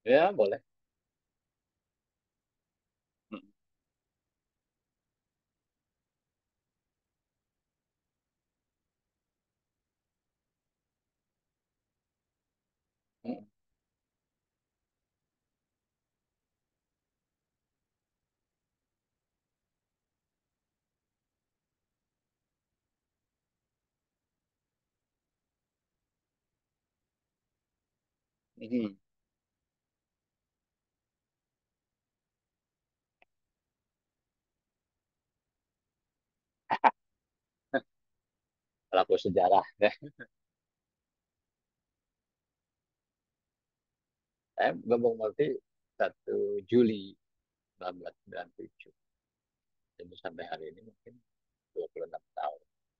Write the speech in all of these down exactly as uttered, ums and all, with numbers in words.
Ya, boleh. Mm, mm, mm. Pelaku sejarah. Saya gabung Multi satu Juli seribu sembilan ratus sembilan puluh tujuh. Jadi sampai hari ini mungkin dua puluh enam tahun.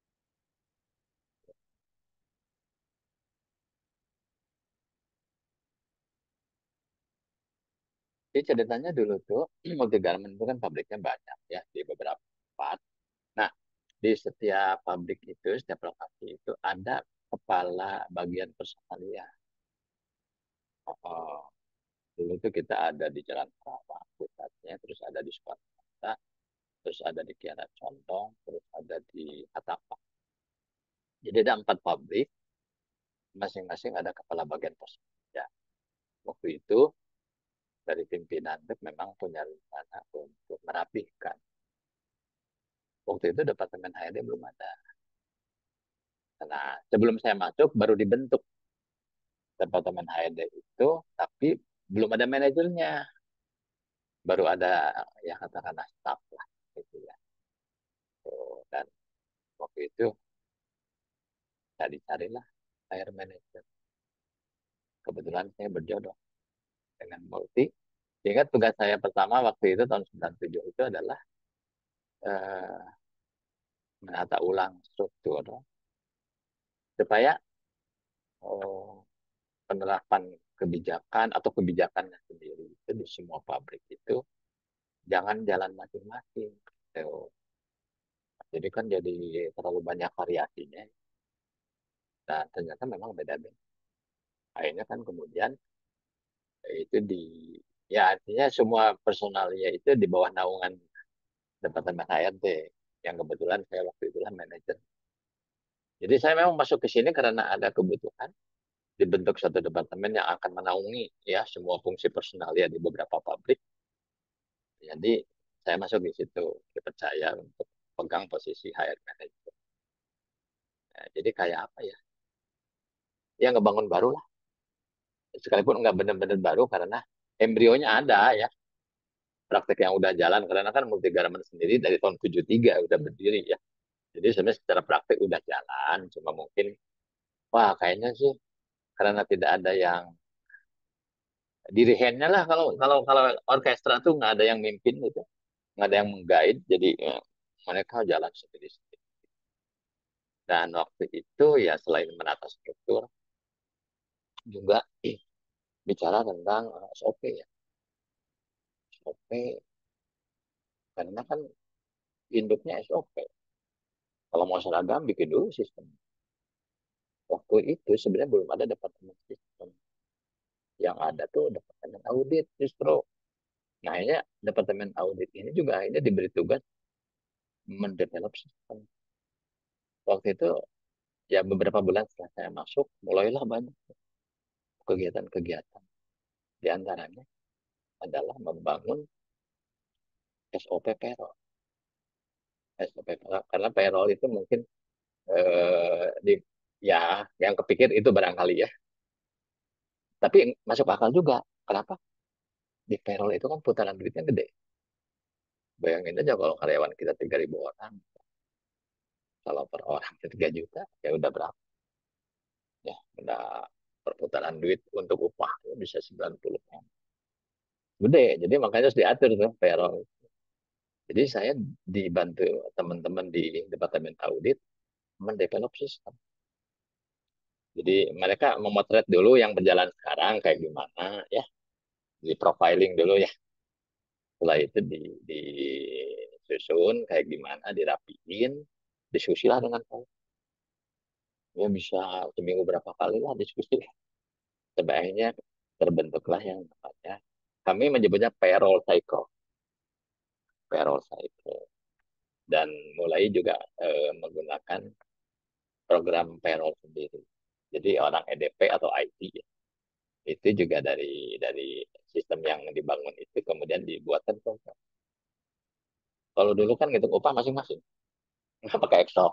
Jadi ceritanya dulu tuh Multi Garment itu kan pabriknya banyak ya di beberapa tempat. Nah, di setiap pabrik itu, setiap lokasi itu ada kepala bagian personalia. Oh, dulu tuh kita ada di Jalan Karawang pusatnya, terus ada di Soekarno-Hatta, terus ada di Kiara Condong, terus ada di Atapang. Jadi ada empat pabrik, masing-masing ada kepala bagian personalia. Waktu itu dari pimpinan T E P memang punya rencana untuk merapihkan. Waktu itu departemen H R D belum ada. Nah, sebelum saya masuk baru dibentuk departemen H R D itu, tapi belum ada manajernya. Baru ada ya katakanlah staff lah gitu ya. So, dan waktu itu cari-carilah H R manager. Kebetulan saya berjodoh dengan Multi. Ingat tugas saya pertama waktu itu tahun sembilan puluh tujuh itu adalah eh, menata ulang struktur supaya oh, penerapan kebijakan atau kebijakannya sendiri itu di semua pabrik itu jangan jalan masing-masing. Gitu. Jadi kan jadi terlalu banyak variasinya dan ternyata memang beda-beda. Akhirnya kan kemudian itu di ya artinya semua personalnya itu di bawah naungan departemen H R D yang kebetulan saya waktu itulah manajer. Jadi saya memang masuk ke sini karena ada kebutuhan dibentuk satu departemen yang akan menaungi ya semua fungsi personalia di beberapa pabrik. Jadi saya masuk di situ, dipercaya untuk pegang posisi H R manager. Nah, jadi kayak apa ya? Ya ngebangun baru lah. Sekalipun nggak benar-benar baru karena embrionya ada ya. Praktek yang udah jalan karena kan multi garment sendiri dari tahun tujuh puluh tiga udah berdiri ya. Jadi sebenarnya secara praktek udah jalan, cuma mungkin wah kayaknya sih karena tidak ada yang dirihennya lah kalau kalau kalau orkestra tuh nggak ada yang mimpin gitu, nggak ada yang mengguide, jadi ya, mereka jalan sendiri-sendiri. Dan waktu itu ya selain menata struktur juga ih, bicara tentang uh, S O P ya. S O P karena kan induknya S O P. Kalau mau seragam bikin dulu sistem. Waktu itu sebenarnya belum ada departemen sistem. Yang ada tuh departemen audit justru. Nah, akhirnya departemen audit ini juga akhirnya diberi tugas mendevelop sistem. Waktu itu ya beberapa bulan setelah saya masuk, mulailah banyak kegiatan-kegiatan. Di antaranya adalah membangun S O P payroll. S O P payroll. Karena payroll itu mungkin eh, di ya yang kepikir itu barangkali ya. Tapi masuk akal juga. Kenapa? Di payroll itu kan putaran duitnya gede. Bayangin aja kalau karyawan kita tiga ribu orang, kalau per orang tiga juta, ya udah berapa? Ya, udah perputaran duit untuk upah ya bisa sembilan puluh kan. Gede, jadi makanya harus diatur tuh payroll. Jadi saya dibantu teman-teman di Departemen Audit mendevelop sistem. Jadi mereka memotret dulu yang berjalan sekarang kayak gimana ya, di profiling dulu ya. Setelah itu di, disusun kayak gimana, dirapiin, diskusilah dengan saya. Ya bisa seminggu berapa kali lah diskusi. Sebaiknya terbentuklah yang namanya, kami menyebutnya payroll cycle, payroll cycle. Dan mulai juga eh, menggunakan program payroll sendiri. Jadi orang E D P atau I T ya, itu juga dari dari sistem yang dibangun itu kemudian dibuatkan program. Kalau dulu kan ngitung upah masing-masing, nggak pakai Excel.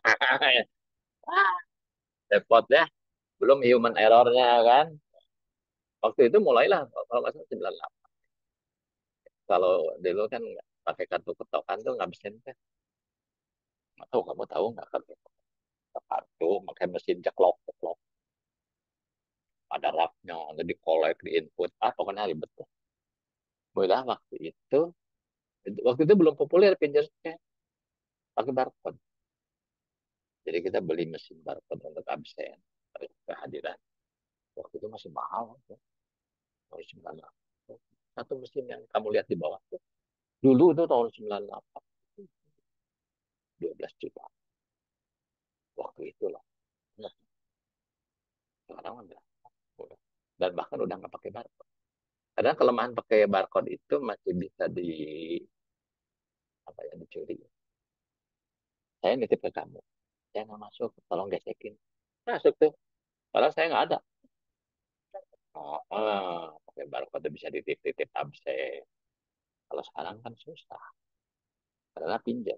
Repot ya, belum human errornya kan. Waktu itu mulailah, kalau nggak salah sembilan puluh delapan. Kalau dulu kan pakai kartu ketokan tuh ngabisin teh. Nggak tahu, kamu tahu nggak kartu kartu pakai mesin ceklok ceklok, ada raknya, jadi kolek di input, ah pokoknya ribet tuh. Mulai waktu itu, waktu itu belum populer pinjasnya, pakai barcode. Jadi kita beli mesin barcode untuk absen, kehadiran. Waktu itu masih mahal, ya. Tahun sembilan puluh delapan. Satu mesin yang kamu lihat di bawah tuh. Dulu itu tahun sembilan puluh delapan, dua belas juta. Waktu itu lah. Nah, sekarang udah, udah. Dan bahkan udah nggak pakai barcode. Karena kelemahan pakai barcode itu masih bisa di apa ya dicuri. Saya nitip ke kamu, saya nggak masuk, tolong gesekin. Masuk tuh, padahal saya nggak ada. Oh, ah, pakai barcode bisa dititip-titip absen. Kalau sekarang kan susah, karena pinjam.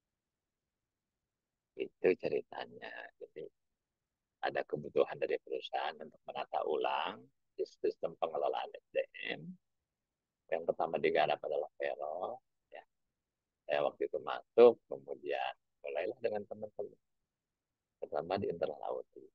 Itu ceritanya. Jadi ada kebutuhan dari perusahaan untuk menata ulang sistem pengelolaan S D M. Yang pertama digarap adalah payroll. Ya, saya waktu itu masuk, kemudian mulailah dengan teman-teman, pertama di internal audit.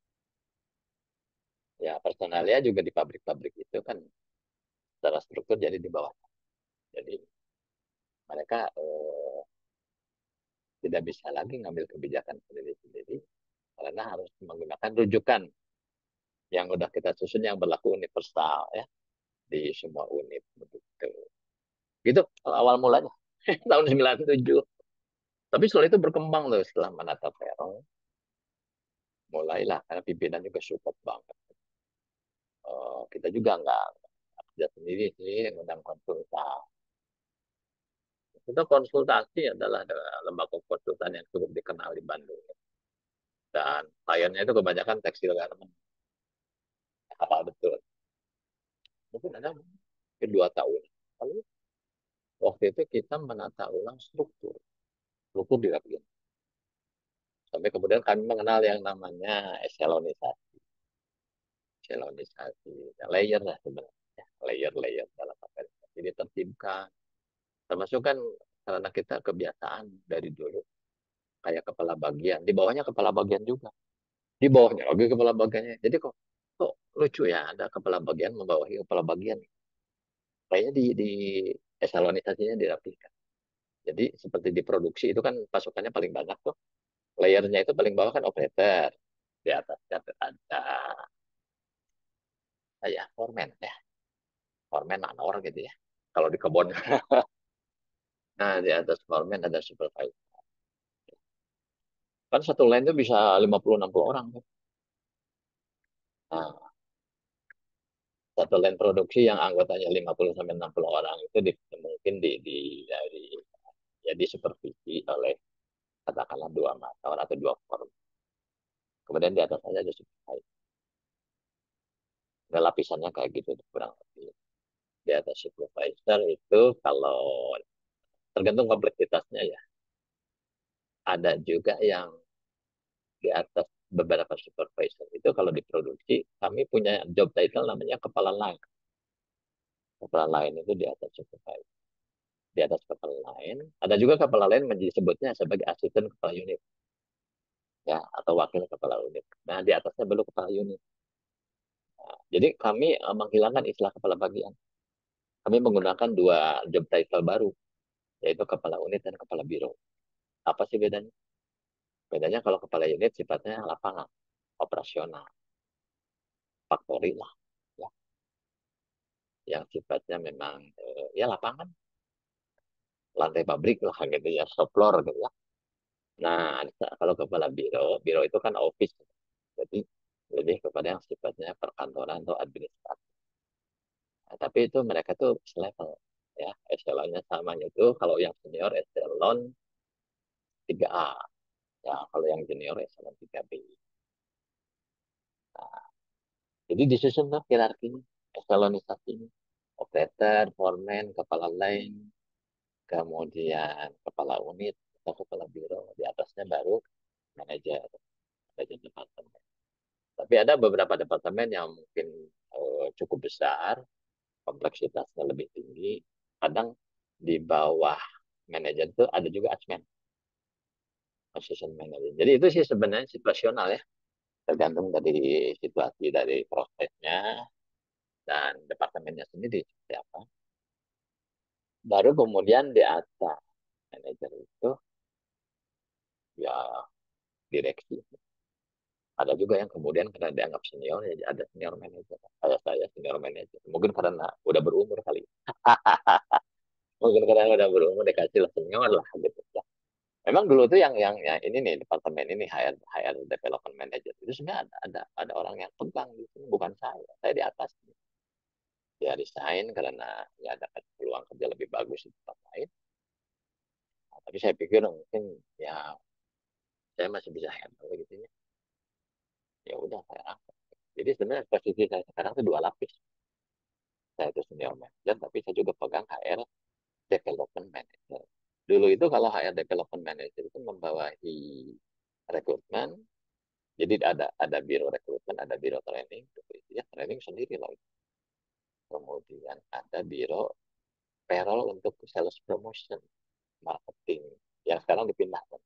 Ya, personalnya juga di pabrik-pabrik itu kan secara struktur jadi di bawah. Jadi mereka eh, tidak bisa lagi ngambil kebijakan sendiri-sendiri karena harus menggunakan rujukan yang udah kita susun yang berlaku universal ya di semua unit begitu. Gitu awal mulanya tahun sembilan puluh tujuh. Tapi setelah itu berkembang loh setelah menata Peron. Mulailah karena pimpinan juga support banget. Eh, kita juga nggak kerja sendiri sih, ngundang konsultan. Kita konsultasi adalah lembaga konsultan yang cukup dikenal di Bandung. Dan kliennya itu kebanyakan tekstil garment. Apa betul? Mungkin ada kedua tahun. Lalu waktu itu kita menata ulang struktur. Struktur dirapikan. Sampai kemudian kami mengenal yang namanya eselonisasi. Eselonisasi. Layer lah sebenarnya. Layer-layer dalam organisasi. Jadi tertibkan. Termasuk kan karena kita kebiasaan dari dulu. Kayak kepala bagian. Di bawahnya kepala bagian juga. Di bawahnya lagi kepala bagiannya. Jadi kok, kok lucu ya ada kepala bagian membawahi kepala bagian. Kayaknya di, di eselonisasinya dirapikan. Jadi seperti di produksi itu kan pasukannya paling banyak tuh. Layernya itu paling bawah kan operator. Di atasnya ada ya foreman ya. Foreman manor gitu ya. Kalau di kebun. Nah, di atas foreman ada supervisor. Kan satu line itu bisa lima puluh enam puluh orang kan. Nah, satu line produksi yang anggotanya lima puluh sampai enam puluh orang itu di, mungkin di, di dari ya di supervisi oleh katakanlah dua manor atau dua foreman. Kemudian di atas aja ada supervisor. Ada lapisannya kayak gitu kurang lebih. Di atas supervisor itu kalau tergantung kompleksitasnya ya. Ada juga yang di atas beberapa supervisor itu kalau diproduksi kami punya job title namanya kepala line. Kepala line itu di atas supervisor. Di atas kepala line ada juga kepala line disebutnya sebagai asisten kepala unit ya atau wakil kepala unit. Nah di atasnya baru kepala unit. Nah, jadi kami uh, menghilangkan istilah kepala bagian. Kami menggunakan dua job title baru yaitu kepala unit dan kepala biro. Apa sih bedanya? Bedanya kalau kepala unit sifatnya lapangan, operasional, faktori lah, ya, yang sifatnya memang eh, ya lapangan, lantai pabrik lah gitu ya, shop floor gitu ya. Nah, kalau kepala biro, biro itu kan office, jadi lebih kepada yang sifatnya perkantoran atau administrasi. Nah, tapi itu mereka tuh selevel ya, eselonnya samanya itu kalau yang senior eselon tiga A, ya kalau yang junior eselon tiga B. Nah, jadi disusun tuh hierarkinya, eselonisasinya. Operator, foreman, kepala line, kemudian kepala unit atau kepala biro, di atasnya baru manajer, manajer departemen. Tapi ada beberapa departemen yang mungkin eh, cukup besar, kompleksitasnya lebih tinggi. Kadang di bawah manajer itu ada juga admin, assistant manager. Jadi itu sih sebenarnya situasional ya, tergantung dari situasi dari prosesnya dan departemennya sendiri seperti apa. Baru kemudian di atas manajer itu ya direksi. Ada juga yang kemudian karena dianggap senior, ya ada senior manager. Kayak saya senior manager. Mungkin karena udah berumur kali. Mungkin karena udah berumur dikasih lah senior lah gitu. Ya. Memang dulu tuh yang yang ya ini nih departemen ini H R H R development manager itu sebenarnya ada ada ada orang yang pegang di sini bukan saya. Saya di atas. Ya resign karena ya ada peluang kerja lebih bagus di tempat lain. Nah, tapi saya pikir mungkin ya saya masih bisa handle gitu ya. Ya udah saya angkat. Jadi sebenarnya posisi saya sekarang itu dua lapis. Saya itu senior manager, tapi saya juga pegang H R development manager. Dulu itu kalau H R development manager itu membawahi rekrutmen, jadi ada ada biro rekrutmen, ada biro training, ya training sendiri loh. Kemudian ada biro payroll untuk sales promotion, marketing, yang sekarang dipindahkan.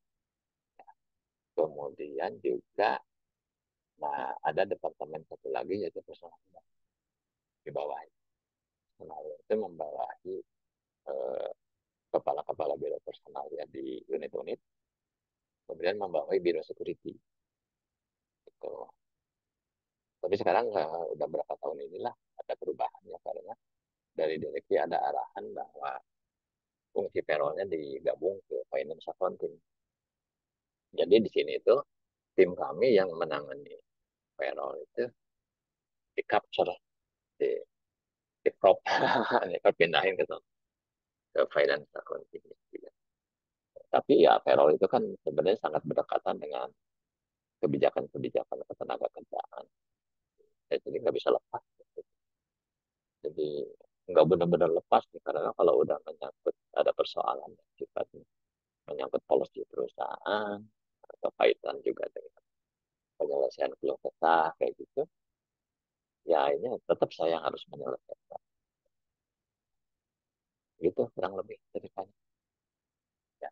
Kemudian juga, nah ada departemen satu lagi yaitu personal di bawah. Personal itu membawahi eh, kepala-kepala biro personal ya di unit-unit, kemudian membawahi biro security. Gitu. Tapi sekarang uh, udah berapa tahun inilah ada perubahan ya karena dari direksi ada arahan bahwa fungsi payrollnya digabung ke finance accounting. Jadi di sini itu tim kami yang menangani payroll itu di capture, di, di crop, pindahin ke, ke finance accounting. Tapi ya payroll itu kan sebenarnya sangat berdekatan dengan kebijakan-kebijakan ketenaga kerjaan. Jadi nggak bisa lepas. Jadi nggak benar-benar lepas nih, karena kalau udah menyangkut ada persoalan yang sifatnya menyangkut policy perusahaan atau kaitan juga dengan penyelesaian keluh kesah kayak gitu, ya ini tetap saya yang harus menyelesaikan. Gitu kurang lebih ceritanya. Ya,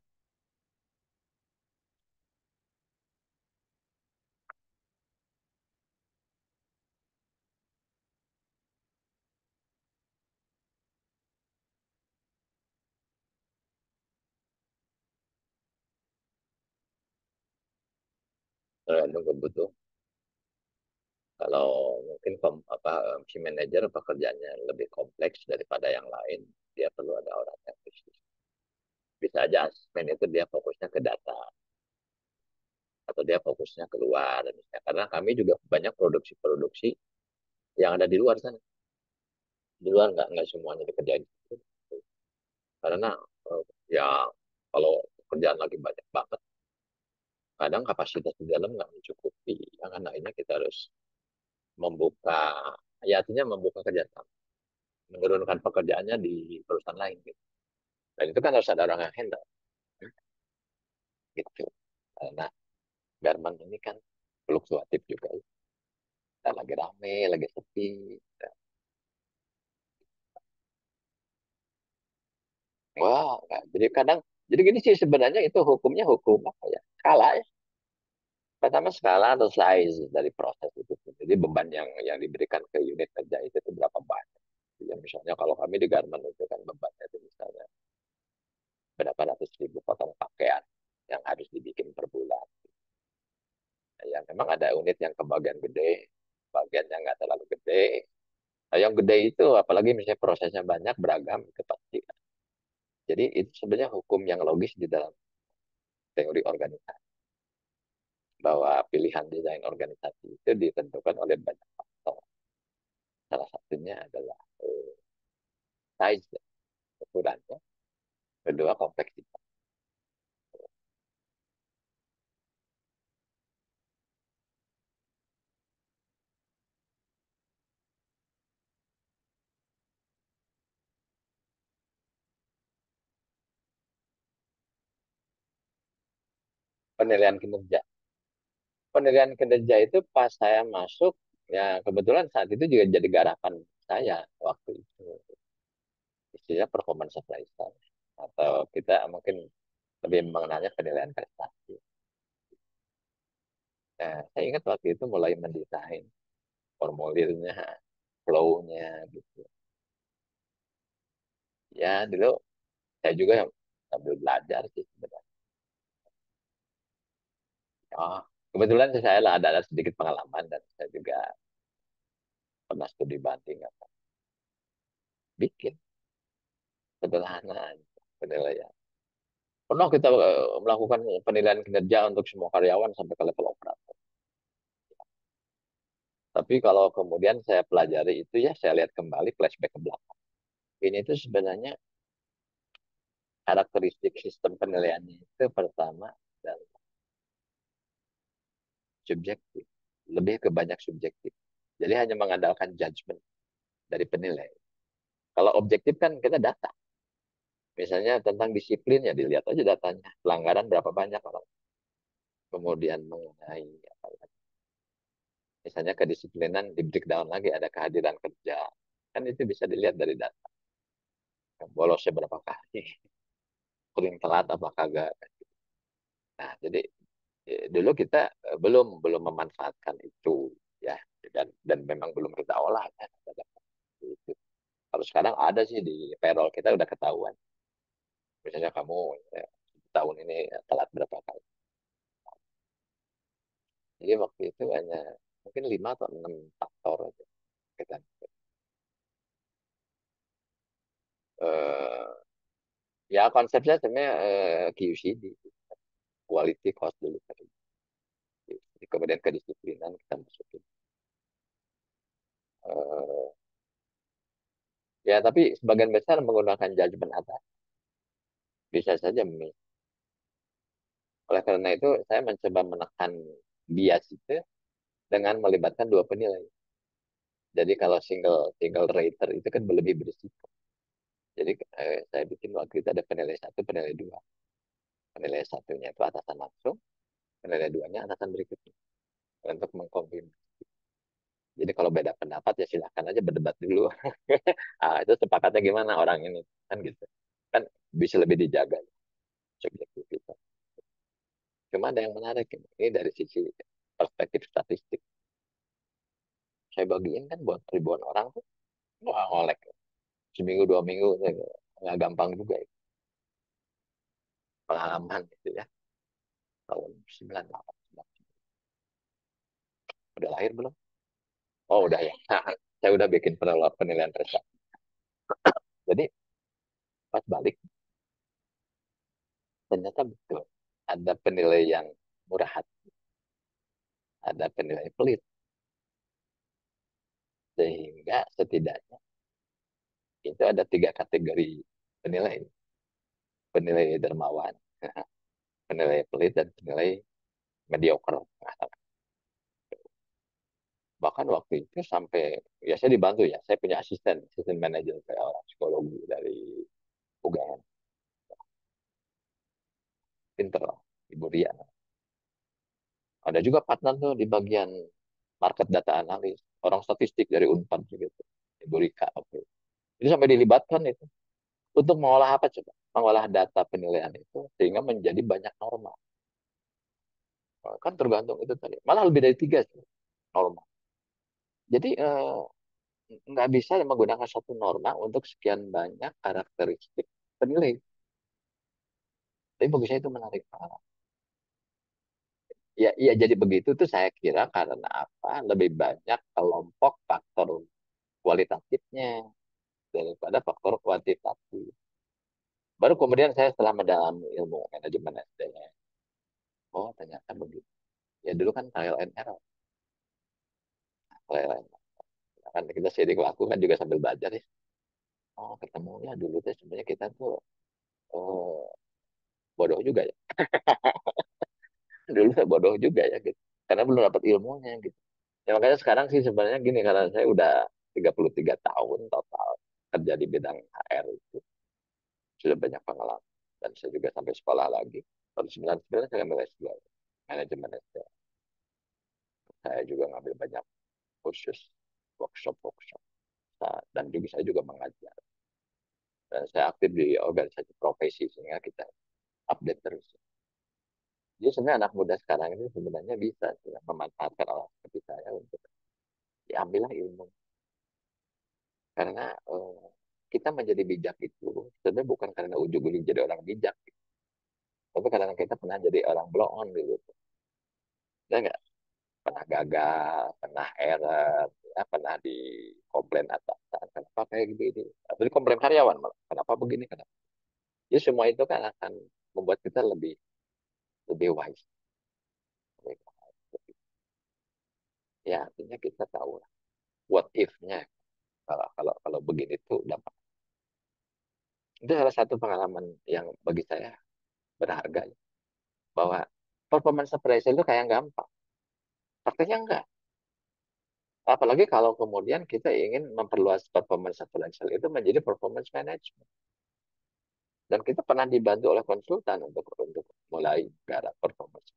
tergantung kebutuhan. Kalau mungkin pem, apa, si manajer pekerjaannya lebih kompleks daripada yang lain, dia perlu ada orang yang khusus. Bisa aja asesmen itu dia fokusnya ke data atau dia fokusnya keluar. Karena kami juga banyak produksi-produksi yang ada di luar sana. Di luar nggak nggak semuanya dikerjain. Karena eh, ya kalau kerjaan lagi banyak banget, kadang kapasitas di dalam nggak mencukupi. Yang kan akhirnya kita harus membuka, ya artinya membuka kerjasama, menurunkan pekerjaannya di perusahaan lain gitu. Dan itu kan harus ada orang yang handle gitu. Karena garment ini kan fluktuatif juga. Kita lagi rame, lagi sepi. Wah, nggak. Jadi kadang, jadi gini sih sebenarnya itu hukumnya hukum apa ya? Skala ya. Pertama skala atau size dari proses itu. Jadi beban yang yang diberikan ke unit kerja itu, itu berapa banyak. Ya, misalnya kalau kami di garment itu kan bebannya itu misalnya berapa ratus ribu potong pakaian yang harus dibikin per bulan. Nah, ya memang ada unit yang kebagian gede, bagian yang nggak terlalu gede. Nah, yang gede itu apalagi misalnya prosesnya banyak beragam itu pasti. Jadi itu sebenarnya hukum yang logis di dalam teori organisasi, bahwa pilihan desain organisasi itu ditentukan oleh banyak faktor. Salah satunya adalah eh, size ukurannya, kedua kompleksitas. Penilaian kinerja. Penilaian kinerja itu pas saya masuk, ya kebetulan saat itu juga jadi garapan saya waktu itu. Istilahnya performance appraisal. Atau kita mungkin lebih mengenalnya penilaian prestasi. Nah, saya ingat waktu itu mulai mendesain formulirnya, flow-nya gitu. Ya dulu saya juga sambil belajar sih sebenarnya. Oh, kebetulan saya lah ada, ada sedikit pengalaman dan saya juga pernah studi banding apa. Bikin sederhana penilaian. Pernah kita eh, melakukan penilaian kinerja untuk semua karyawan sampai ke level operator. Tapi kalau kemudian saya pelajari itu ya saya lihat kembali flashback ke belakang. Ini itu sebenarnya karakteristik sistem penilaiannya itu pertama dan subjektif. Lebih ke banyak subjektif. Jadi hanya mengandalkan judgement dari penilai. Kalau objektif kan kita data. Misalnya tentang disiplin ya dilihat aja datanya. Pelanggaran berapa banyak orang. Kemudian mengenai apa lagi? Misalnya kedisiplinan di breakdown lagi ada kehadiran kerja. Kan itu bisa dilihat dari data. Bolosnya berapa kali. Sering telat apa kagak. Nah, jadi eh, dulu kita eh, belum belum memanfaatkan itu ya dan dan memang belum kita olah kan. Itu. Kalau sekarang ada sih di payroll kita udah ketahuan. Misalnya kamu ya, tahun ini telat berapa kali. Jadi waktu itu hanya mungkin lima atau enam faktor aja kita. Eh, ya konsepnya sebenarnya eh, Q C D, Quality Cost Delivery. Jadi, kemudian kedisiplinan kita masukin. Eh, ya tapi sebagian besar menggunakan judgement atas bisa saja miss. Oleh karena itu saya mencoba menekan bias itu dengan melibatkan dua penilai. Jadi kalau single single rater itu kan lebih berisiko. Jadi eh, saya bikin waktu itu ada penilai satu, penilai dua. Penilai satunya itu atasan langsung, penilai duanya atasan berikutnya untuk mengkonfirmasi. Jadi kalau beda pendapat ya silahkan aja berdebat dulu. Ah, itu sepakatnya gimana orang ini kan gitu. Kan bisa lebih dijaga subjektivitas. Cuma ada yang menarik ini dari sisi perspektif statistik. Saya bagiin kan buat ribuan orang tuh wah ngolek seminggu dua minggu nggak gampang juga ya. Pengalaman gitu ya tahun sembilan puluh delapan udah lahir belum? Oh udah ya. Saya udah bikin penilaian penilaian prestasi. Jadi pas balik ternyata betul ada penilaian murah hati, ada penilaian pelit sehingga setidaknya itu ada tiga kategori penilai penilai dermawan, penilai pelit dan penilai mediocre. Bahkan waktu itu sampai ya saya dibantu ya saya punya asisten asisten manajer kayak orang psikologi dari U G M pinter lah Ibu Ria ada juga partner tuh di bagian market data analis orang statistik dari Unpad gitu Ibu Rika oke itu sampai dilibatkan itu untuk mengolah apa coba mengolah data penilaian itu sehingga menjadi banyak norma kan tergantung itu tadi malah lebih dari tiga sih, norma jadi eh, nggak bisa menggunakan satu norma untuk sekian banyak karakteristik penilai tapi bagi saya itu menarik. Ya, ya jadi begitu tuh saya kira karena apa? Lebih banyak kelompok faktor kualitatifnya daripada faktor kuantitatif. Baru kemudian saya setelah mendalami ilmu manajemen S D M, oh ternyata begitu. Ya dulu kan trial and error. Trial and error. Kan kita sering lakukan juga sambil belajar ya. oh ketemunya dulu tuh sebenarnya kita tuh oh, bodoh juga ya. Dulu saya bodoh juga ya gitu. Karena belum dapat ilmunya gitu. Ya makanya sekarang sih sebenarnya gini, karena saya udah tiga puluh tiga tahun total kerja di bidang H R itu. Sudah banyak pengalaman. Dan saya juga sampai sekolah lagi. Tahun sembilan puluh sembilan saya ambil S dua. Manajemen S dua. Saya juga ngambil banyak kursus, workshop-workshop. Dan juga saya juga mengajar. Dan saya aktif di organisasi profesi sehingga kita update terus. Jadi sebenarnya anak muda sekarang ini sebenarnya bisa sih, memanfaatkan orang seperti saya untuk diambillah ilmu. Karena eh, kita menjadi bijak itu sebenarnya bukan karena ujung-ujung jadi orang bijak, tapi karena kita pernah jadi orang blow on dulu. Ya nggak? Pernah gagal, pernah error, ya, pernah di komplain atasan, kenapa kayak gitu ini, atau di komplain karyawan malah, kenapa begini, kenapa. Jadi semua itu kan akan membuat kita lebih lebih wise. Lebih wise. Ya artinya kita tahu lah what if-nya kalau kalau kalau begini tuh dapat. Itu salah satu pengalaman yang bagi saya berharga ya, bahwa performance appraisal itu kayak gampang. Prakteknya enggak. Apalagi kalau kemudian kita ingin memperluas performance appraisal itu menjadi performance management. Dan kita pernah dibantu oleh konsultan untuk untuk mulai garap performance.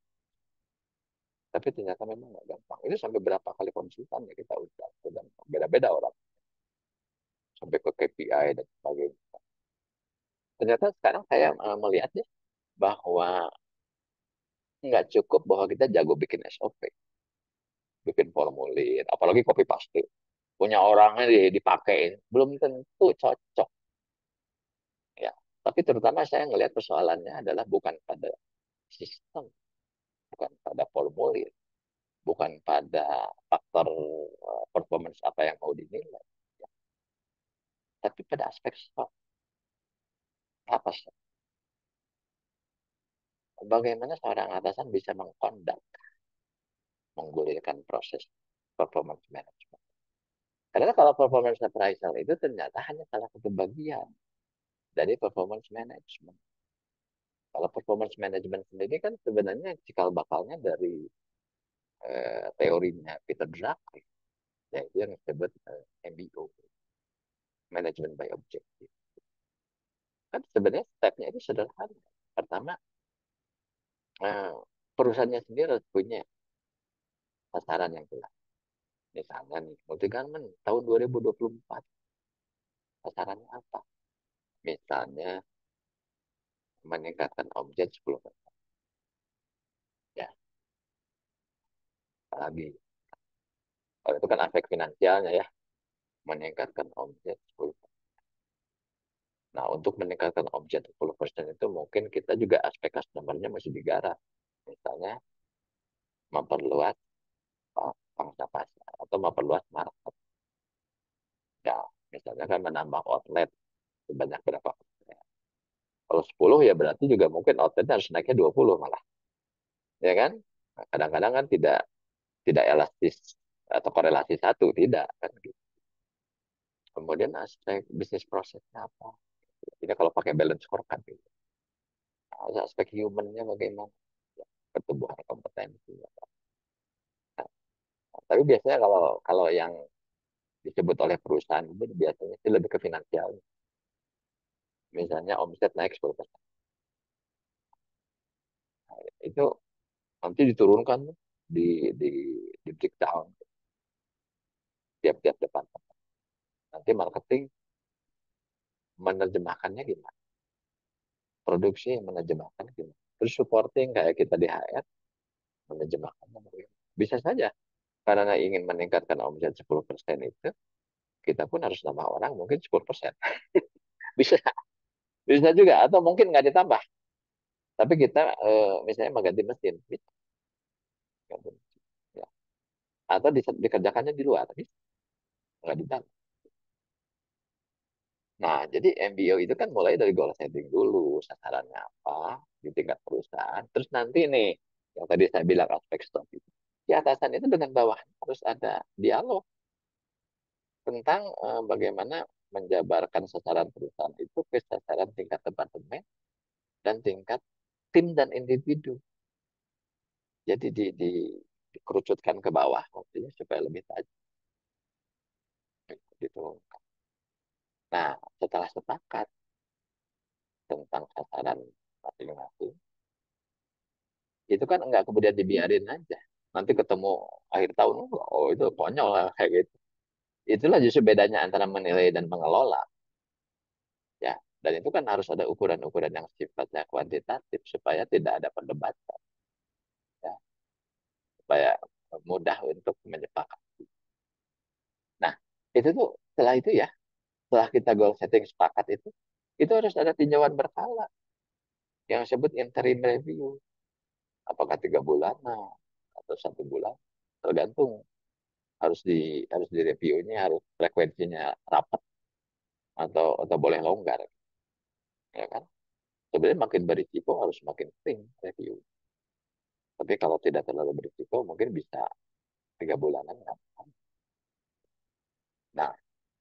Tapi ternyata memang nggak gampang. Ini sampai berapa kali konsultan ya kita udah dan beda-beda orang sampai ke K P I dan sebagainya. Ternyata sekarang saya uh, melihat ya bahwa nggak cukup bahwa kita jago bikin S O P, bikin formulir, apalagi copy paste. Punya orangnya dipakai, belum tentu cocok. Ya, tapi terutama saya ngelihat persoalannya adalah bukan pada sistem, bukan pada formulir, bukan pada faktor uh, performance apa yang mau dinilai, ya. Tapi pada aspek soft. Apa sih? Bagaimana seorang atasan bisa mengkondak, menggulirkan proses performance management. Karena kalau performance appraisal itu ternyata hanya salah satu bagian dari performance management. Kalau performance management sendiri kan sebenarnya cikal bakalnya dari eh, teorinya Peter Drucker, yaitu yang disebut eh, M B O, Management by Objective. Kan sebenarnya stepnya itu sederhana. Pertama, eh, perusahaannya sendiri harus punya sasaran yang jelas. Misalnya nih, multi garment tahun dua ribu dua puluh empat, sasarannya apa? Misalnya meningkatkan omset sepuluh persen. Ya, apalagi. Kalau itu kan aspek finansialnya ya, meningkatkan omset sepuluh persen. Nah, untuk meningkatkan omset sepuluh persen itu mungkin kita juga aspek customer-nya masih digarap. Misalnya memperluas uh, pangsa pasar atau memperluas market. Ya, misalnya kan menambah outlet sebanyak berapa persen. Kalau sepuluh ya berarti juga mungkin outletnya harus naiknya dua puluh malah. Ya kan? Nah, kadang-kadang kan tidak tidak elastis atau korelasi satu, tidak kan gitu. Kemudian aspek bisnis prosesnya apa? Ini kalau pakai balance scorecard gitu. Nah, aspek human-nya bagaimana? Ya, pertumbuhan kompetensi. Nah, tapi biasanya kalau kalau yang disebut oleh perusahaan itu biasanya sih lebih ke finansial. Misalnya omset naik sepuluh persen. Nah, itu nanti diturunkan di di di breakdown tiap-tiap departemen. Nanti marketing menerjemahkannya gimana? Produksi menerjemahkan gimana? Terus supporting kayak kita di H R menerjemahkannya bagaimana? Bisa saja karena ingin meningkatkan omset sepuluh persen itu, kita pun harus nambah orang mungkin sepuluh persen. Bisa, bisa juga. Atau mungkin nggak ditambah. Tapi kita eh, misalnya mengganti mesin. Bisa. Ganti mesin. Ya. Atau di, dikerjakannya di luar. Bisa. Nggak di dalam. Nah, jadi M B O itu kan mulai dari goal setting dulu. Sasarannya apa di tingkat perusahaan. Terus nanti nih, yang tadi saya bilang aspek stop itu. Di atasan itu dengan bawah harus ada dialog tentang eh, bagaimana menjabarkan sasaran perusahaan itu ke sasaran tingkat departemen dan tingkat tim dan individu. Jadi di, di, dikerucutkan ke bawah maksudnya supaya lebih tajam gitu. Nah, setelah sepakat tentang sasaran masing-masing, itu kan enggak kemudian dibiarin aja. Nanti ketemu akhir tahun, oh itu konyol lah kayak gitu. Itulah justru bedanya antara menilai dan mengelola. Ya, dan itu kan harus ada ukuran-ukuran yang sifatnya kuantitatif supaya tidak ada perdebatan, ya, supaya mudah untuk menyepakati. Nah, itu tuh setelah itu ya, setelah kita goal setting sepakat itu, itu harus ada tinjauan berkala yang disebut interim review. Apakah tiga bulan atau satu bulan, tergantung harus di harus di reviewnya harus frekuensinya rapat atau atau boleh longgar, ya kan? Sebenarnya makin berisiko harus makin sering review. Tapi kalau tidak terlalu berisiko, mungkin bisa tiga bulanan. Nah,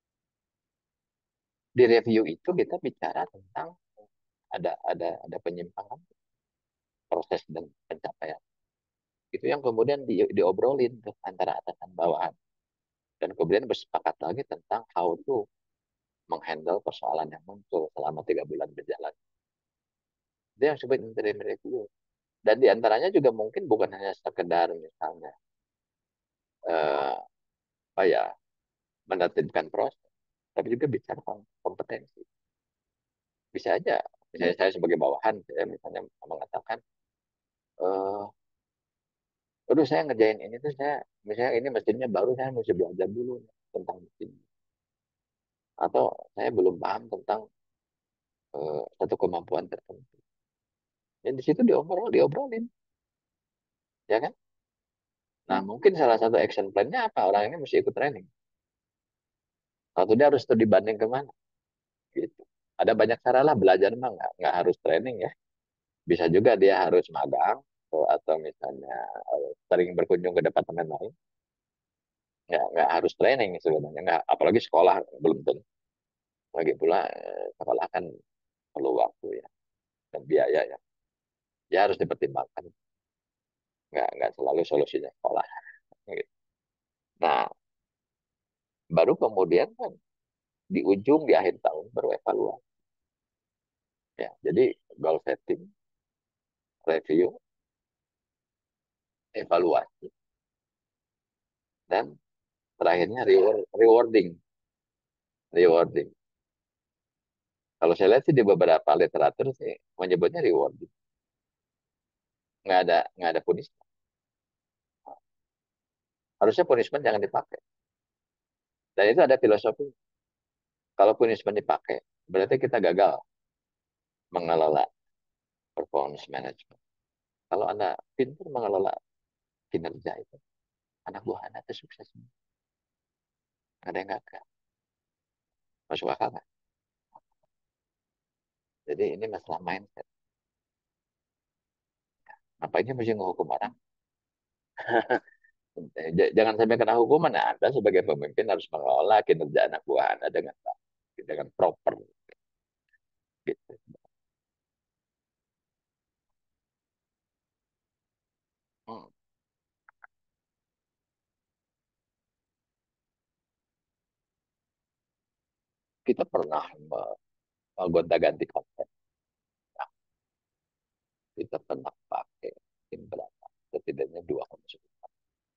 di review itu kita bicara tentang ada ada ada penyimpangan proses dan pencapaian. Itu yang kemudian di, diobrolin tuh antara atasan bawahan dan kemudian bersepakat lagi tentang how to menghandle persoalan yang muncul selama tiga bulan berjalan. Itu yang disebut interim review. Dan diantaranya juga mungkin bukan hanya sekedar misalnya eh, apa ya menertibkan proses, tapi juga bicara kompetensi. Bisa aja, misalnya saya sebagai bawahan, saya misalnya mengatakan, eh, aduh saya ngerjain ini tuh saya, misalnya ini mesinnya baru, saya mesti belajar dulu tentang mesin. Atau saya belum paham tentang eh, satu kemampuan tertentu. Dan di situ diobrol, diobrolin, ya kan? Nah, mungkin salah satu action plan-nya apa? Orang ini mesti ikut training. Atau dia harus studi banding kemana? Gitu. Ada banyak cara lah belajar mah nggak, nggak harus training ya. Bisa juga dia harus magang atau, atau misalnya eh, sering berkunjung ke departemen lain. Nggak, nggak harus training sebenarnya. Nggak, apalagi sekolah belum tentu. Lagi pula eh, sekolah kan perlu waktu ya dan biaya ya. Ya harus dipertimbangkan. Nggak, nggak selalu solusinya sekolah. Gitu. Nah, baru kemudian kan di ujung di akhir tahun baru evaluasi. Ya, jadi goal setting, review, evaluasi, dan terakhirnya reward, rewarding, rewarding. Kalau saya lihat sih di beberapa literatur sih menyebutnya rewarding, nggak ada nggak ada punishment. Harusnya punishment jangan dipakai. Dan itu ada filosofi. Kalau punishment dipakai, berarti kita gagal mengelola performance management. Kalau Anda pintar mengelola kinerja itu, anak buah Anda itu sukses. Ada yang gagal. Masuk akal nggak? Jadi ini masalah mindset. Ngapainnya mesti menghukum orang? Jangan sampai kena hukuman. Nah, Anda sebagai pemimpin harus mengelola kinerja anak buah Anda dengan dengan proper. Gitu. Hmm. Kita pernah gonta-ganti konsep. Kita pernah pakai mungkin berapa? Setidaknya dua koma sembilan.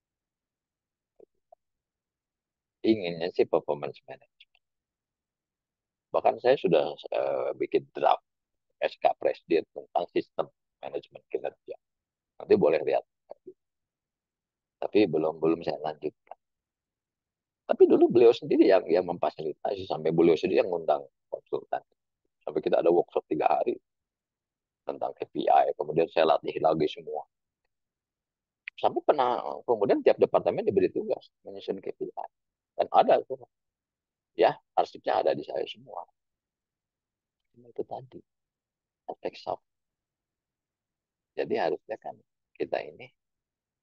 Inginnya sih performance management. Bahkan saya sudah uh, bikin draft S K Presiden tentang sistem manajemen kinerja. Nanti boleh lihat. Tapi belum belum saya lanjutkan. Tapi dulu beliau sendiri yang yang memfasilitasi sampai beliau sendiri yang ngundang konsultan. Sampai kita ada workshop tiga hari tentang K P I. Kemudian saya latih lagi semua. Sampai pernah kemudian tiap departemen diberi tugas menyusun K P I. Dan ada tuh, ya arsipnya ada di saya semua. Itu tadi efek soft. Jadi harusnya kan kita ini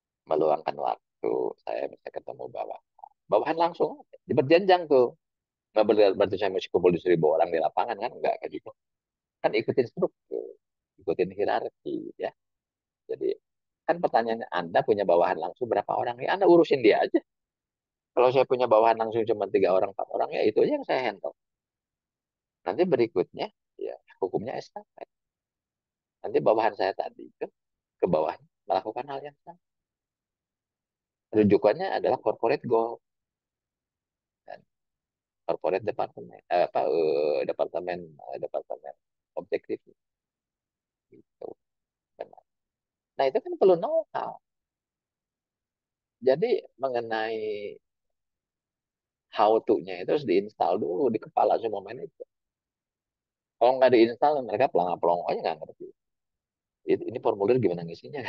meluangkan waktu. Saya bisa ketemu bawah. Bawahan langsung, berjenjang tuh. Berarti berarti saya mesti kumpul di seribu orang di lapangan kan? Enggak kayak gitu. Kan ikutin struktur, ikutin hierarki ya. Jadi kan pertanyaannya Anda punya bawahan langsung berapa orang? Ya Anda urusin dia aja. Kalau saya punya bawahan langsung cuma tiga orang, empat orang, ya itu aja yang saya handle. Nanti berikutnya, ya hukumnya estafet. Nanti bawahan saya tadi itu ke bawahnya melakukan hal yang sama. Rujukannya adalah corporate goal dan corporate departemen, eh, apa eh, departemen eh, departemen objektif gitu. Benar. Nah itu kan perlu know-how. Jadi mengenai how to-nya itu harus diinstal dulu di kepala semua manajer. Kalau nggak diinstal, mereka pelangap-pelongo aja nggak ngerti. Ini, ini formulir gimana ngisinya?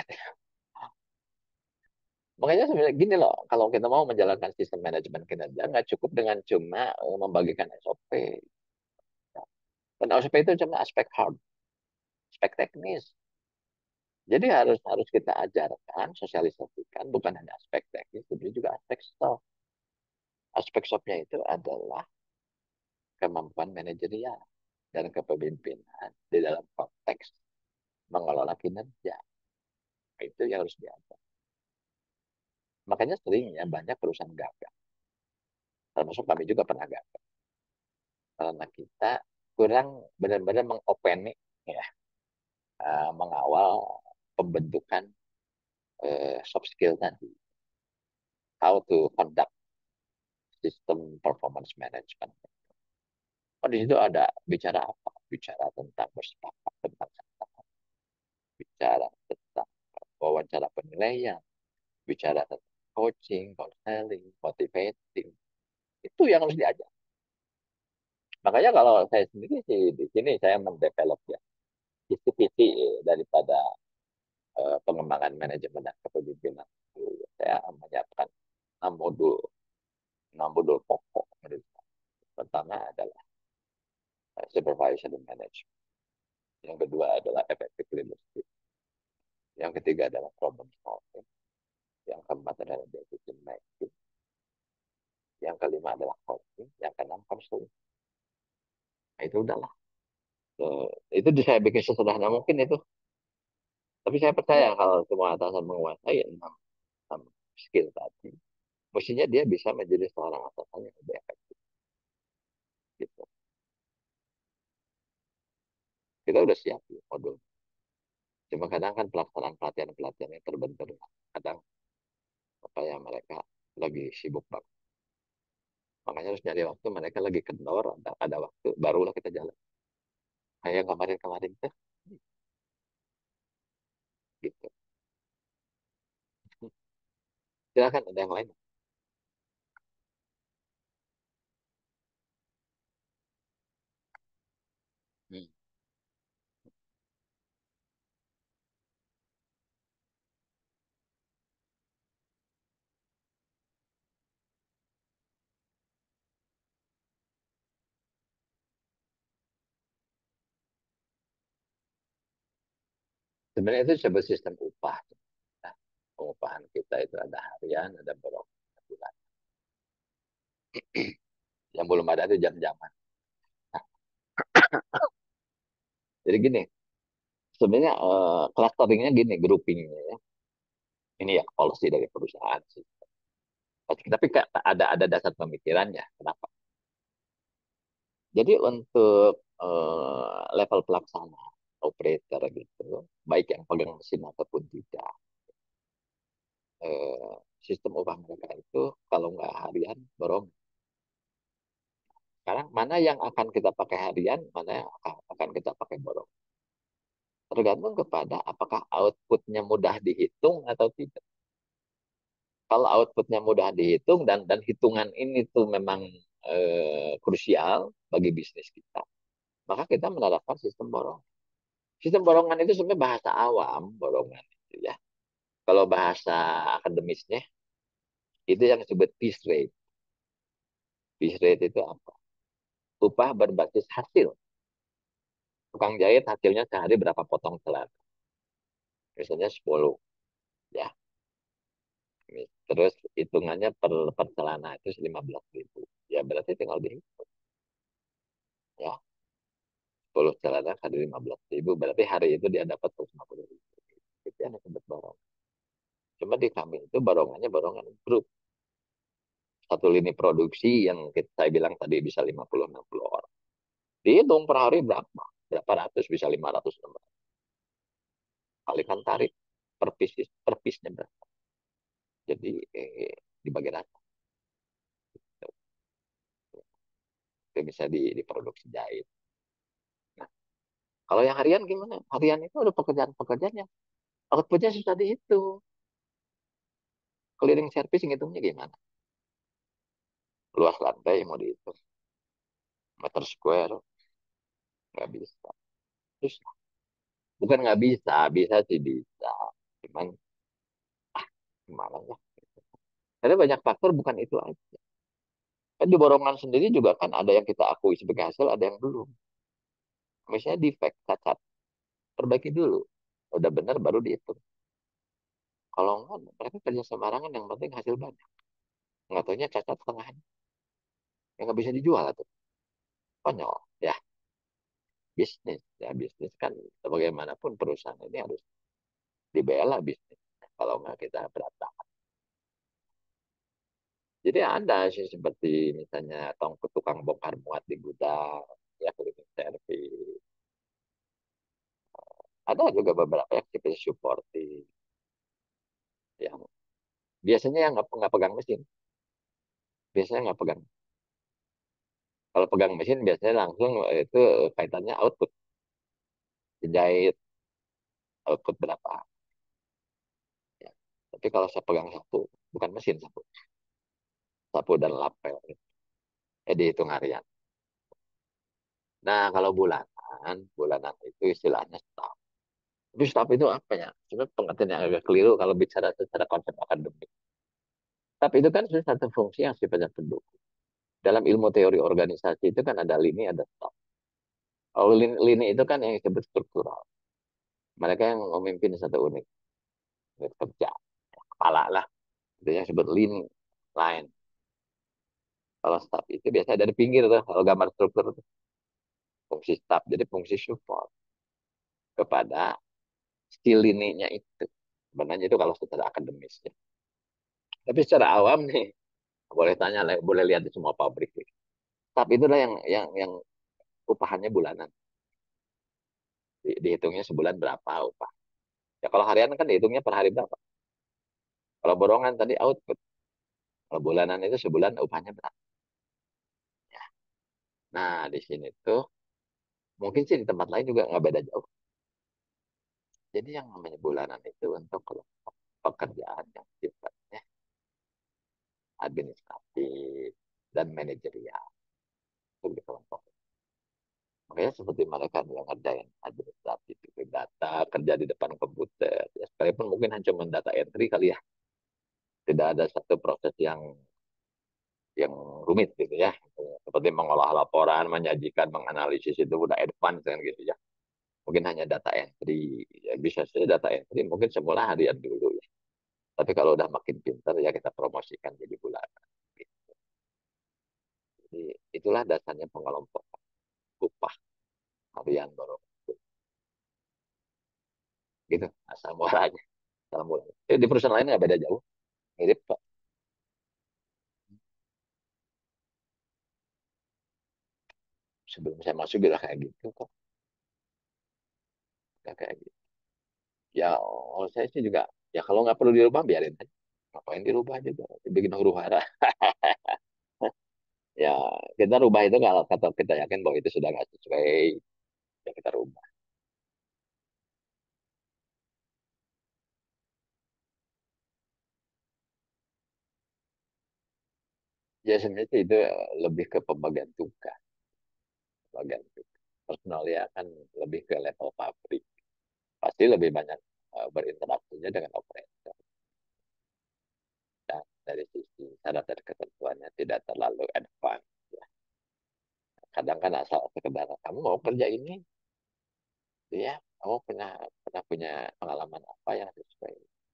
Makanya sebenarnya gini loh, kalau kita mau menjalankan sistem manajemen kinerja, nggak cukup dengan cuma eh, membagikan S O P. Dan S O P itu cuma aspek hard, aspek teknis. Jadi harus harus kita ajarkan, sosialisasikan, bukan hanya aspek teknis, tapi juga aspek soft. Aspek softnya itu adalah kemampuan manajerial dan kepemimpinan di dalam konteks mengelola kinerja. Itu yang harus diajar. Makanya sering ya banyak perusahaan gagal. Termasuk kami juga pernah gagal. Karena kita kurang benar-benar mengopeni ya, uh, mengawal pembentukan uh, soft skill tadi. How to conduct system performance management. Oh, di situ ada bicara apa? Bicara tentang bersepakat, tentang bicara tentang wawancara penilaian, bicara tentang coaching, counseling, motivating. Itu yang harus diajar. Makanya kalau saya sendiri sih di sini saya mendevelop ya visi-visi daripada uh, pengembangan manajemen dan kepemimpinan. Saya menyiapkan enam modul, enam modul pokok. Pertama adalah uh, supervision and management. Yang kedua adalah effective leadership. Yang ketiga adalah problem solving. Yang keempat adalah decision making. Yang kelima adalah coaching. Yang keenam counseling. Nah, itu udahlah. Uh, itu saya bikin sesederhana mungkin itu. Tapi saya percaya kalau semua atasan menguasai enam, enam skill tadi, mestinya dia bisa menjadi seorang atasan yang lebih efektif. Gitu. Kita udah siap ya, modul. Cuma kadang kan pelaksanaan pelatihan-pelatihan yang terbentur. Kadang apa ya mereka lagi sibuk banget. Makanya harus nyari waktu mereka lagi kendor, ada, ada waktu, barulah kita jalan. Kayak kemarin-kemarin tuh, gitu. Silakan ada yang lain. Hmm. Sebenarnya itu sebuah sistem upah. Nah, pengupahan kita itu ada harian, ada berapa bulan. Yang belum ada itu jam-jaman. Nah, jadi gini, sebenarnya uh, clusteringnya gini, groupingnya ya. Ini ya policy dari perusahaan sih. Tapi ada ada dasar pemikirannya. Kenapa? Jadi untuk uh, level pelaksana, operator gitu, baik yang pegang mesin ataupun tidak, uh, sistem upah mereka itu kalau nggak harian, borong. Sekarang mana yang akan kita pakai harian, mana yang akan kita pakai borong. Tergantung kepada apakah outputnya mudah dihitung atau tidak. Kalau outputnya mudah dihitung dan dan hitungan ini tuh memang eh, krusial bagi bisnis kita, maka kita menerapkan sistem borong. Sistem borongan itu sebenarnya bahasa awam, borongan itu ya. Kalau bahasa akademisnya itu yang disebut piece rate. Piece rate itu apa? Upah berbasis hasil. Tukang jahit hasilnya sehari berapa potong celana? Misalnya sepuluh ya. Terus hitungannya per, per celana itu lima belas ribu. Ya berarti tinggal dihitung. Ya, sepuluh celana kali lima belas ribu, berarti hari itu dia dapat seratus lima puluh ribu. Itu yang disebut borong. Cuma di kami itu barongannya barongan grup. Satu lini produksi yang kita, saya bilang tadi bisa lima puluh enam puluh orang. Dihitung per hari berapa? Berapa ratus, bisa lima ratus enam ratus. Kalikan tarik per piece, per piece-nya berapa. Jadi eh, dibagi rata. Itu bisa di, diproduksi jahit. Nah, kalau yang harian gimana? Harian itu ada pekerjaan-pekerjaan yang outputnya susah dihitung. Cleaning service ngitungnya gimana? Luas lantai mau dihitung. Meter square, nggak bisa. Terus, bukan nggak bisa, bisa sih bisa. Cuman, gimana ya? Karena banyak faktor bukan itu aja. Kan di borongan sendiri juga kan ada yang kita akui sebagai hasil, ada yang belum. Misalnya defect, cacat, perbaiki dulu. Udah benar baru dihitung. Kalau enggak, mereka kerja sembarangan yang penting hasil banyak. Nggak taunya cacat setengahnya. Yang nggak bisa dijual tuh. Konyol. Ya, bisnis. Ya, bisnis kan bagaimanapun perusahaan ini harus dibela bisnis. Kalau nggak kita berantakan. Jadi ada sih seperti misalnya tong tukang bongkar muat di gudang, ya cleaning service. Ada juga beberapa yang seperti supporting, yang biasanya yang nggak nggak pegang mesin, biasanya nggak pegang. Kalau pegang mesin biasanya langsung eh, itu kaitannya output, jahit output berapa. Ya. Tapi kalau saya pegang sapu, bukan mesin sapu, sapu dan lapel, eh dihitung harian. Nah kalau bulanan, bulanan itu istilahnya staff. Tapi staff itu apa ya? Sebenarnya pengertian yang agak keliru kalau bicara secara konsep akademik. Staff itu kan sebenarnya satu fungsi yang sifatnya pendukung. Dalam ilmu teori organisasi itu kan ada lini, ada staff. Kalau lini, lini itu kan yang disebut struktural. Mereka yang memimpin satu unit, unit kerja. Kepala lah. Itu yang disebut lini, line. Kalau staff itu biasanya dari pinggir tuh. Kalau gambar struktur itu fungsi staff. Jadi fungsi support kepada si lininya itu. Sebenarnya itu kalau secara akademis. Ya. Tapi secara awam nih, boleh tanya, boleh lihat di semua pabrik. Staff itulah yang yang yang upahannya bulanan. Di, dihitungnya sebulan berapa upah. Ya kalau harian kan dihitungnya per hari berapa. Kalau borongan tadi output. Kalau bulanan itu sebulan upahnya berapa. Nah, di sini tuh mungkin sih di tempat lain juga nggak beda jauh. Jadi yang namanya bulanan itu untuk kelompok pekerjaan yang sifatnya administratif dan manajerial untuk di kelompok. Makanya seperti mereka yang ngerjain administratif itu data, kerja di depan komputer. Ya, sekalipun mungkin hanya cuma data entry kali ya. Tidak ada satu proses yang yang rumit gitu ya. Seperti mengolah laporan, menyajikan, menganalisis itu udah advance kan gitu ya. Mungkin hanya data entry. Ya, bisa saja data entry mungkin semula harian dulu ya. Tapi kalau udah makin pintar ya kita promosikan jadi bulanan. Gitu. Jadi itulah dasarnya pengelompokan upah harian baru. Gitu asal mualanya. Asal mulanya. Eh, di perusahaan lain nggak beda jauh. Mirip Pak. Sebelum saya masuk juga kayak gitu kok. Nggak kayak gitu. Ya kalau saya sih juga ya kalau nggak perlu dirubah biarin aja. Ngapain dirubah juga? Bikin huru hara. Ya kita rubah itu kalau kata kita yakin bahwa itu sudah nggak sesuai ya kita rubah. Ya sebenarnya itu lebih ke pembagian tugas, pembagian tugas. Personal ya kan lebih ke level pabrik. Pasti lebih banyak uh, berinteraksinya dengan operator. Dan dari sisi syarat dan ketentuannya tidak terlalu advance. Ya. Kadang kan asal sekedar kamu mau kerja ini, ya kamu pernah pernah punya pengalaman apa yang sesuai.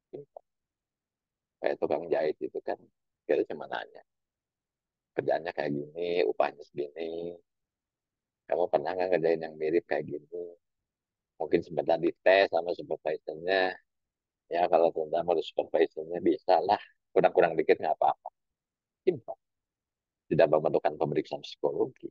Kayak tukang jahit itu kan kita cuma nanya kerjanya kayak gini, upahnya segini, Kamu pernah nggak ngerjain yang mirip kayak gini? Mungkin sebentar dites sama supervisornya. Ya kalau tentang sama supervisornya bisa lah. Kurang-kurang dikit nggak apa-apa. Simpel. Tidak memerlukan pemeriksaan psikologi.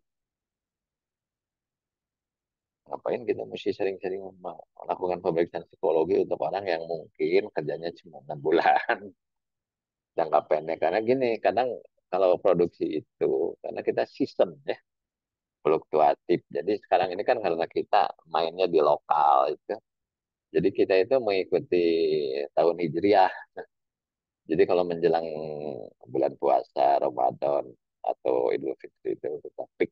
Ngapain kita mesti sering-sering melakukan pemeriksaan psikologi untuk orang yang mungkin kerjanya cuma enam bulan, jangka pendek. Karena gini, kadang kalau produksi itu, karena kita sistem ya, fluktuatif. Jadi sekarang ini kan karena kita mainnya di lokal itu, jadi kita itu mengikuti tahun Hijriah. Jadi kalau menjelang bulan puasa, Ramadan, atau Idul Fitri itu kita peak.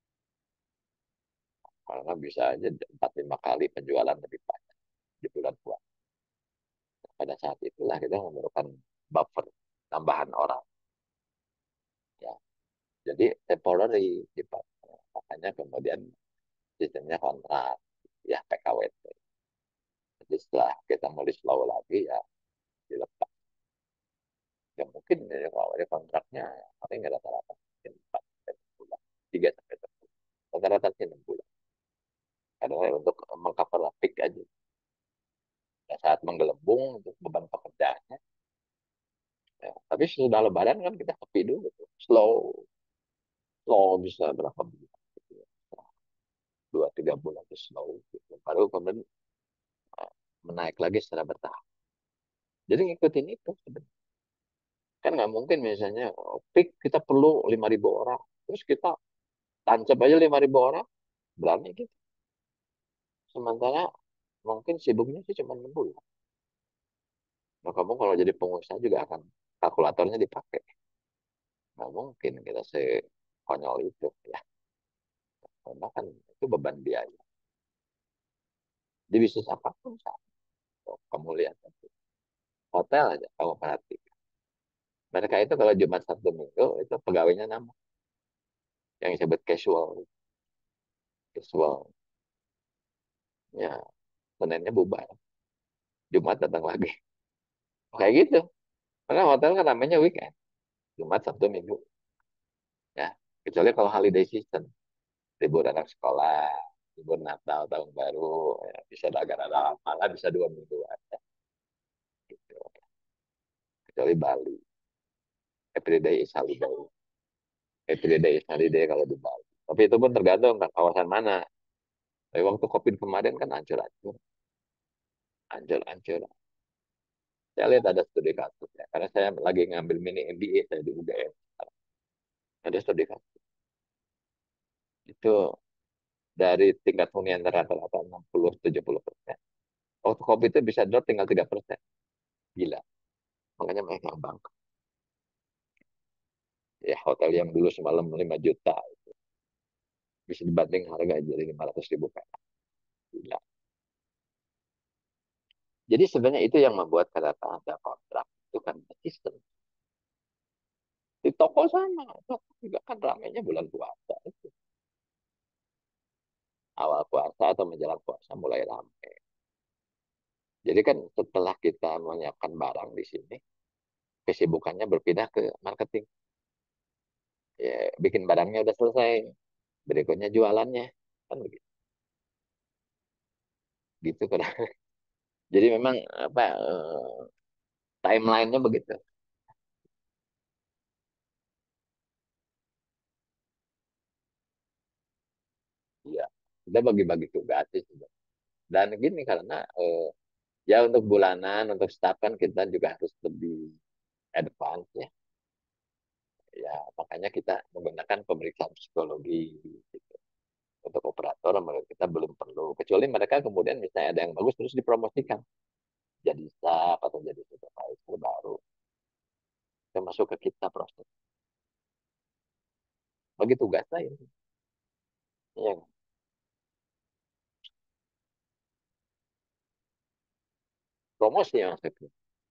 Karena bisa aja empat lima kali penjualan lebih banyak di bulan puasa. Pada saat itulah kita memerlukan buffer, tambahan orang. Ya. Jadi temporary dipakai. Makanya kemudian sistemnya kontrak, ya P K W T. Jadi setelah kita mau slow lagi ya dilepas. Ya mungkin ya, kalau ada kontraknya paling nggak rata-rata mungkin empat sampai enam bulan, tiga sampai enam bulan. Rata-rata sih enam bulan. Adalah untuk mengcover peak aja. Pada saat menggelembung untuk beban pekerjaannya. Ya. Tapi sudah lebaran kan kita sepi dulu tuh. Slow, slow bisa berapa bulan. Gitu ya. Dua tiga bulan itu slow. Gitu. Baru kemudian uh, menaik lagi secara bertahap. Jadi ngikutin itu sebenarnya. Kan nggak mungkin misalnya oh, peak kita perlu lima ribu orang. Terus kita tancap aja lima ribu orang. Berani gitu. Sementara mungkin sibuknya sih cuma enam bulan. Nah, kamu kalau jadi pengusaha juga akan kalkulatornya dipakai. Nggak mungkin kita sekonyol itu ya. Karena kan itu beban biaya. Di bisnis apapun sama. Tuh, kamu lihat nanti. Hotel aja kamu perhatikan. Mereka itu kalau Jumat Sabtu Minggu itu pegawainya nambah. Yang disebut casual. Casual. Ya, Seninnya bubar. Jumat datang lagi. Kayak gitu. Karena hotel kan namanya weekend. Jumat, Sabtu, Minggu. Ya, kecuali kalau holiday season. Libur anak sekolah, libur Natal, Tahun Baru, ya, bisa agak ada malah bisa dua minggu aja. Gitu. Kecuali Bali. Every day is holiday. Every day is holiday kalau di Bali. Tapi itu pun tergantung kan kawasan mana. Tapi waktu COVID kemarin kan hancur-hancur. Hancur-hancur. Saya lihat ada studi kasus ya. Karena saya lagi ngambil mini M B A saya di U G M. Ada studi kasus. Itu dari tingkat hunian rata-rata enam puluh sampai tujuh puluh persen. Waktu COVID itu bisa drop tinggal tiga persen. Gila. Makanya mereka yang bangkrut. Ya hotel yang dulu semalam lima juta bisa dibanting harga jadi lima ratus ribu perak. Gila. Jadi sebenarnya itu yang membuat kata ada kontrak itu kan sistem. Di toko sama, toko juga kan ramainya bulan puasa itu. Awal puasa atau menjelang puasa mulai ramai. Jadi kan setelah kita menyiapkan barang di sini, kesibukannya berpindah ke marketing. Ya, bikin barangnya udah selesai, berikutnya jualannya. Kan begitu. Gitu kan. Jadi memang apa eh, timelinenya begitu. Iya. Kita bagi-bagi tugas sih. Dan gini karena eh, ya untuk bulanan, untuk staff kan kita juga harus lebih advance ya. Ya, makanya kita menggunakan pemeriksaan psikologi gitu. Untuk operator menurut kita belum perlu. Kecuali mereka kemudian misalnya ada yang bagus terus dipromosikan. Jadi staff atau jadi supervisor baru. Kita masuk ke kita proses. Bagi tugas lain. Ya, promosi maksudnya.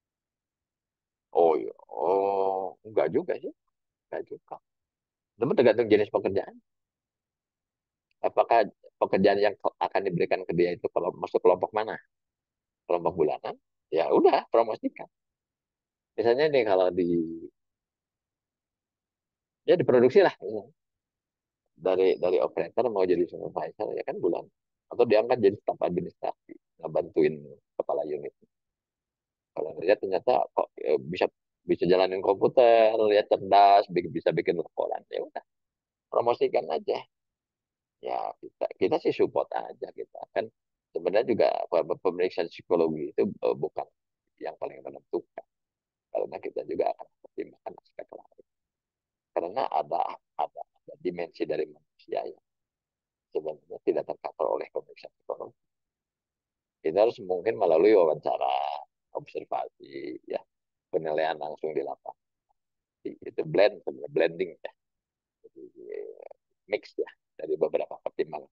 Oh iya, oh enggak juga sih, enggak juga. Namun tergantung jenis pekerjaan. Apakah pekerjaan yang akan diberikan ke dia itu kalau masuk kelompok mana? Kelompok bulanan? Ya udah, promosikan. Misalnya nih kalau di ya diproduksi lah. dari dari operator mau jadi supervisor ya kan bulan, atau diangkat jadi staf administrasi ngebantuin kepala unit. Kalau ngeliat ternyata kok eh, bisa bisa jalanin komputer, ya cerdas, bi- bisa bikin laporan, ya udah promosikan aja. Ya kita kita sih support aja, kita kan sebenarnya juga pe- pemeriksaan psikologi itu eh, bukan yang paling menentukan, karena kita juga akan pertimbangkan aspek lain, karena ada ada, ada dimensi dari manusia yang sebenarnya tidak tercover oleh pemeriksaan psikologi. Kita harus mungkin melalui wawancara, observasi, ya penilaian langsung di lapangan. Itu blend, sebenarnya blending ya. Jadi mix ya dari beberapa pertimbangan.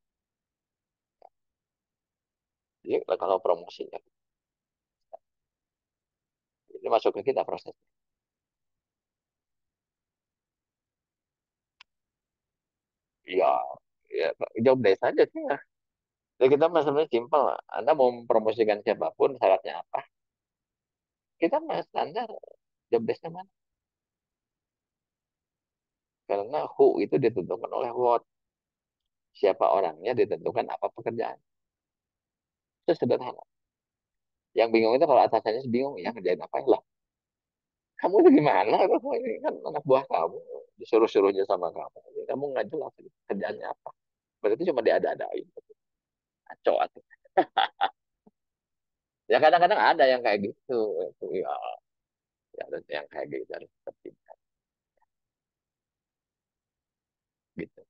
Jadi kalau promosinya ini masuk ke kita proses. Iya, ya, jawab deh saja sih ya. Jadi kita mah sebenarnya simpel. Anda mau mempromosikan siapapun, syaratnya apa? Kita mah standar job desk-nya mana? Karena who itu ditentukan oleh what. Siapa orangnya ditentukan apa pekerjaan. Itu sederhana. Yang bingung itu kalau atasannya bingung, ya ngerjain apa ya lah. Kamu itu gimana? Ini kan anak buah kamu. Disuruh-suruhnya sama kamu. Kamu nggak jelas kerjaannya apa. Berarti cuma diada-adain. Kacau atuh. Ya kadang-kadang ada yang kayak gitu. Itu, ya, ya ada yang kayak gitu harus tertibkan gitu.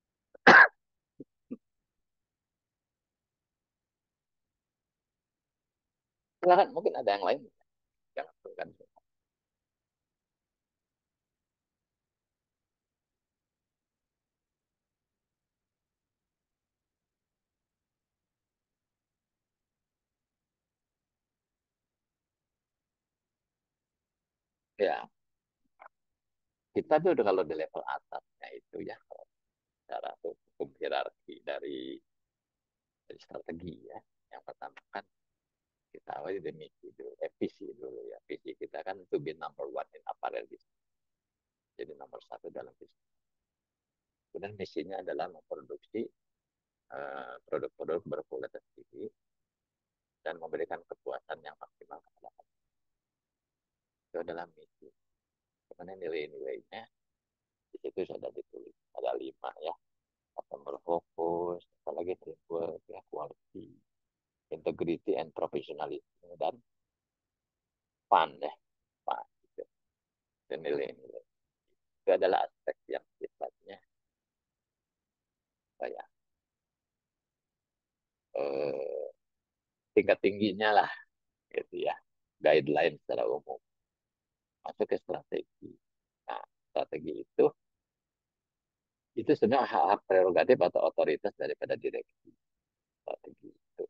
Silakan mungkin ada yang lain. Jangan sungkan. Ya, kita tuh udah kalau di level atasnya itu ya, kalau cara hukum hierarki dari, dari strategi ya. Yang pertama kan kita awali dari misi dulu, eh, visi dulu ya. Visi kita kan to be number one in apparel business. Jadi nomor satu dalam bisnis. Kemudian misinya adalah memproduksi eh, produk-produk berkualitas tinggi dan memberikan kepuasan yang maksimal kepada konsumen. Itu adalah misi. Kemudian nilai-nilainya di situ sudah ditulis ada lima ya: customer focus, apalagi teamwork, ya, quality, integrity and professionalism, dan fun ya, fun gitu. Itu nilai-nilai. Itu adalah aspek yang sifatnya kayak eh, tingkat tingginya lah gitu ya, guideline secara umum. Masuk ke strategi. Nah, strategi itu itu sebenarnya hak-hak prerogatif atau otoritas daripada direksi. Strategi itu.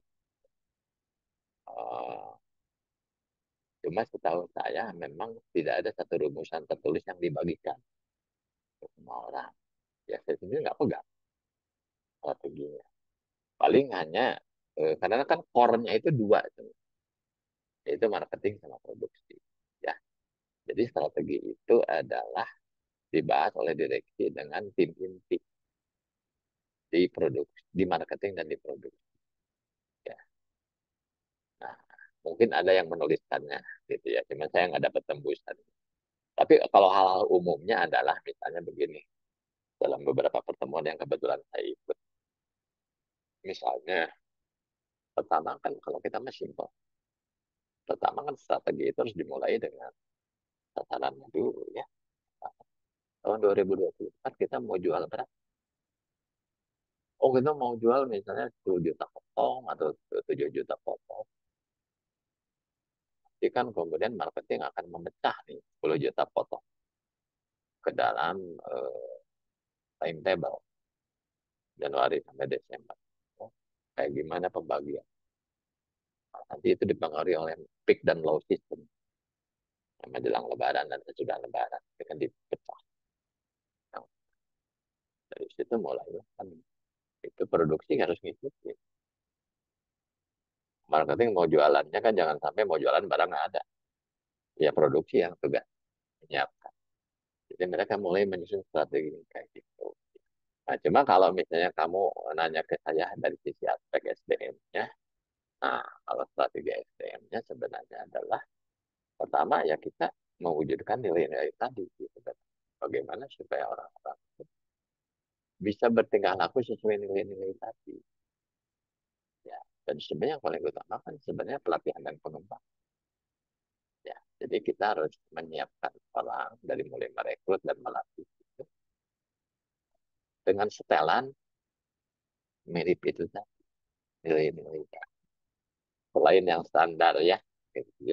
Uh, Cuma setahu saya memang tidak ada satu rumusan tertulis yang dibagikan ke semua orang. Ya saya sendiri nggak pegang strateginya. Paling hanya eh, karena kan core-nya itu dua, yaitu marketing sama produksi. Ya, jadi strategi itu adalah dibahas oleh direksi dengan tim inti di produksi, di marketing dan di produksi. Ya, nah mungkin ada yang menuliskannya gitu ya, cuma saya nggak dapat tembusan. Tapi kalau hal-hal umumnya adalah misalnya begini, dalam beberapa pertemuan yang kebetulan saya ikut, misalnya pertama kan kalau kita masih simpel, pertama kan strategi itu harus dimulai dengan sasarannya dulu ya. Tahun dua ribu dua puluh empat kita mau jual berapa? Oh kita mau jual misalnya sepuluh juta potong atau tujuh juta potong. Jadi kan kemudian marketing akan memecah nih sepuluh juta potong ke dalam uh, timetable Januari sampai Desember. Oh, kayak gimana pembagian? Nanti itu dipengaruhi oleh peak dan low season. Menjelang lebaran dan sesudah lebaran. Itu kan dipecah. Nah, dari situ mulai kan itu produksi harus ngikutin. Marketing mau jualannya kan jangan sampai mau jualan barang nggak ada. Ya produksi yang tugas menyiapkan. Jadi mereka mulai menyusun strategi kayak gitu. Nah, cuma kalau misalnya kamu nanya ke saya dari sisi aspek S D M-nya, nah, kalau strategi S D M-nya sebenarnya adalah pertama ya kita mewujudkan nilai-nilai tadi. Gitu. Bagaimana supaya orang-orang bisa bertingkah laku sesuai nilai-nilai tadi. Ya. Dan sebenarnya yang paling utama kan sebenarnya pelatihan dan pengembangan. Ya. Jadi kita harus menyiapkan orang dari mulai merekrut dan melatih itu dengan setelan mirip itu tadi, nilai-nilai selain yang standar ya. Gitu ya.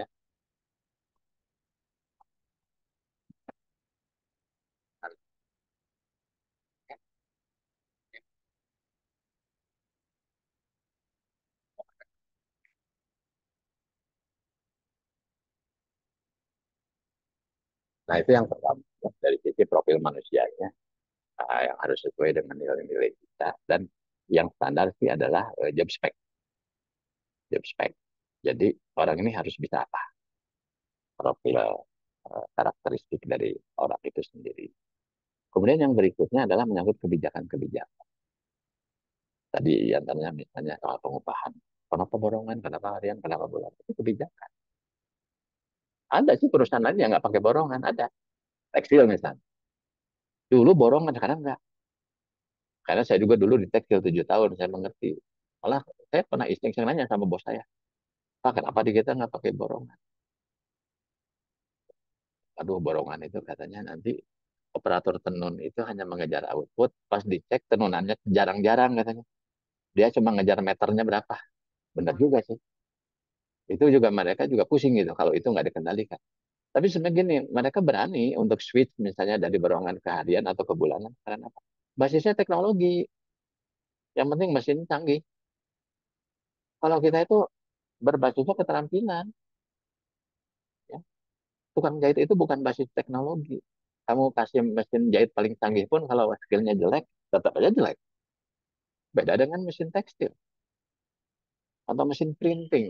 Nah, itu yang pertama. Dari sisi profil manusianya, uh, yang harus sesuai dengan nilai-nilai kita. Dan yang standar sih adalah uh, job spec. Job spec. Jadi orang ini harus bisa apa? Profil uh, karakteristik dari orang itu sendiri. Kemudian yang berikutnya adalah menyangkut kebijakan-kebijakan. Tadi antaranya misalnya soal pengupahan. Kenapa borongan, kenapa harian, kenapa bulan. Itu kebijakan. Ada sih perusahaan lain yang nggak pakai borongan. Ada. Tekstil misalnya. Dulu borongan, sekarang nggak. Karena saya juga dulu di tekstil tujuh tahun, saya mengerti. Malah saya pernah iseng-iseng nanya sama bos saya, Pak, kenapa di kita nggak pakai borongan? Aduh, borongan itu katanya nanti operator tenun itu hanya mengejar output, pas dicek tenunannya jarang-jarang katanya. Dia cuma ngejar meternya berapa. Benar juga sih. Itu juga mereka juga pusing gitu kalau itu nggak dikendalikan. Tapi sebenarnya gini, mereka berani untuk switch misalnya dari borongan ke harian atau ke bulanan. Karena apa? Basisnya teknologi. Yang penting mesin canggih. Kalau kita itu berbasisnya keterampilan. Ya. Tukang jahit itu bukan basis teknologi. Kamu kasih mesin jahit paling canggih pun kalau skillnya jelek, tetap aja jelek. Beda dengan mesin tekstil atau mesin printing.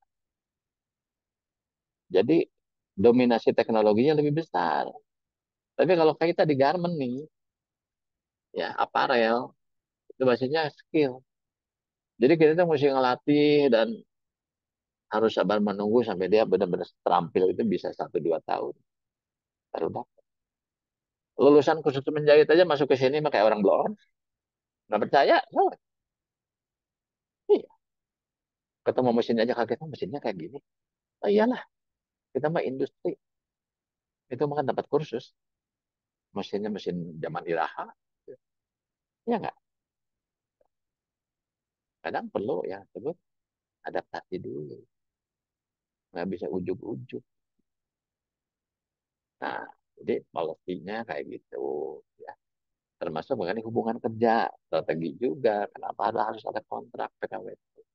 Jadi dominasi teknologinya lebih besar. Tapi kalau kita di garment nih, ya aparel, itu basisnya skill. Jadi kita tuh mesti ngelatih dan harus sabar menunggu sampai dia benar-benar terampil itu bisa satu dua tahun. Baru dapat. Lulusan khusus menjahit aja masuk ke sini kayak orang blon. Nggak percaya? Oh, iya. Ketemu mesin aja kaget, "Oh, mesinnya kayak gini." Oh iyalah, kita mah industri. Itu mah kan dapat kursus. Mesinnya mesin zaman Iraha. Ya nggak? Kadang perlu ya sebut adaptasi dulu. Nggak bisa ujuk-ujuk. Nah, jadi policy-nya kayak gitu. Ya. Termasuk mengenai hubungan kerja. Strategi juga. Kenapa ada, harus ada kontrak P K W?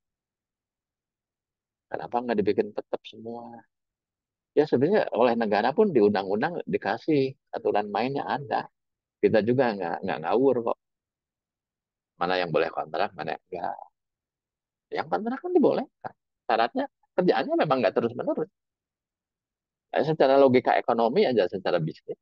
Kenapa nggak dibikin tetap semua? Ya sebenarnya oleh negara pun di undang-undang dikasih aturan mainnya ada. Kita juga nggak nggak ngawur kok. Mana yang boleh kontrak, mana yang enggak. Yang kontrak kan dibolehkan. Syaratnya kerjaannya memang nggak terus-menerus. Eh, secara logika ekonomi aja, secara bisnis.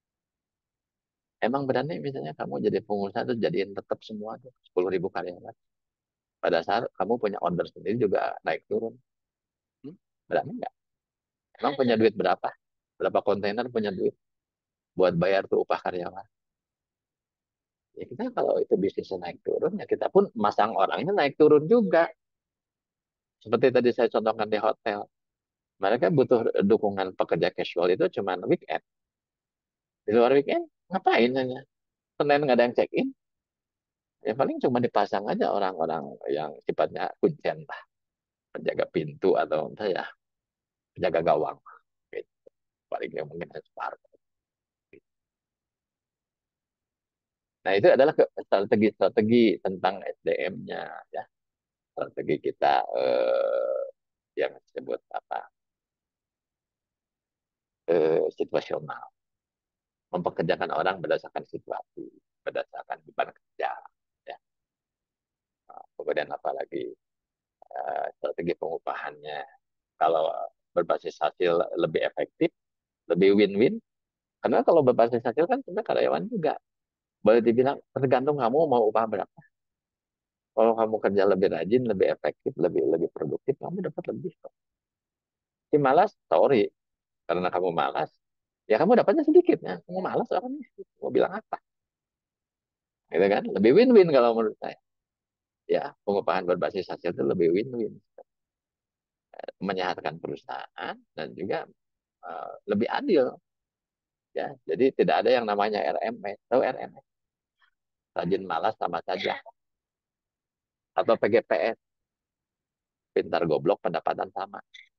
Emang berani misalnya kamu jadi pengusaha tuh jadiin tetap semua tuh sepuluh ribu karyawan. Pada saat kamu punya order sendiri juga naik turun. Hmm? Berani nggak? Emang punya duit berapa? Berapa kontainer punya duit buat bayar tuh upah karyawan? Ya kita kalau itu bisnisnya naik turun, ya kita pun masang orangnya naik turun juga. Seperti tadi saya contohkan di hotel. Mereka butuh dukungan pekerja casual itu cuma weekend. Di luar weekend, ngapain hanya? Senin nggak ada yang check-in. Ya paling cuma dipasang aja orang-orang yang sifatnya kuncen lah. Penjaga pintu atau entah ya, penjaga gawang. Gitu. Paling yang mungkin separuh. Nah itu adalah strategi-strategi tentang S D M-nya. Ya. Strategi kita eh, yang disebut apa eh, situasional. Mempekerjakan orang berdasarkan situasi, berdasarkan beban kerja. Ya. Nah, kemudian apalagi eh, strategi pengupahannya. Kalau berbasis hasil lebih efektif, lebih win-win. Karena kalau berbasis hasil kan sebenarnya karyawan juga. Boleh dibilang tergantung kamu mau upah berapa. Kalau kamu kerja lebih rajin, lebih efektif, lebih lebih produktif, kamu dapat lebih kok. Si malas, sorry, karena kamu malas, ya kamu dapatnya sedikit ya. Kamu malas, orang mau bilang apa? Gitu kan? Lebih win-win kalau menurut saya. Ya, pengupahan berbasis hasil itu lebih win-win. Menyehatkan perusahaan dan juga uh, lebih adil. Ya, jadi tidak ada yang namanya R M S. Tahu R M S? Rajin malas sama saja. Atau P G P S, pintar goblok pendapatan sama.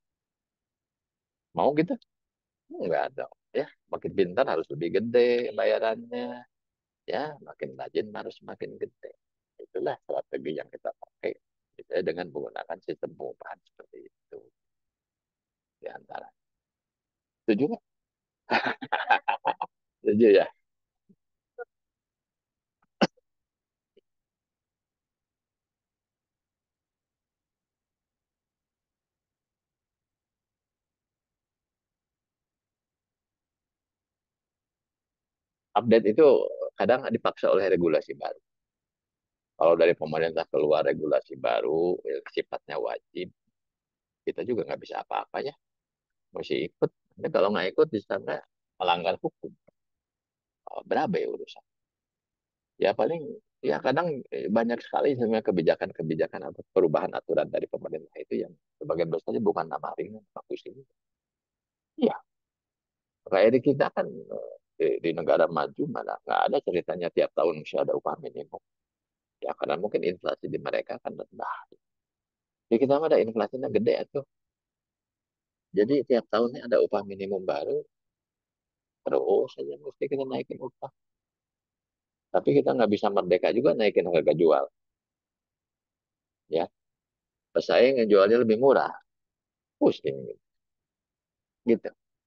Mau gitu? Enggak dong. Ya, makin pintar harus lebih gede bayarannya. Ya, makin rajin harus makin gede. Itulah strategi yang kita pakai. Misalnya dengan menggunakan sistem pengupahan seperti itu. Di antara. Setuju nggak? Setuju ya? Update itu kadang dipaksa oleh regulasi baru. Kalau dari pemerintah keluar regulasi baru, yang sifatnya wajib, kita juga nggak bisa apa-apa ya. Mesti ikut. Tapi kalau nggak ikut, di sana melanggar hukum. Oh, berapa ya urusan? Ya paling, ya kadang eh, banyak sekali sebenarnya kebijakan-kebijakan atau perubahan aturan dari pemerintah itu yang sebagian besarnya bukan nama ringan, bagus ini. Iya, kayak di kita kan eh, di, di negara maju mana nggak ada ceritanya tiap tahun mesti ada upah minimum. Ya karena mungkin inflasi di mereka kan rendah. Di kita mah ada inflasinya gede tuh. Jadi tiap tahunnya ada upah minimum baru, terus saja mesti kita naikin upah. Tapi kita nggak bisa merdeka juga naikin harga jual. Ya, pesaing yang jualnya lebih murah, pusing gitu.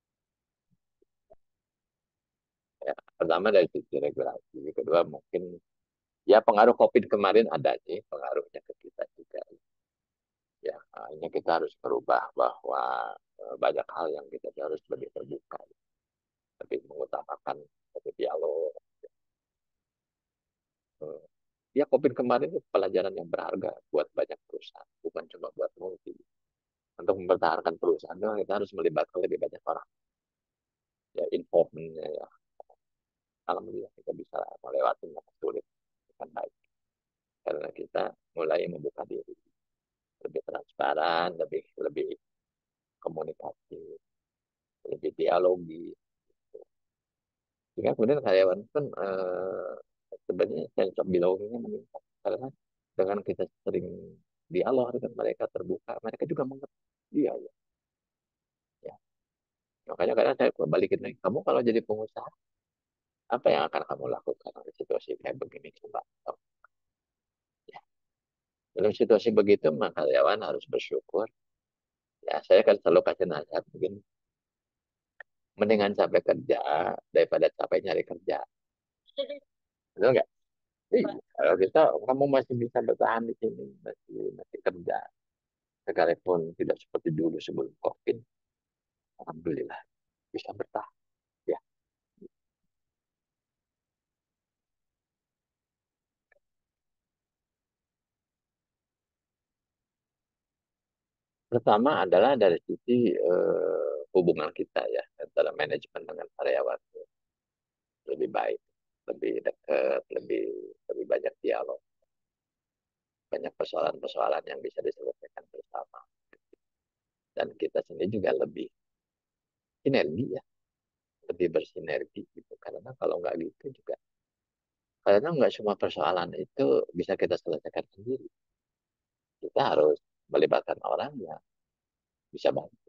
Ya, pertama dari sisi regulasi, kedua mungkin ya pengaruh COVID kemarin ada sih pengaruhnya ke kita juga. Ya, hanya kita harus berubah bahwa eh, banyak hal yang kita harus lebih terbuka, lebih mengutamakan lebih dialog. Eh, Ya, COVID kemarin itu pelajaran yang berharga buat banyak perusahaan, bukan cuma buat multi. Untuk mempertahankan perusahaan, kita harus melibatkan lebih banyak orang. Ya, involvementnya ya, alhamdulillah kita bisa melewati masa sulit dengan baik. Karena kita mulai membuka diri, lebih transparan, lebih lebih komunikasi, lebih dialogi. Sehingga kemudian karyawan pun eh, sebenarnya sense of belonging-nya meningkat. Karena dengan kita sering dialog dengan mereka terbuka, mereka juga mengerti. Iya, ya. Ya. Makanya kadang saya balikin lagi, kamu kalau jadi pengusaha, apa yang akan kamu lakukan di situasi kayak begini? Coba. Ya. Dalam situasi begitu, maka karyawan harus bersyukur. Ya, saya kan selalu kasih nasihat, mungkin mendingan capek kerja daripada capek nyari kerja. Betul nggak? Iya. Kalau kita, kamu masih bisa bertahan di sini, masih masih kerja, sekalipun tidak seperti dulu sebelum COVID, alhamdulillah bisa bertahan. Ya, pertama adalah dari sisi eh, hubungan kita ya antara manajemen dengan karyawan lebih baik, lebih dekat, lebih lebih banyak dialog, banyak persoalan-persoalan yang bisa diselesaikan bersama, dan kita sendiri juga lebih sinergi ya, lebih bersinergi gitu. Karena kalau nggak gitu juga, karena nggak semua persoalan itu bisa kita selesaikan sendiri. Kita harus melibatkan orang yang bisa bantu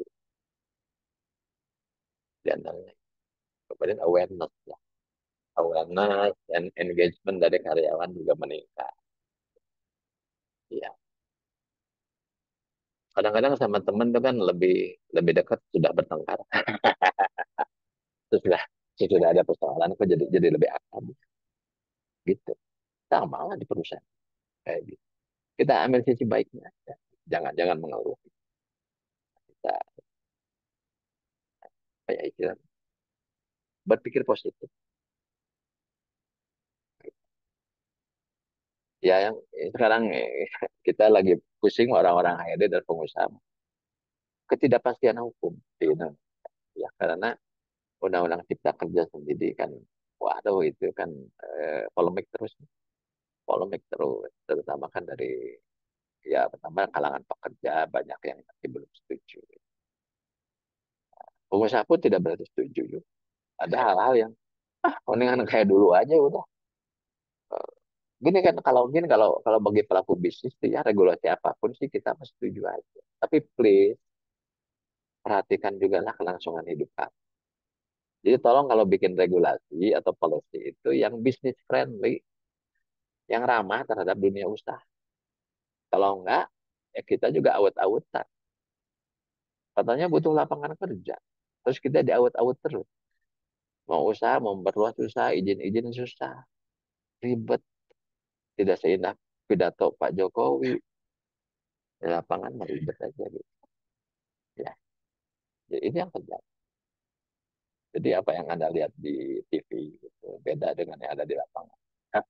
di antaranya. Kemudian awareness ya. Awareness dan engagement dari karyawan juga meningkat. Ya, kadang-kadang sama temen tuh kan lebih lebih dekat sudah bertengkar. Sudah sudah ada persoalan kok jadi jadi lebih akrab gitu. Sama lah di perusahaan kayak gitu. Kita ambil sisi baiknya. Ya. Jangan jangan mengeluh. Kita kayak istilah berpikir positif. Ya yang sekarang eh, kita lagi pusing orang-orang H R D dan pengusaha ketidakpastian hukum di Indonesia. Ya, karena Undang-Undang Cipta Kerja sendiri kan, waduh itu kan eh, polemik terus, polemik terus, terutama kan dari ya pertama kalangan pekerja banyak yang masih belum setuju. Pengusaha pun tidak berarti setuju juga. Ada hal-hal yang ah mendingan kayak dulu aja udah. Eh, Gini kan kalau gini kalau kalau bagi pelaku bisnis ya regulasi apapun sih kita mesti setuju aja. Tapi please perhatikan juga lah kelangsungan hidup kamu. Jadi tolong kalau bikin regulasi atau policy itu yang business friendly, yang ramah terhadap dunia usaha. Kalau enggak, ya kita juga awet-awetan. Katanya butuh lapangan kerja. Terus kita diawet-awet terus. Mau usaha, mau memperluas usaha, izin-izin susah. Ribet. Tidak seindah pidato Pak Jokowi. Di lapangan mah ribet aja gitu. Ya, jadi ini yang terjadi. Jadi apa yang Anda lihat di T V gitu, beda dengan yang ada di lapangan.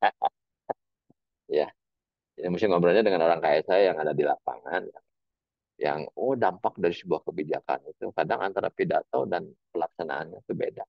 Ya, ini mesti ngobrolnya dengan orang kayak saya yang ada di lapangan, yang oh dampak dari sebuah kebijakan itu kadang antara pidato dan pelaksanaannya itu beda.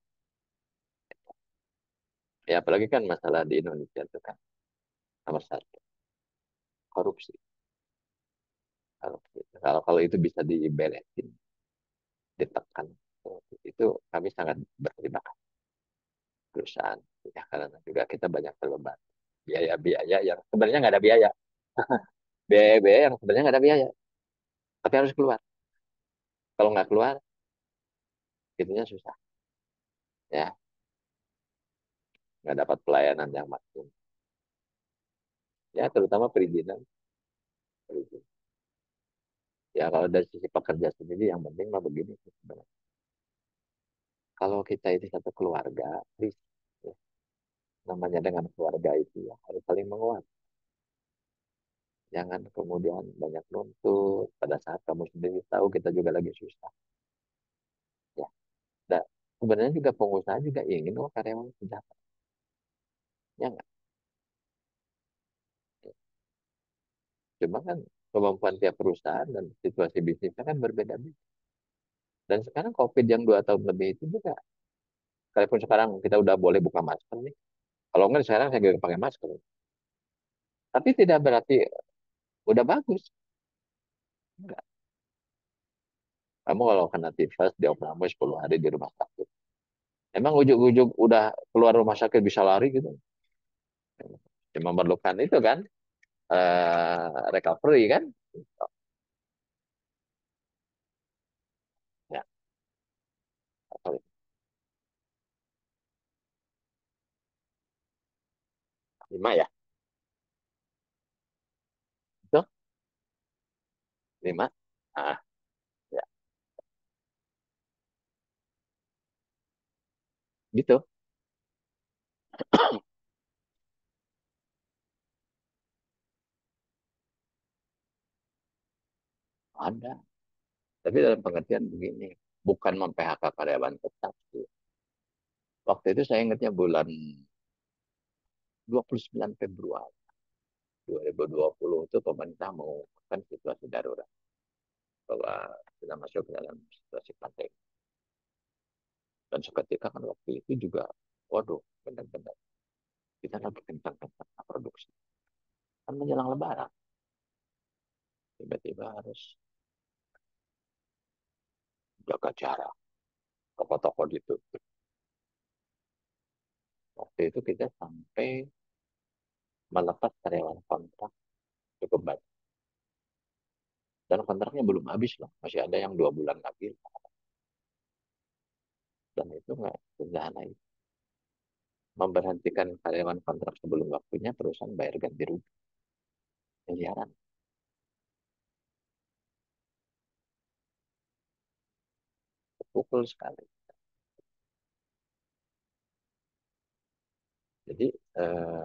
Ya apalagi kan masalah di Indonesia itu kan nomor satu korupsi. Korupsi. Kalau kalau itu bisa diberesin, ditekan, itu kami sangat berterima kasih perusahaan. Ya karena juga kita banyak terlibat biaya-biaya yang sebenarnya nggak ada biaya, biaya-biaya yang sebenarnya nggak ada biaya, tapi harus keluar. Kalau nggak keluar, itunya susah. Ya, nggak dapat pelayanan yang maksimal. Ya, terutama perizinan. Perizinan. Ya kalau dari sisi pekerja sendiri yang penting mah begini sih sebenarnya. Kalau kita itu satu keluarga, please, ya, namanya dengan keluarga itu ya harus saling menguat. Jangan kemudian banyak nuntut pada saat kamu sendiri tahu kita juga lagi susah. Ya, dan sebenarnya juga pengusaha juga ingin oh, karyawan sejahtera. Ya nggak? Cuma kan kemampuan tiap perusahaan dan situasi bisnisnya kan berbeda-beda. Dan sekarang COVID yang dua tahun lebih itu juga, sekalipun sekarang kita udah boleh buka masker nih. Kalau nggak sekarang saya nggak pakai masker. Tapi tidak berarti udah bagus. Enggak. Kamu kalau kena tifus diopname sepuluh hari di rumah sakit. Emang ujuk-ujuk udah keluar rumah sakit bisa lari gitu. Cuma memerlukan itu kan, eh, recovery kan. Ya, recovery. Lima ya? Itu lima. Ah, ya, gitu. Ada. Tapi dalam pengertian begini, bukan mem-P H K karyawan tetap sih. Waktu itu saya ingatnya bulan dua puluh sembilan Februari dua ribu dua puluh itu pemerintah mengumumkan situasi darurat bahwa sudah masuk ke dalam situasi pandemi. Dan seketika kan waktu itu juga, waduh, benar-benar kita lagi kencang-kencang produksi. Kan menjelang Lebaran, tiba-tiba harus jaga jarak, toko-toko ditutup. Waktu itu kita sampai melepas karyawan kontrak cukup banyak. Dan kontraknya belum habis loh, masih ada yang dua bulan lagi. Dan itu nggak sederhana itu. Memberhentikan karyawan kontrak sebelum waktunya, perusahaan bayar ganti rugi miliaran. Pukul sekali. Jadi eh,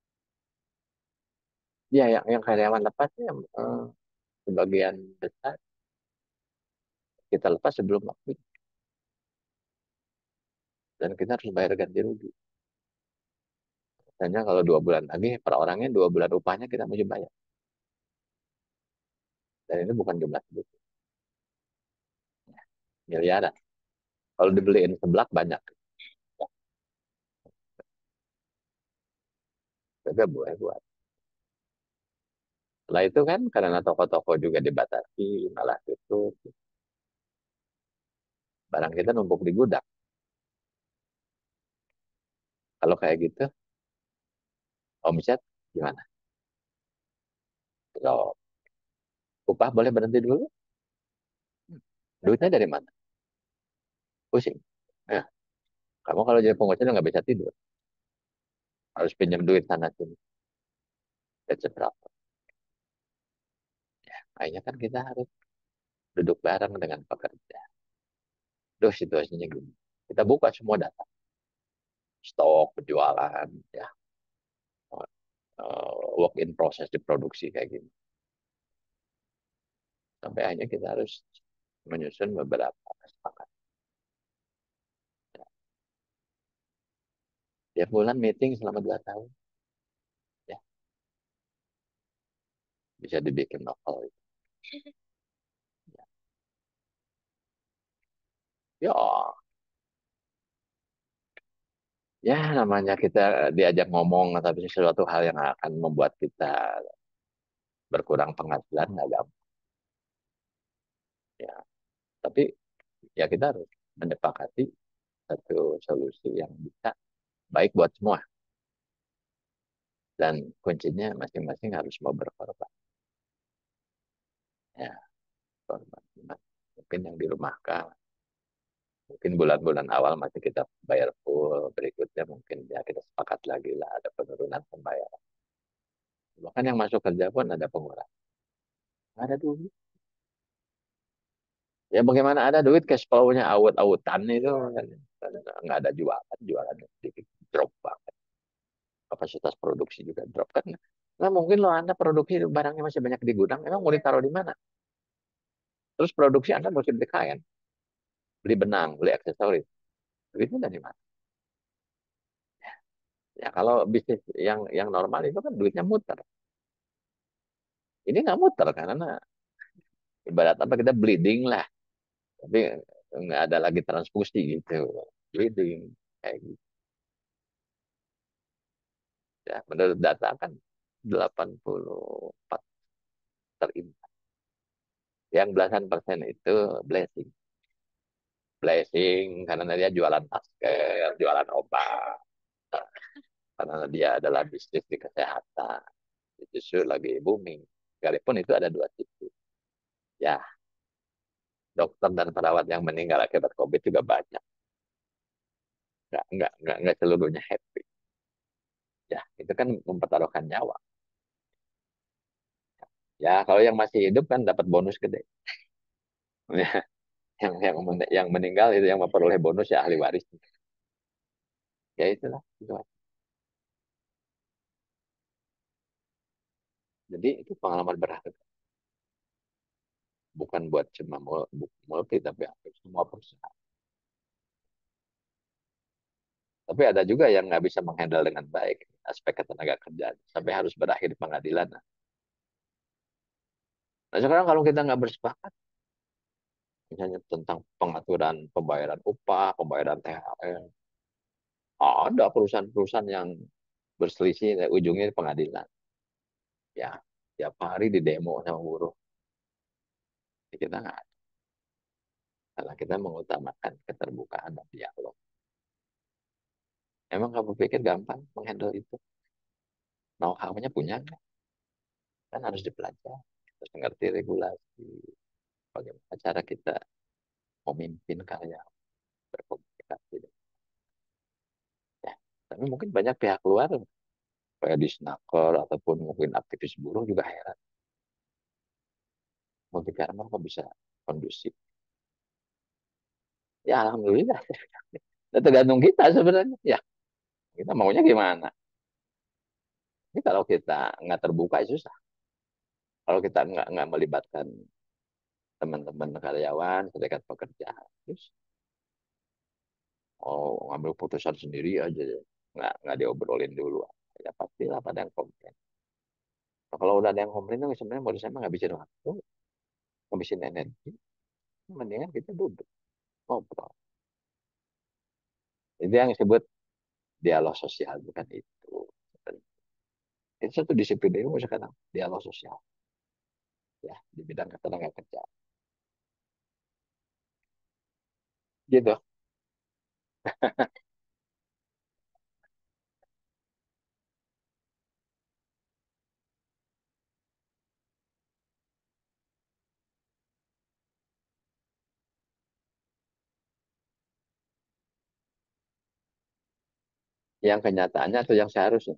ya yang, yang karyawan lepasnya eh, sebagian besar kita lepas sebelum waktu dan kita harus bayar ganti rugi. Misalnya kalau dua bulan lagi, per orangnya dua bulan upahnya kita mesti bayar. Dan ini bukan jumlah sedikit, miliaran. Kalau dibeliin seblak banyak. Ya, juga boleh buat. Setelah itu kan karena toko-toko juga dibatasi, malah tutup. Barang kita numpuk di gudang. Kalau kayak gitu, omset gimana? Kalau upah boleh berhenti dulu? Duitnya dari mana? Pusing. Nah, kamu kalau jadi pengusaha nggak bisa tidur. Harus pinjam duit sana sini. Dan seberapa. Akhirnya kan kita harus duduk bareng dengan pekerja. Duh, situasinya gini. Kita buka semua data. Stok, penjualan, ya, uh, work in process di produksi kayak gini. Sampai akhirnya kita harus menyusun beberapa kesepakatan. Tiap bulan meeting selama dua tahun. Ya, bisa dibikin novel. Ya, ya namanya kita diajak ngomong tapi sesuatu hal yang akan membuat kita berkurang penghasilan nggak gampang. Ya, tapi ya kita harus mendepakati satu solusi yang bisa baik buat semua. Dan kuncinya masing-masing harus mau berkorban. Ya, korban. Mungkin yang dirumahkan, mungkin bulan-bulan awal masih kita bayar full, berikutnya mungkin ya kita sepakat lagi lah ada penurunan pembayaran. Bahkan yang masuk kerja pun ada pengurangan. Ada duit. Ya bagaimana ada duit cash flow-nya awut-awutan itu kan. Nggak ada jualan, jualan sedikit drop banget. Kapasitas produksi juga drop kan. Nah mungkin lo Anda produksi barangnya masih banyak di gudang, emang mau ditaruh di mana? Terus produksi Anda mesti beli kain, beli benang, beli aksesoris. Duitnya dari mana? Ya kalau bisnis yang yang normal itu kan duitnya muter. Ini nggak muter karena ibarat apa kita bleeding lah, tapi nggak ada lagi transfusi gitu, bleeding kayak gitu. Ya menurut data kan delapan puluh empat terimpact. Yang belasan persen itu blessing, blessing karena dia jualan masker, jualan obat, karena dia adalah bisnis di kesehatan, justru lagi booming. Sekalipun itu ada dua sisi. Ya, dokter dan perawat yang meninggal akibat COVID juga banyak. Nggak, nggak, nggak, nggak seluruhnya happy. Ya, itu kan mempertaruhkan nyawa. Ya, kalau yang masih hidup kan dapat bonus gede. yang yang yang meninggal itu yang memperoleh bonus ya ahli waris. Ya itulah. Itu. Jadi itu pengalaman berharga. Bukan buat cuma multi, tapi hampir semua perusahaan. Tapi ada juga yang nggak bisa menghandle dengan baik aspek ketenaga kerjaan sampai harus berakhir di pengadilan. Nah sekarang kalau kita nggak bersepakat, misalnya tentang pengaturan pembayaran upah, pembayaran T H R, ada perusahaan-perusahaan yang berselisih ujungnya di pengadilan. Ya, tiap hari di demo sama buruh. Kita nggak ada. Karena kita mengutamakan keterbukaan dan dialog. Emang kamu pikir gampang menghandle itu? Know-how-nya punya nggak? Kan harus dipelajari. Harus mengerti regulasi. Bagaimana cara kita memimpin karya berkomunikasi. Ya. Tapi mungkin banyak pihak luar, kayak di Snaker ataupun mungkin aktivis buruh juga heran. Multi Karma kok bisa kondusif? Ya alhamdulillah. Itu tergantung kita sebenarnya. Ya kita maunya gimana? Ini kalau kita nggak terbuka ya susah. Kalau kita nggak nggak melibatkan teman-teman karyawan, serikat pekerja, terus oh ngambil putusan sendiri aja, nggak nggak diobrolin dulu. ya pastilah pada yang komplain. Nah, kalau udah ada yang komplain tuh sebenarnya menurut saya mah ngabisin waktu, ngabisin energi, mendingan kita duduk ngobrol. Itu yang disebut dialog sosial, bukan itu. Itu satu disiplin ilmu sekarang, dialog sosial ya di bidang ketenaga kerja. Gitu. Yang kenyataannya atau yang seharusnya.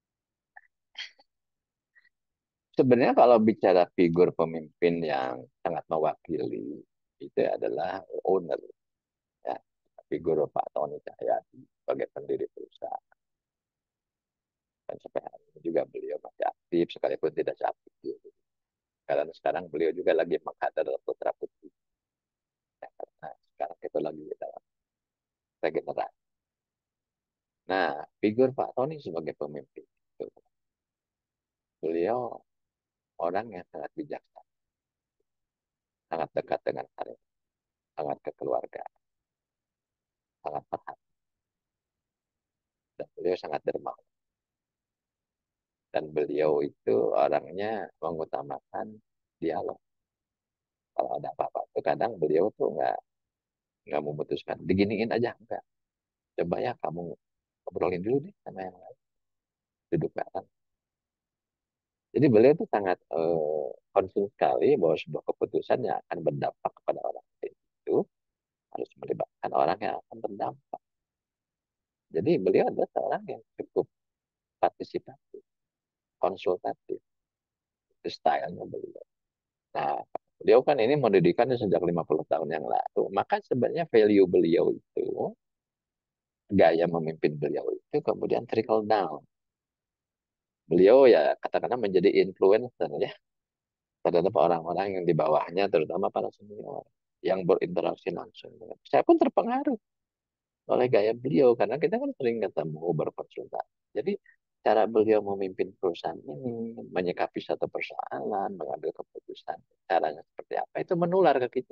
Sebenarnya kalau bicara figur pemimpin yang sangat mewakili, itu adalah owner. Ya. Figur Pak Tony Cahyadi sebagai pendiri perusahaan. Dan sampai hari ini juga beliau masih aktif, sekalipun tidak seaktif dulu. Karena sekarang beliau juga lagi mengkader putra putri. Ya, karena sekarang itu lagi dalam regenerasi. Nah, figur Pak Tony sebagai pemimpin itu, beliau orang yang sangat bijaksana, sangat dekat dengan karya, sangat kekeluargaan, sangat perhatian, dan beliau sangat dermawan. Dan beliau itu orangnya mengutamakan dialog. Kalau ada apa-apa, itu kadang beliau tuh nggak nggak memutuskan, diginiin aja enggak. Coba ya kamu ngobrolin dulu deh sama yang lain, duduk bareng. Jadi beliau itu sangat eh, concern sekali bahwa sebuah keputusan yang akan berdampak kepada orang lain itu harus melibatkan orang yang akan berdampak. Jadi beliau adalah seorang yang cukup partisipatif, konsultatif. Itu stylenya beliau. Nah, beliau kan ini mendidikannya sejak lima puluh tahun yang lalu. Maka sebenarnya value beliau itu, gaya memimpin beliau itu kemudian trickle down. Beliau ya katakanlah menjadi influencer ya terhadap orang-orang yang di bawahnya, terutama para senior yang berinteraksi langsung dengan. Saya pun terpengaruh oleh gaya beliau karena kita kan sering ketemu berkonsultasi. Jadi cara beliau memimpin perusahaan ini, menyikapi satu persoalan, mengambil keputusan, caranya seperti apa, itu menular ke kita.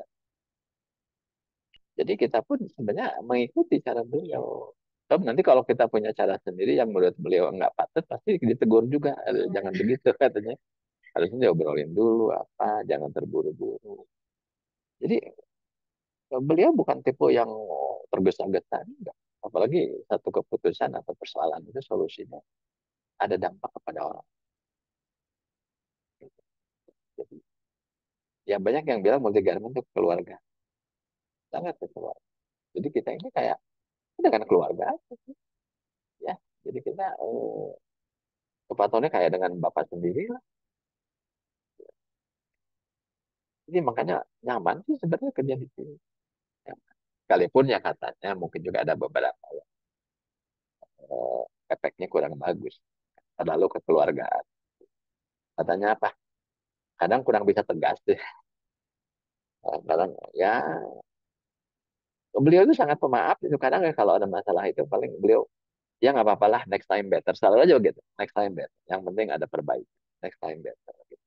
Jadi kita pun sebenarnya mengikuti cara beliau. Tapi nanti kalau kita punya cara sendiri yang menurut beliau nggak patut, pasti ditegur juga. Jangan begitu katanya. Harusnya diobrolin dulu apa, jangan terburu-buru. Jadi beliau bukan tipe yang tergesa-gesa, enggak. Apalagi satu keputusan atau persoalan itu solusinya ada dampak kepada orang. Jadi ya banyak yang bilang multi garment itu keluarga, sangat ke keluarga. Jadi kita ini kayak kita kan keluarga, ya. Jadi kita eh, kepatonnya kayak dengan bapak sendiri lah. Jadi makanya nyaman sih sebenarnya kerja di sini. Ya. Sekalipun ya katanya mungkin juga ada beberapa ya, eh, efeknya kurang bagus. Terlalu kekeluargaan. Katanya apa? Kadang kurang bisa tegas deh. Kadang ya beliau itu sangat pemaaf itu kadang ya kalau ada masalah itu paling beliau ya nggak apa-apa lah next time better selalu aja begitu next time better yang penting ada perbaikan next time better gitu.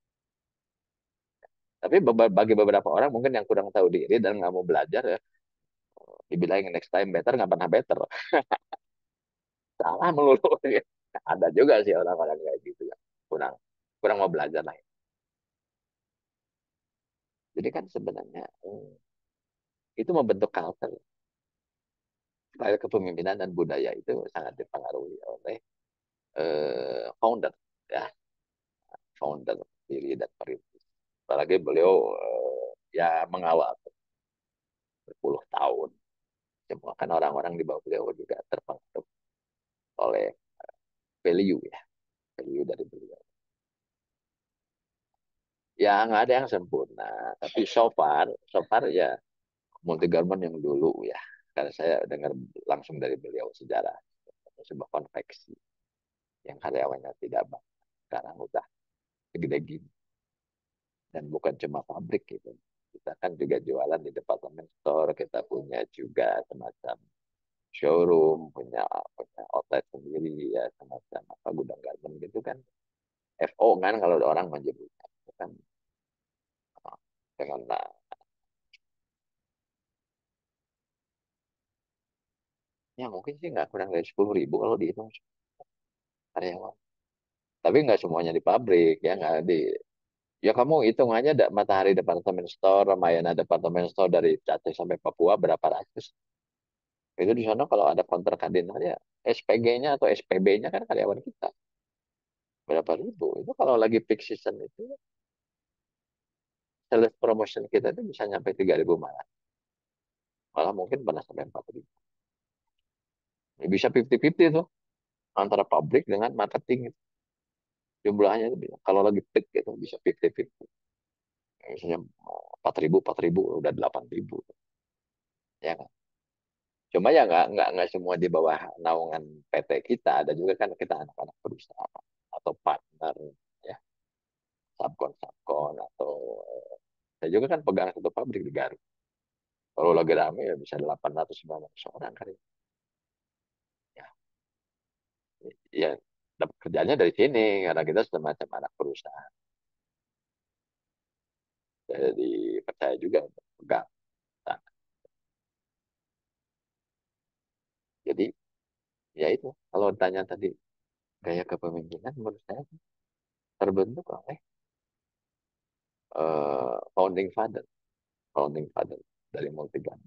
Tapi bagi beberapa orang mungkin yang kurang tahu diri dan nggak mau belajar ya dibilang next time better nggak pernah better salah melulu ada juga sih orang-orang kayak gitu ya kurang kurang mau belajar lah ya. Jadi kan sebenarnya hmm, itu membentuk culture style kepemimpinan dan budaya itu sangat dipengaruhi oleh eh, founder ya founder diri dan perintis. Apalagi beliau eh, ya mengawal berpuluh tahun. Semua kan orang-orang di bawah beliau juga terpengaruh oleh value ya, value dari beliau. Ya nggak ada yang sempurna, tapi so far, so far ya multi garment yang dulu ya. Karena saya dengar langsung dari beliau sejarah sebuah konveksi yang karyawannya tidak banyak. Sekarang udah segede gini dan bukan cuma pabrik gitu. Kita kan juga jualan di department store, kita punya juga semacam showroom, punya punya outlet sendiri ya semacam apa gudang garmen gitu kan. F O kan kalau orang menyebutnya itu kan uh, dengan nah, ya mungkin sih nggak kurang dari sepuluh ribu kalau dihitung karyawan. Tapi nggak semuanya di pabrik ya nggak di ya kamu hitung aja ada Matahari Department Store, Ramayana Department Store dari Aceh sampai Papua berapa ratus. Itu di sana kalau ada counter kardinal ya S P G-nya atau S P B-nya kan karyawan kita berapa ribu. Itu kalau lagi peak season itu sales promotion kita itu bisa nyampe tiga ribu malah. Malah mungkin pernah sampai empat ribu. Bisa lima puluh lima puluh tuh antara pabrik dengan marketing itu. Jumlahnya itu bisa. Kalau lagi peak itu bisa lima puluh lima puluh. Misalnya empat ribu, empat ribu udah delapan ribu. Ya kan? Cuma ya nggak nggak nggak semua di bawah naungan P T kita. Ada juga kan kita anak-anak perusahaan atau partner ya subkon subkon atau saya juga kan pegang satu pabrik di Garut. Kalau lagi rame ya bisa delapan ratus sembilan ratus orang kali. Ya, ya dapat kerjanya dari sini karena kita semacam anak perusahaan. Jadi percaya juga untuk pegang. Nah, jadi ya itu kalau tanya tadi gaya kepemimpinan menurut saya terbentuk oleh eh, founding father, founding father dari Multigan.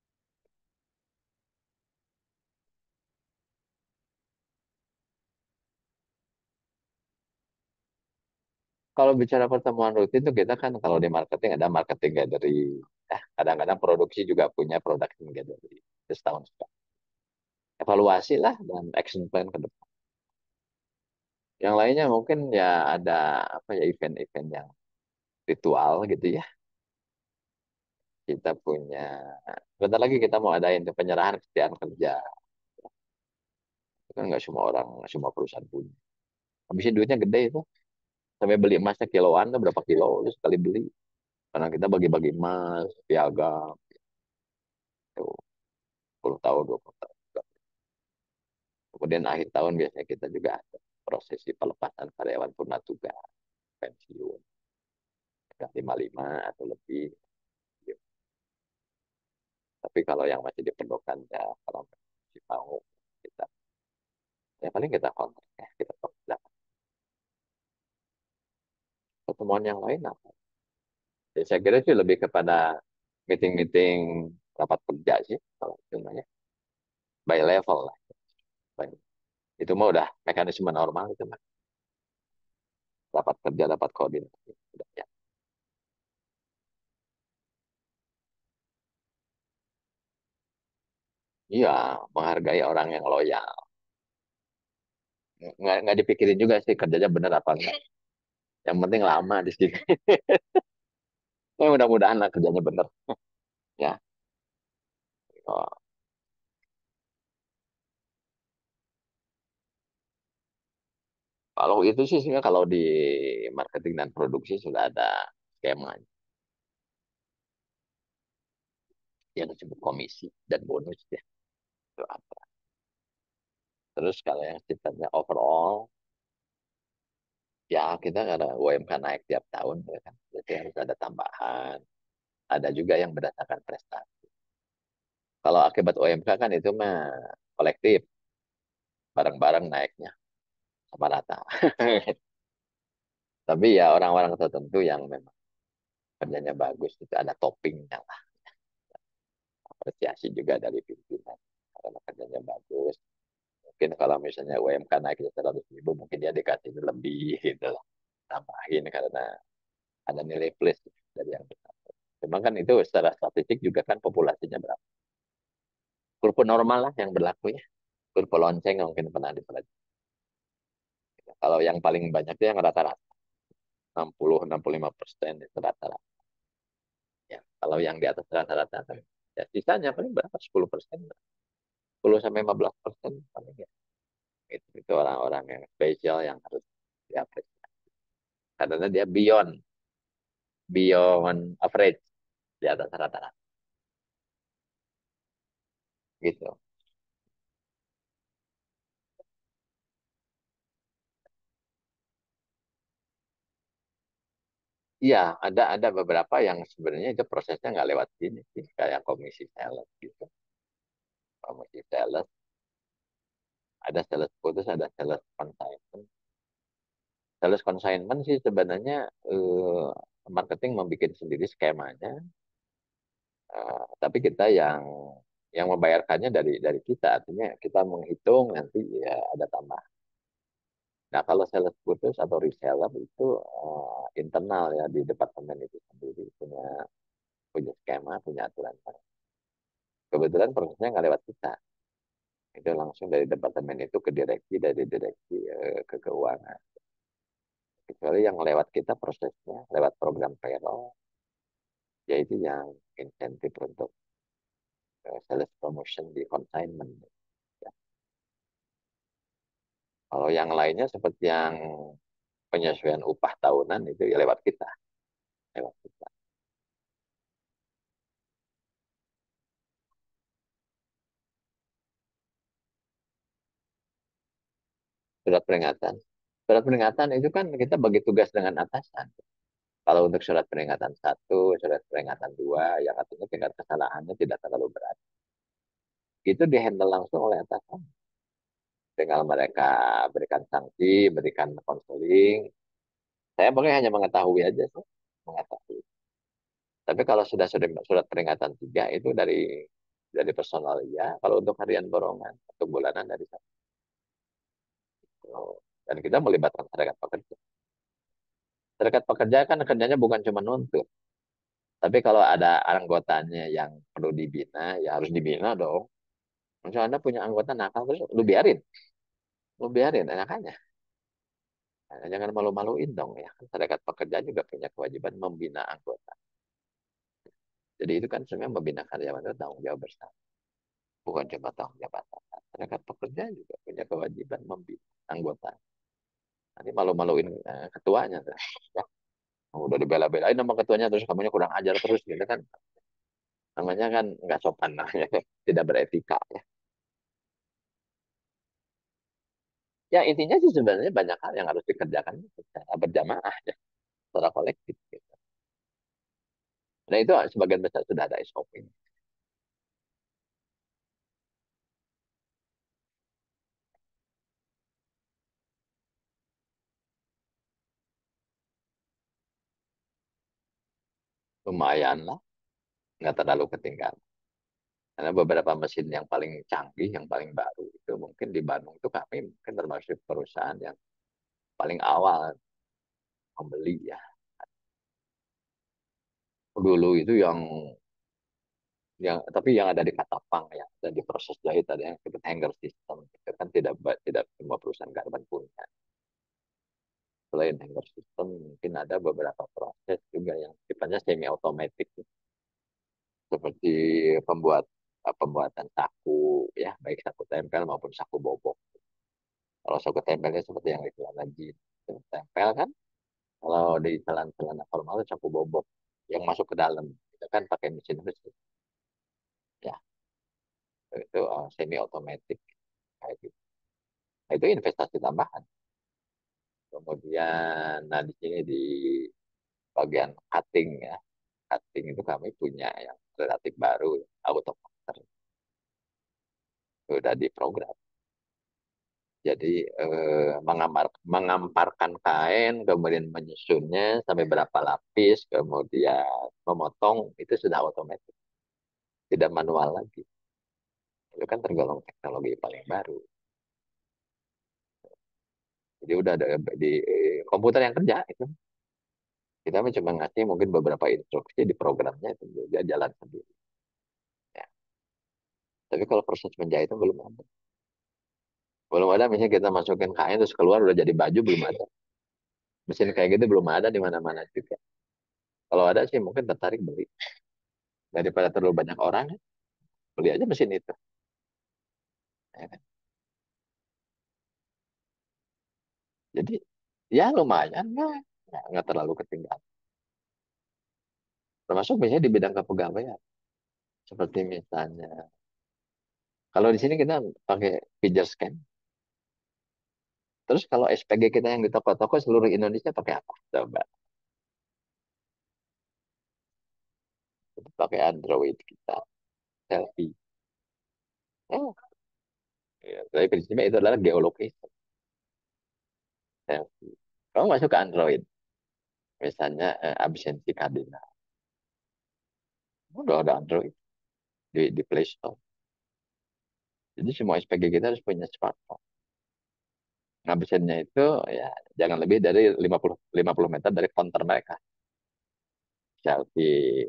Kalau bicara pertemuan rutin itu kita kan kalau di marketing ada marketing gathering. Eh, kadang-kadang produksi juga punya production gathering. Itu setahun sekali. Evaluasi lah dan action plan ke depan. Yang lainnya mungkin ya ada apa ya event-event yang ritual gitu ya. Kita punya, bentar lagi kita mau adain tuh penyerahan kesetiaan kerja. Itu kan nggak semua orang, nggak semua perusahaan punya. Habisin duitnya gede itu. Sampai beli emasnya kiloan tuh berapa kilo itu sekali beli. Karena kita bagi-bagi emas, piagam, tuh, sepuluh tahun, dua puluh tahun. Kemudian akhir tahun biasanya kita juga ada prosesi pelepasan karyawan purna tugas, pensiun, lima puluh lima atau lebih. Tapi kalau yang masih diperlukan ya kalau masih mau kita ya paling kita kontak ya kita kontak. Pertemuan yang lain apa? Ya, saya kira sih lebih kepada meeting-meeting rapat kerja sih kalau itu namanya by level lah. By- Itu mah udah mekanisme normal itu mah. Rapat kerja, rapat koordinasi. Udah, ya. Iya, menghargai orang yang loyal. Nggak, nggak dipikirin juga sih kerjanya bener apa enggak. Yang penting lama di sini. Ya, mudah-mudahan lah kerjanya bener. Ya, oh, kalau itu sih sebenarnya kalau di marketing dan produksi sudah ada skema yang disebut komisi dan bonus ya. Itu apa. Terus kalau yang sifatnya overall, ya kita karena U M K naik tiap tahun ya kan, jadi harus ada tambahan. Ada juga yang berdasarkan prestasi. Kalau akibat U M K kan itu mah kolektif, bareng-bareng naiknya sama rata. Tapi ya orang-orang tertentu yang memang kerjanya bagus itu ada toppingnya lah. Apresiasi juga dari pimpinan karena kerjanya bagus. Mungkin kalau misalnya U M K naik seratus ribu, mungkin dia dikasih lebih gitu lah. Tambahin karena ada nilai plus dari yang besar. Cuma kan itu secara statistik juga kan populasinya berapa. Kurva normal lah yang berlaku ya. Kurva lonceng yang mungkin pernah dipelajari. Kalau yang paling banyak itu yang rata-rata enam puluh sampai enam puluh lima persen itu rata-rata. Ya, kalau yang di atas rata-rata kan ya sisanya paling berapa? sepuluh persen. sepuluh sampai lima belas persen paling ya. Itu, itu orang-orang yang spesial yang harus diapresiasi. Karena dia beyond beyond average di atas rata-rata gitu. Iya, ada ada beberapa yang sebenarnya itu prosesnya nggak lewat sini sih, kayak komisi sales gitu. Komisi sales, ada sales putus, ada sales consignment. Sales consignment sih sebenarnya eh, marketing membuat sendiri skemanya, eh, tapi kita yang yang membayarkannya dari dari kita, artinya kita menghitung nanti ya ada tambah. Nah, kalau sales putus atau reseller itu eh, internal ya di departemen itu sendiri punya punya skema, punya aturan. Kebetulan prosesnya nggak lewat kita. Itu langsung dari departemen itu ke direksi, dari direksi eh, ke keuangan. Kecuali yang lewat kita prosesnya, lewat program payroll, yaitu yang insentif untuk eh, sales promotion di consignment. Ya. Kalau yang lainnya seperti yang penyesuaian upah tahunan itu ya lewat kita. Lewat kita. Surat peringatan. Surat peringatan itu kan kita bagi tugas dengan atasan. Kalau untuk surat peringatan satu, surat peringatan dua, yang artinya tingkat kesalahannya tidak terlalu berat. Itu dihandle langsung oleh atasan. Tinggal mereka berikan sanksi, berikan konseling. Saya mungkin hanya mengetahui aja sih, mengetahui. Tapi kalau sudah sudah surat peringatan tiga itu dari dari personal ya. Kalau untuk harian borongan untuk bulanan dari satu. Dan kita melibatkan serikat pekerja. Serikat pekerja kan kerjanya bukan cuma nuntut. Tapi kalau ada anggotanya yang perlu dibina, ya harus dibina dong. Misalnya Anda punya anggota nakal, terus lu biarin. Lu biarin, enak aja. Nah, jangan malu-maluin dong ya. Serikat pekerja juga punya kewajiban membina anggota. Jadi itu kan sebenarnya membina karyawan itu tanggung jawab bersama. Bukan cuma tanggung jawab atasan. Serikat pekerja juga punya kewajiban membina anggota. Nanti malu-maluin eh, ketuanya. Tuh. Ya, udah dibela-belain sama ketuanya, terus kamunya kurang ajar terus. Gitu kan. Namanya kan nggak sopan. Namanya. Tidak beretika. Ya. Ya intinya sih sebenarnya banyak hal yang harus dikerjakan secara berjamaah ya, secara kolektif. Gitu. Nah itu sebagian besar sudah ada S O P. Lumayan lah, nggak terlalu ketinggalan. Karena beberapa mesin yang paling canggih, yang paling baru itu mungkin di Bandung itu kami mungkin termasuk perusahaan yang paling awal membeli ya. Dulu itu yang yang tapi yang ada di Katapang ya, dan di proses jahit ada yang disebut hanger system. Itu kan tidak tidak semua perusahaan garment punya. Selain hanger system, mungkin ada beberapa proses juga yang sifatnya semi otomatis seperti pembuat pembuatan saku ya, baik saku tempel maupun saku bobok. Kalau saku tempelnya seperti yang di celana jeans tempel kan, kalau di celana-celana formal itu saku bobok yang masuk ke dalam. Itu kan pakai mesin mesin. Ya, itu uh, semi otomatis kayak gitu. Nah, itu investasi tambahan. Kemudian, nah di sini di bagian cutting ya, cutting itu kami punya yang relatif baru, auto cutter, sudah diprogram. Jadi eh, mengamar, mengamparkan kain, kemudian menyusunnya sampai berapa lapis, kemudian memotong, itu sudah otomatis, tidak manual lagi. Itu kan tergolong teknologi paling baru. Jadi udah ada di eh, komputer yang kerja itu. Kita cuma ngasih mungkin beberapa instruksi di programnya itu dia jalan sendiri. Ya. Tapi kalau proses menjahit itu belum ada. Belum ada misalnya kita masukin kain terus keluar udah jadi baju belum ada. Mesin kayak gitu belum ada di mana-mana juga. Kalau ada sih mungkin tertarik beli. Daripada terlalu banyak orang, beli aja mesin itu. Ya kan? Jadi ya lumayan nggak ya, nggak terlalu ketinggalan. Termasuk misalnya di bidang kepegawaian. Seperti misalnya, kalau di sini kita pakai figure scan. Terus kalau S P G kita yang di toko-toko seluruh Indonesia pakai apa? Coba. Tetap pakai Android kita selfie. Oh, ya. Tapi prinsipnya itu adalah geolocation selfie. Kamu masuk ke Android, misalnya eh, absensi kardinal. Udah ada Android di, di Play Store. Jadi semua S P G kita harus punya smartphone. Ngabisinnya itu ya jangan lebih dari lima puluh lima puluh meter dari counter mereka. Selfie.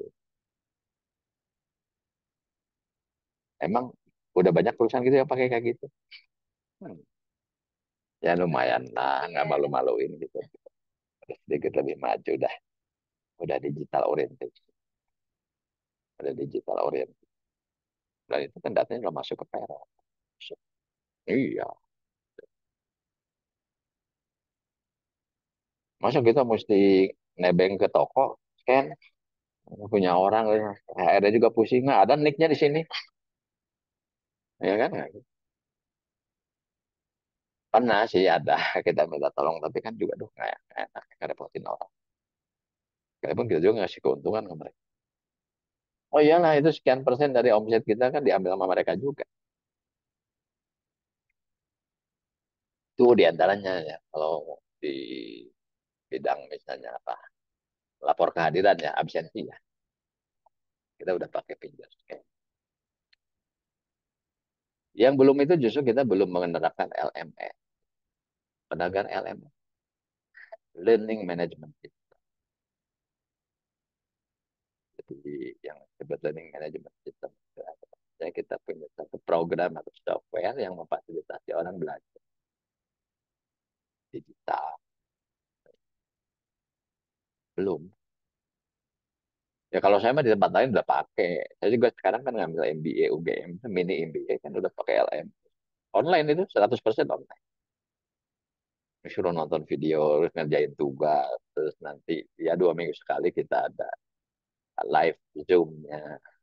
Emang udah banyak perusahaan gitu yang pakai kayak gitu. Hmm. Ya lumayan lah, nggak malu-maluin gitu. Sedikit lebih maju dah. Udah digital oriented. Udah digital oriented. Dan itu kan datanya udah masuk ke peron. Iya. Masa kita mesti nebeng ke toko, scan, punya orang, H R-nya juga pusing. Nggak ada nicknya di sini. Ya kan? Pernah sih ada kita minta tolong, tapi kan juga duh nggak nggak enak, nggak repotin orang. Kalaupun kita juga ngasih keuntungan ke mereka. Oh iyalah itu sekian persen dari omset kita kan diambil sama mereka juga. Itu diantaranya ya kalau di bidang misalnya apa lapor kehadiran ya absensi ya kita udah pakai pinjam. Yang belum itu justru kita belum menerapkan L M S, penegakan L M S, Learning Management System. Jadi yang disebut Learning Management System itu adalah ya kita punya satu program atau software yang memfasilitasi orang belajar digital. Belum. Ya kalau saya mah di tempat lain udah pakai. Saya juga sekarang kan ngambil M B A U G M, mini M B A kan udah pakai L M. Online itu seratus persen online. Disuruh nonton video, terus ngerjain tugas, terus nanti ya dua minggu sekali kita ada live Zoom-nya.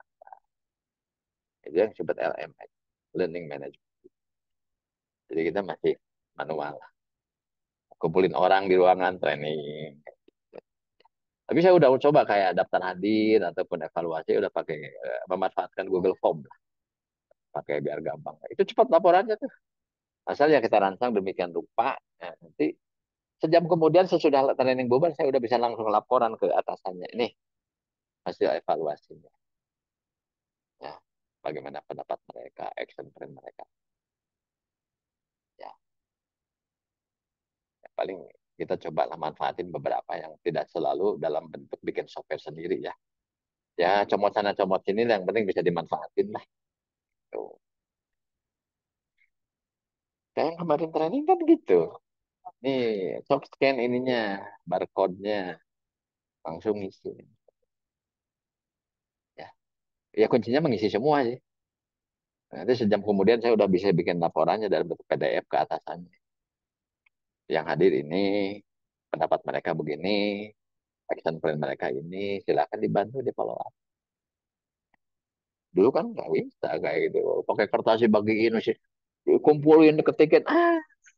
Itu yang disebut L M S, Learning Management. Jadi kita masih manual, kumpulin orang di ruangan training. Tapi saya udah coba kayak daftar hadir ataupun evaluasi udah pakai eh, memanfaatkan Google Form lah, pakai biar gampang. Itu cepat laporannya tuh. Asal yang kita rancang demikian rupa, nah, nanti sejam kemudian sesudah training bubar saya udah bisa langsung laporan ke atasannya. Ini hasil evaluasinya. Ya, bagaimana pendapat mereka, action plan mereka. Ya, ya paling kita coba manfaatin beberapa yang tidak selalu dalam bentuk bikin software sendiri ya. Ya, comot sana comot sini yang penting bisa dimanfaatin lah. Tuh. Kayak yang kemarin training kan gitu. Nih, soft scan ininya, barcode-nya, langsung ngisi. Ya, ya kuncinya mengisi semua sih. Nanti sejam kemudian saya udah bisa bikin laporannya dalam bentuk P D F ke atasannya. Yang hadir ini, pendapat mereka begini, action plan mereka ini, silakan dibantu di follow up. Dulu kan nggak bisa kayak gitu. Pakai kertas bagiin, sih kumpulin, ketikin. Ah,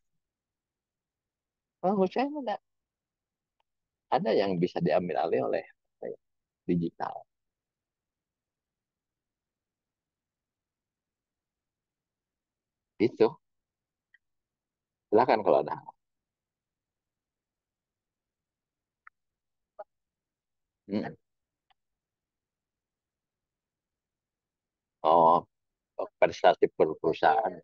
menurut saya ada, ada yang bisa diambil alih oleh digital. Itu, silakan kalau ada. Hmm. Oh, prestasi perusahaan.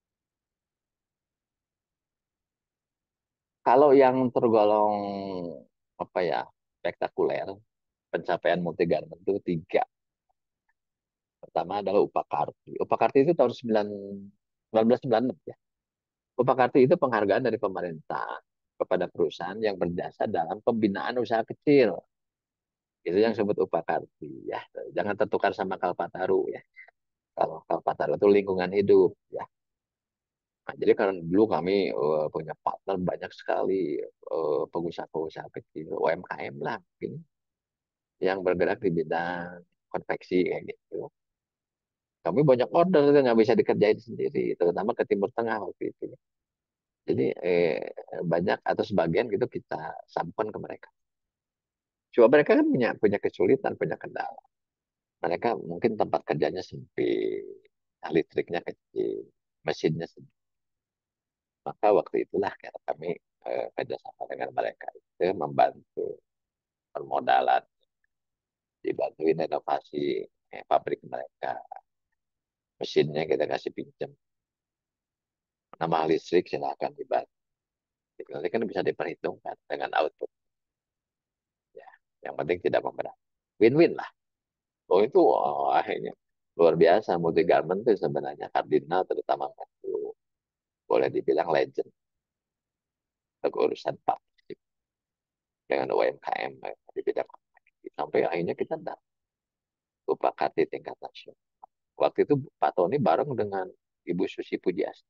Kalau yang tergolong apa ya spektakuler, pencapaian multi garment itu tiga. Pertama adalah Upakarti. Upakarti itu tahun sembilan seribu sembilan ratus sembilan puluh enam ya. Upakarti itu penghargaan dari pemerintah kepada perusahaan yang berjasa dalam pembinaan usaha kecil. Itu yang disebut Upakarti ya. Jangan tertukar sama Kalpataru ya. Kalau Kalpataru itu lingkungan hidup ya. Nah, jadi karena dulu kami uh, punya partner banyak sekali uh, pengusaha-pengusaha kecil, U M K M lah mungkin, yang bergerak di bidang konveksi kayak gitu. Kami banyak order itu nggak bisa dikerjain sendiri, terutama ke Timur Tengah waktu itu. Jadi eh, banyak atau sebagian gitu kita sampaikan ke mereka. Coba mereka kan punya punya kesulitan, punya kendala. Mereka mungkin tempat kerjanya sempit, listriknya kecil, mesinnya sedikit. Maka waktu itulah kayak kami eh, kerjasama dengan mereka itu membantu permodalan, dibantuin inovasi eh, pabrik mereka, mesinnya kita kasih pinjam, nama listrik silahkan dibantu. Nanti kan bisa diperhitungkan dengan output. Ya, yang penting tidak memberat. Win-win lah. Oh itu oh, akhirnya luar biasa. Multi garment itu sebenarnya kardinal terutama waktu boleh dibilang legend untuk urusan partnership dengan U M K M di bidang marketing. Sampai akhirnya kita dapat upakat di tingkat nasional. Waktu itu Pak Tony bareng dengan Ibu Susi Pujiastuti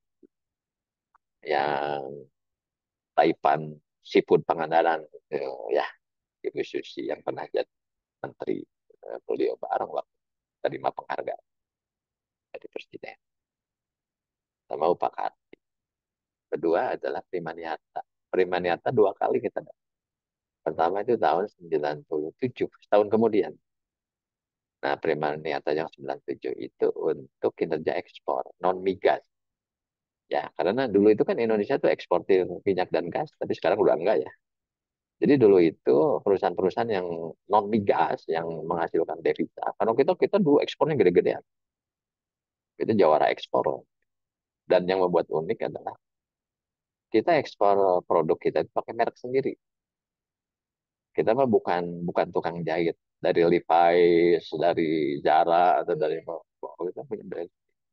yang Taipan Siput Pangandaran, eh, ya Ibu Susi yang pernah jadi menteri, eh, beliau bareng waktu terima penghargaan dari presiden sama upakat. Kedua adalah Primaniata. Primaniata dua kali kita dapat. Pertama itu tahun sembilan puluh tujuh, setahun kemudian. Nah, Primaniata yang sembilan puluh tujuh itu untuk kinerja ekspor, non migas. Ya, karena dulu itu kan Indonesia tuh eksportir minyak dan gas, tapi sekarang udah enggak ya. Jadi dulu itu perusahaan-perusahaan yang non migas yang menghasilkan devisa. Karena kita kita dulu ekspornya gede-gedean. Itu jawara ekspor. Dan yang membuat unik adalah kita ekspor produk kita itu pakai merek sendiri. Kita mah bukan bukan tukang jahit dari Levi's, dari Zara atau dari apa. Kita punya brand.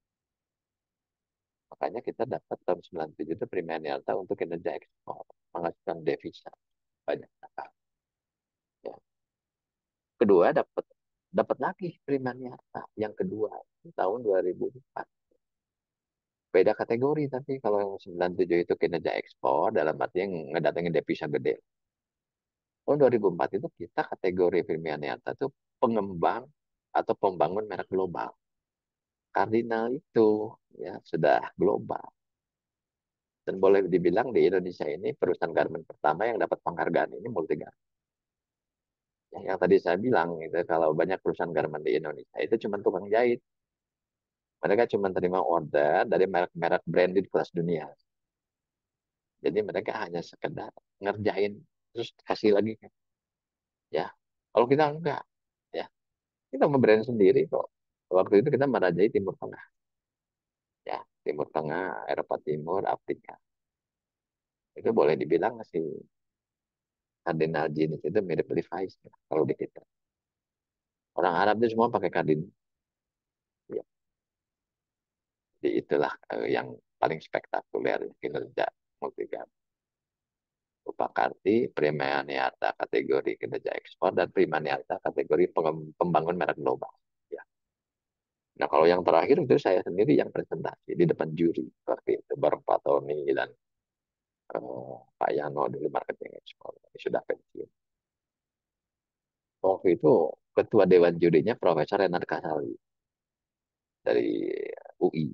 Makanya kita dapat tahun sembilan puluh tujuh itu Primaniata untuk kinerja ekspor, menghasilkan devisa banyak. Ya. Kedua dapat dapat lagi Primaniata yang kedua tahun dua ribu empat. Beda kategori tapi kalau yang sembilan puluh tujuh itu kinerja ekspor dalam arti yang ngedatengin devisa gede. Tahun dua ribu empat itu kita kategori Primaniata itu pengembang atau pembangun merek global. Kardinal itu ya sudah global. Dan boleh dibilang di Indonesia ini perusahaan garment pertama yang dapat penghargaan ini multi garment. Ya, yang tadi saya bilang itu kalau banyak perusahaan garment di Indonesia itu cuma tukang jahit. Mereka cuma terima order dari merek-merek branded kelas dunia. Jadi mereka hanya sekedar ngerjain terus kasih lagi ya. Kalau kita enggak ya, kita membrand sendiri kok. Waktu itu kita merajai Timur Tengah ya, Timur Tengah, Eropa Timur, Afrika. Itu boleh dibilang sih Cardinal Jeans itu mirip Levi's ya, kalau di kita. Orang Arab itu semua pakai kardinal. Ya, jadi itulah eh, yang paling spektakuler kinerja Multigam. Upakarti, Primaniata kategori kinerja ekspor, dan Primaniata kategori pembangun merek global. Ya. Nah, kalau yang terakhir itu saya sendiri yang presentasi di depan juri. Seperti itu, bareng Pak Tony dan eh, Pak Yano dulu marketing ekspor. Ini sudah pensiun. Waktu itu ketua dewan jurinya Profesor Renat Kasali dari U I.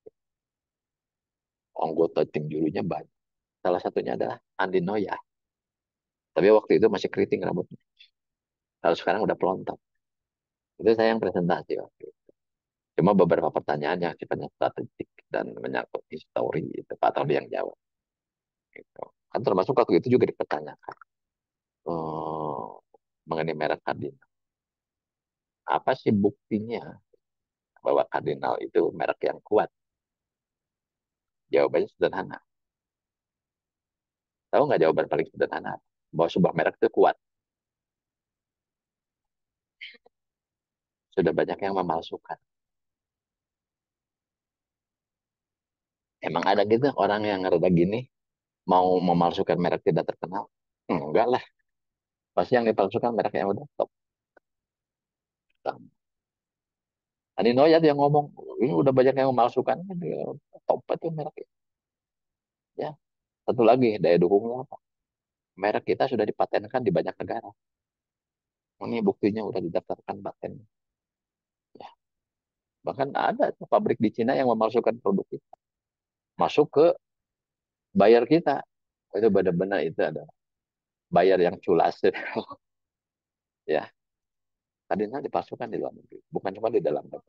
Anggota tim jurinya banyak. Salah satunya adalah Andi Noya. Tapi waktu itu masih keriting rambutnya. Kalau sekarang udah pelontok. Itu saya yang presentasi waktu itu. Cuma beberapa pertanyaan yang sifatnya strategik dan menyangkut histori itu Pak Tony yang jawab. Gitu. Kan termasuk waktu itu juga dipertanyakan eh, mengenai merek kardinal. Apa sih buktinya bahwa kardinal itu merek yang kuat? Jawabannya sederhana. Tahu nggak jawaban paling sederhana? Bahwa sebuah merek itu kuat. Sudah banyak yang memalsukan. Emang ada gitu orang yang ngereda gini mau memalsukan merek tidak terkenal? Enggak lah. Pasti yang dipalsukan merek yang udah top. Ani Noya yang ngomong, ini udah banyak yang memalsukan. Top itu merek. Ya. Satu lagi, daya dukungnya apa? Merek kita sudah dipatenkan di banyak negara. Ini buktinya udah didaftarkan paten. Ya. Bahkan ada tuh pabrik di Cina yang memalsukan produk kita. Masuk ke bayar kita. Itu benar-benar itu ada bayar yang culas. Ya. kardinal dipasarkan di luar negeri, bukan cuma di dalam negeri.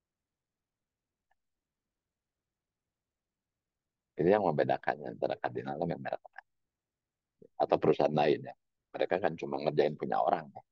Itu yang membedakannya antara kardinal dengan merek atau perusahaan lain ya. Mereka kan cuma ngerjain punya orang ya.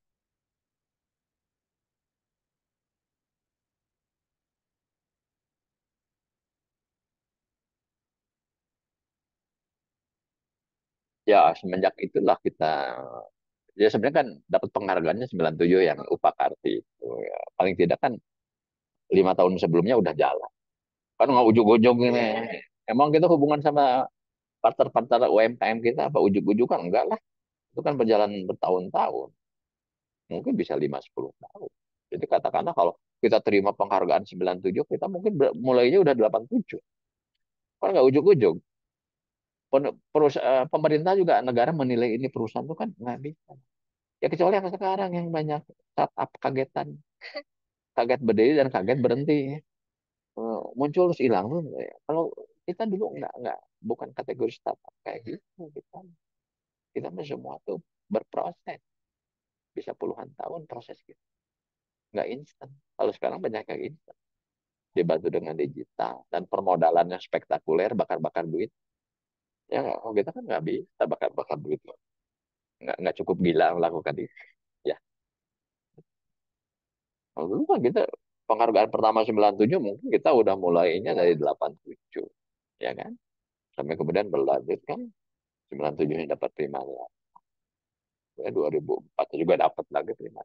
Ya semenjak itulah kita, ya sebenarnya kan dapat penghargaannya sembilan puluh tujuh yang Upakarti itu ya. Paling tidak kan lima tahun sebelumnya udah jalan. Kan nggak ujuk-ujuk ini. Emang kita hubungan sama partner-partner U M K M kita apa ujuk-ujuk kan enggak lah. Itu kan berjalan bertahun-tahun. Mungkin bisa lima sepuluh tahun. Jadi katakanlah kalau kita terima penghargaan sembilan puluh tujuh, kita mungkin mulainya udah delapan puluh tujuh. Kan nggak ujuk-ujuk. Pemerintah juga negara menilai ini perusahaan itu kan nggak bisa. Ya kecuali yang sekarang yang banyak startup kagetan. Kaget berdiri dan kaget berhenti. Eh, Muncul terus hilang tuh. Kalau kita dulu nggak nggak bukan kategori startup kayak gitu. Kita kita mah semua tuh berproses. Bisa puluhan tahun proses kita. Nggak instan. Kalau sekarang banyak yang instan. Dibantu dengan digital dan permodalannya spektakuler, bakar-bakar duit. Ya kalau kita kan nggak bisa bakar-bakar duit. Nggak, nggak cukup gila melakukan itu. Ya, kalau dulu kan kita penghargaan pertama sembilan puluh tujuh mungkin kita udah mulainya dari delapan puluh tujuh. Ya kan? Sampai kemudian berlanjut kan sembilan puluh tujuh ini dapat prima. Ya, dua ribu empat juga dapat lagi prima.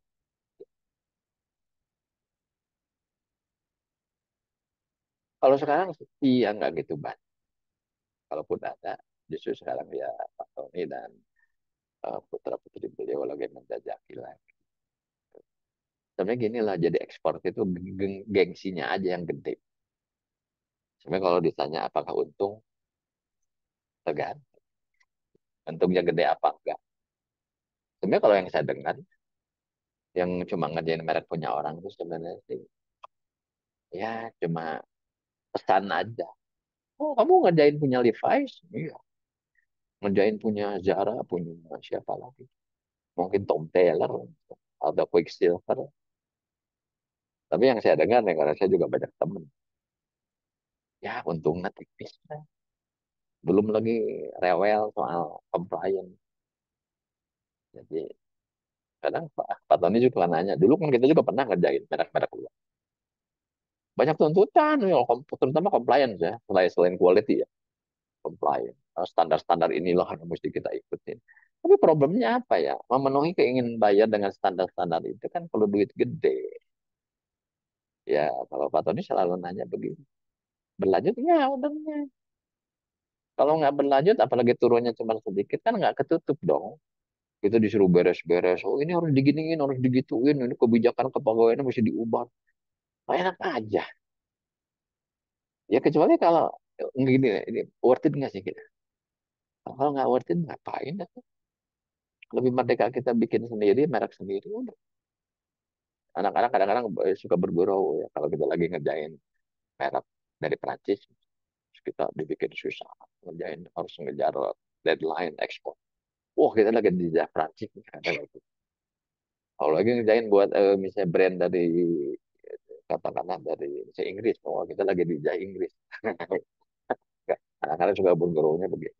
Kalau sekarang sih ya nggak gitu banyak. Kalaupun ada, justru sekarang ya Pak Tony dan uh, putra-putri beliau lagi menjajaki lagi. Sebenarnya gini lah, jadi ekspor itu geng gengsinya aja yang gede. Sebenarnya kalau ditanya apakah untung, tegan. Untungnya gede apa enggak. Sebenarnya kalau yang saya dengar, yang cuma ngerjain merek punya orang itu sebenarnya sih, ya cuma pesan aja. Oh, kamu ngerjain punya Levi's? Iya. Ngerjain punya Zara, punya siapa lagi? Mungkin Tom Taylor atau Quicksilver. Tapi yang saya dengar, nih, karena saya juga banyak temen, ya untungnya tipis. Belum lagi rewel soal compliance. Jadi kadang Pak, Pak Tony juga nanya, dulu kan kita juga pernah ngerjain merek-merek luar. Banyak tuntutan, ya, terutama compliance ya, selain, selain quality ya, compliance. Eh, Standar-standar inilah yang mesti kita ikutin. Tapi problemnya apa ya? Memenuhi keinginan bayar dengan standar-standar itu kan perlu duit gede. Ya, kalau Pak Tony selalu nanya begini, berlanjut nggak ordernya? Kalau nggak berlanjut, apalagi turunnya cuma sedikit, kan nggak ketutup dong. Kita disuruh beres-beres. Oh ini harus diginiin, harus digituin. Ini kebijakan kepegawaian mesti diubah. Oh, enak aja. Ya kecuali kalau gini, ini worth it nggak sih kita? Kalau nggak worth it, ngapain? Dah? Lebih merdeka kita bikin sendiri, merek sendiri. Udah. Anak-anak kadang-kadang suka bergurau ya. Kalau kita lagi ngerjain merek dari Prancis, kita dibikin susah. Ngerjain harus ngejar deadline ekspor. Wah kita lagi di Prancis. Kalau lagi ngerjain buat eh, misalnya brand dari katakanlah dari misalnya Inggris, bahwa kita lagi di jahit Inggris. Kadang-kadang suka burung begitu.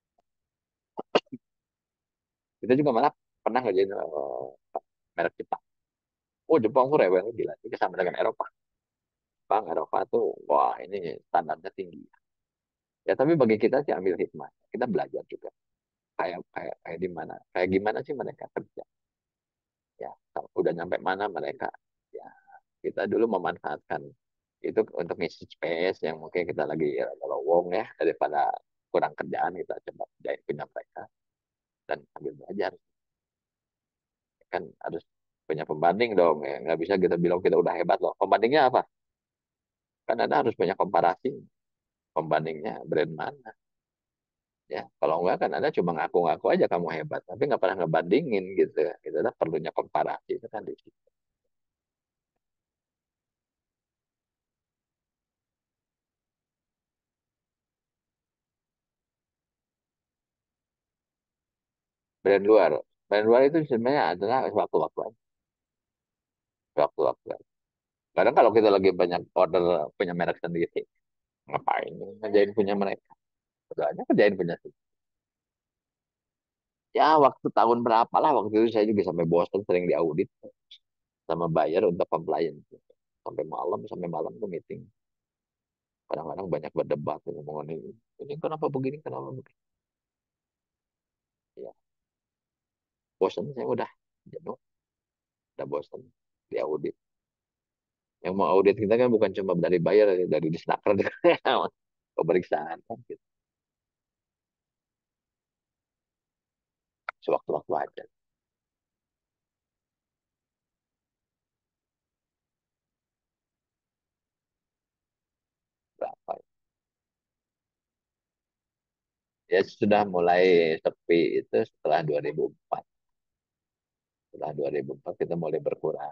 Kita juga malah pernah ngerjain uh, merek Jepang. Oh Jepang tuh rewel gila. Itu sama dengan Eropa. Jepang, Eropa tuh, wah ini standarnya tinggi. Ya tapi bagi kita sih ambil hikmah. Kita belajar juga. Kayak kayak kayak di mana, kayak gimana sih mereka kerja. Ya, kalau udah nyampe mana mereka. Ya, kita dulu memanfaatkan itu untuk ngisi space yang mungkin kita lagi ya, lowong ya daripada kurang kerjaan kita coba kerjain punya mereka dan sambil belajar kan harus punya pembanding dong ya nggak bisa kita bilang kita udah hebat loh pembandingnya apa kan ada harus punya komparasi pembandingnya brand mana ya kalau enggak kan ada cuma ngaku-ngaku aja kamu hebat tapi nggak pernah ngebandingin gitu itu adalah perlunya komparasi itu kan di situ brand luar brand luar itu sebenarnya adalah waktu-waktu aja. Waktu-waktu. Kadang kalau kita lagi banyak order punya merek sendiri, ngapain ngerjain punya mereka? Udah kerjain punya sendiri. Ya waktu tahun berapa lah waktu itu saya juga sampai bosan sering diaudit sama buyer untuk compliance. Sampai malam, sampai malam tuh meeting. Kadang-kadang banyak berdebat ngomongin ini. Ini kenapa begini, kenapa begini. Ya, bosan saya udah jenuh, udah bosan diaudit. Yang mau audit kita kan bukan cuma dari buyer, dari disnaker, pemeriksaan kan gitu. Sewaktu-waktu aja. Berapa ya? Ya sudah mulai sepi itu setelah dua ribu empat. Setelah dua ribu empat kita mulai berkurang.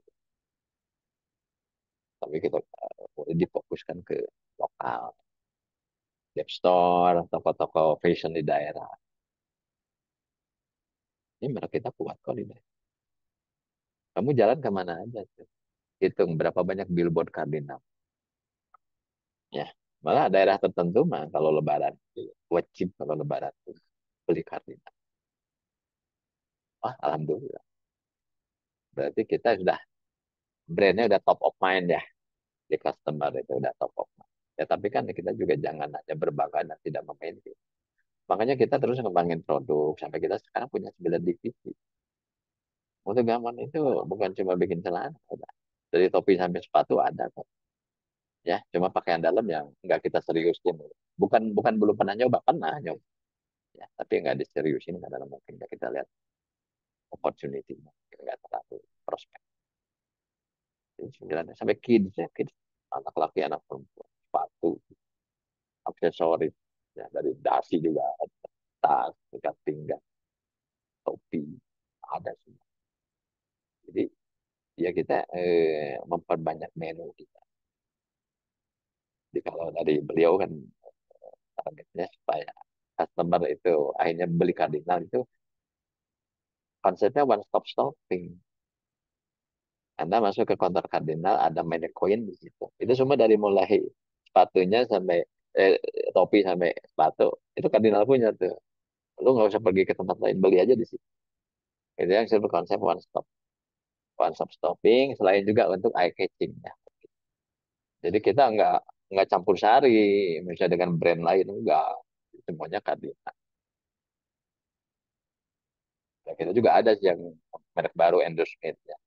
Tapi kita uh, mulai difokuskan ke lokal, web store, toko-toko fashion di daerah. Ini merek kita kuat kok di daerah. Kamu jalan kemana aja tuh. Hitung berapa banyak billboard kardinal. Ya, malah daerah tertentu mah kalau lebaran wajib kalau lebaran tuh beli kardinal. Wah, alhamdulillah. Berarti kita sudah brandnya udah top of mind ya di customer itu udah top of mind. Ya tapi kan kita juga jangan hanya berbangga dan tidak memaintain. Makanya kita terus ngembangin produk sampai kita sekarang punya sembilan divisi. Untuk gaman itu bukan cuma bikin celana, udah. Dari topi sampai sepatu ada kok. Ya, cuma pakaian dalam yang nggak kita seriusin. Bukan bukan belum pernah nyoba, pernah nyoba. Ya, tapi nggak diseriusin karena mungkin nggak kita lihat opportunity, nggak terlalu prospek. Jadi sembilan sampai kids ya, kids anak laki anak perempuan sepatu aksesoris ya dari dasi juga ada, tas ikat pinggang topi ada semua. Jadi ya kita eh, memperbanyak menu kita. Jadi kalau dari beliau kan targetnya supaya customer itu akhirnya beli kardinal itu konsepnya one stop shopping. Anda masuk ke konter kardinal ada menu koin di situ. Itu semua dari mulai sepatunya sampai eh, topi sampai sepatu itu kardinal punya tuh. Lu nggak usah pergi ke tempat lain, beli aja di situ. Itu yang disebut konsep one stop one stop shopping selain juga untuk eye catching ya. Jadi kita nggak nggak campur sari misalnya dengan brand lain enggak, semuanya kardinal. Ya, kita juga ada sih yang merek baru endorsement ya.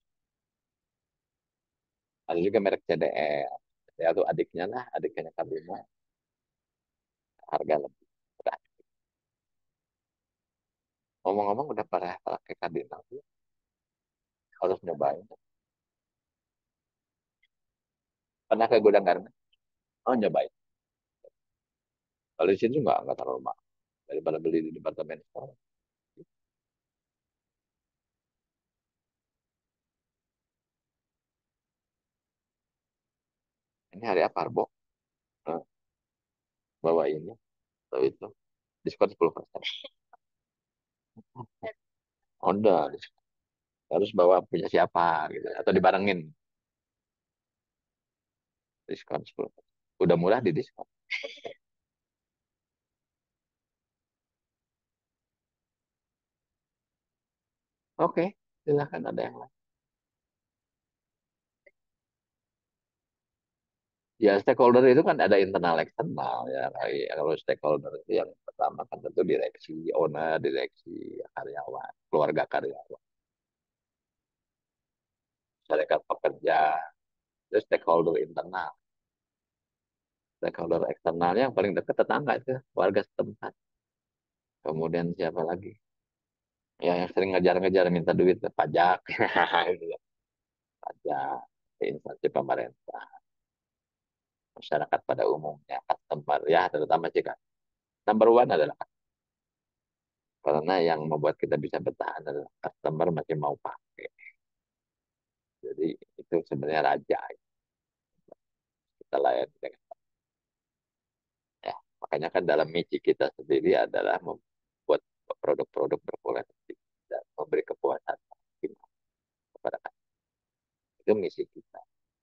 Ada juga merek C D L. Ya itu adiknya lah, adiknya kardinal, harga lebih murah. Ngomong-ngomong udah pernah pakai kardinal tuh, harus nyobain. Pernah ke gudang garmen? Oh nyobain. Kalau di sini nggak nggak terlalu mahal daripada beli di departemen store. Ini hari apa, Arbo? Nah, bawa ini, atau itu, diskon sepuluh persen. Oh, udah, harus bawa punya siapa gitu, atau dibarengin, diskon sepuluh persen. Udah murah di diskon. Oke, silahkan ada yang lain. Ya, stakeholder itu kan ada internal eksternal ya. Kayak kalau stakeholder itu yang pertama kan tentu direksi, owner, direksi, karyawan, keluarga karyawan, serikat pekerja, terus stakeholder internal. Stakeholder eksternalnya yang paling dekat tetangga itu, warga setempat. Kemudian siapa lagi? Ya, yang sering ngejar-ngejar minta duit, pajak, gitu ya. Pajak, instansi pemerintah, masyarakat pada umumnya, customer, ya terutama sih kan. Number one adalah karena yang membuat kita bisa bertahan adalah customer masih mau pakai. Jadi itu sebenarnya raja kita layani dengan ya. Makanya kan dalam misi kita sendiri adalah membuat produk-produk berkualitas dan memberi kepuasan maksimal kepada kita. Itu misi kita.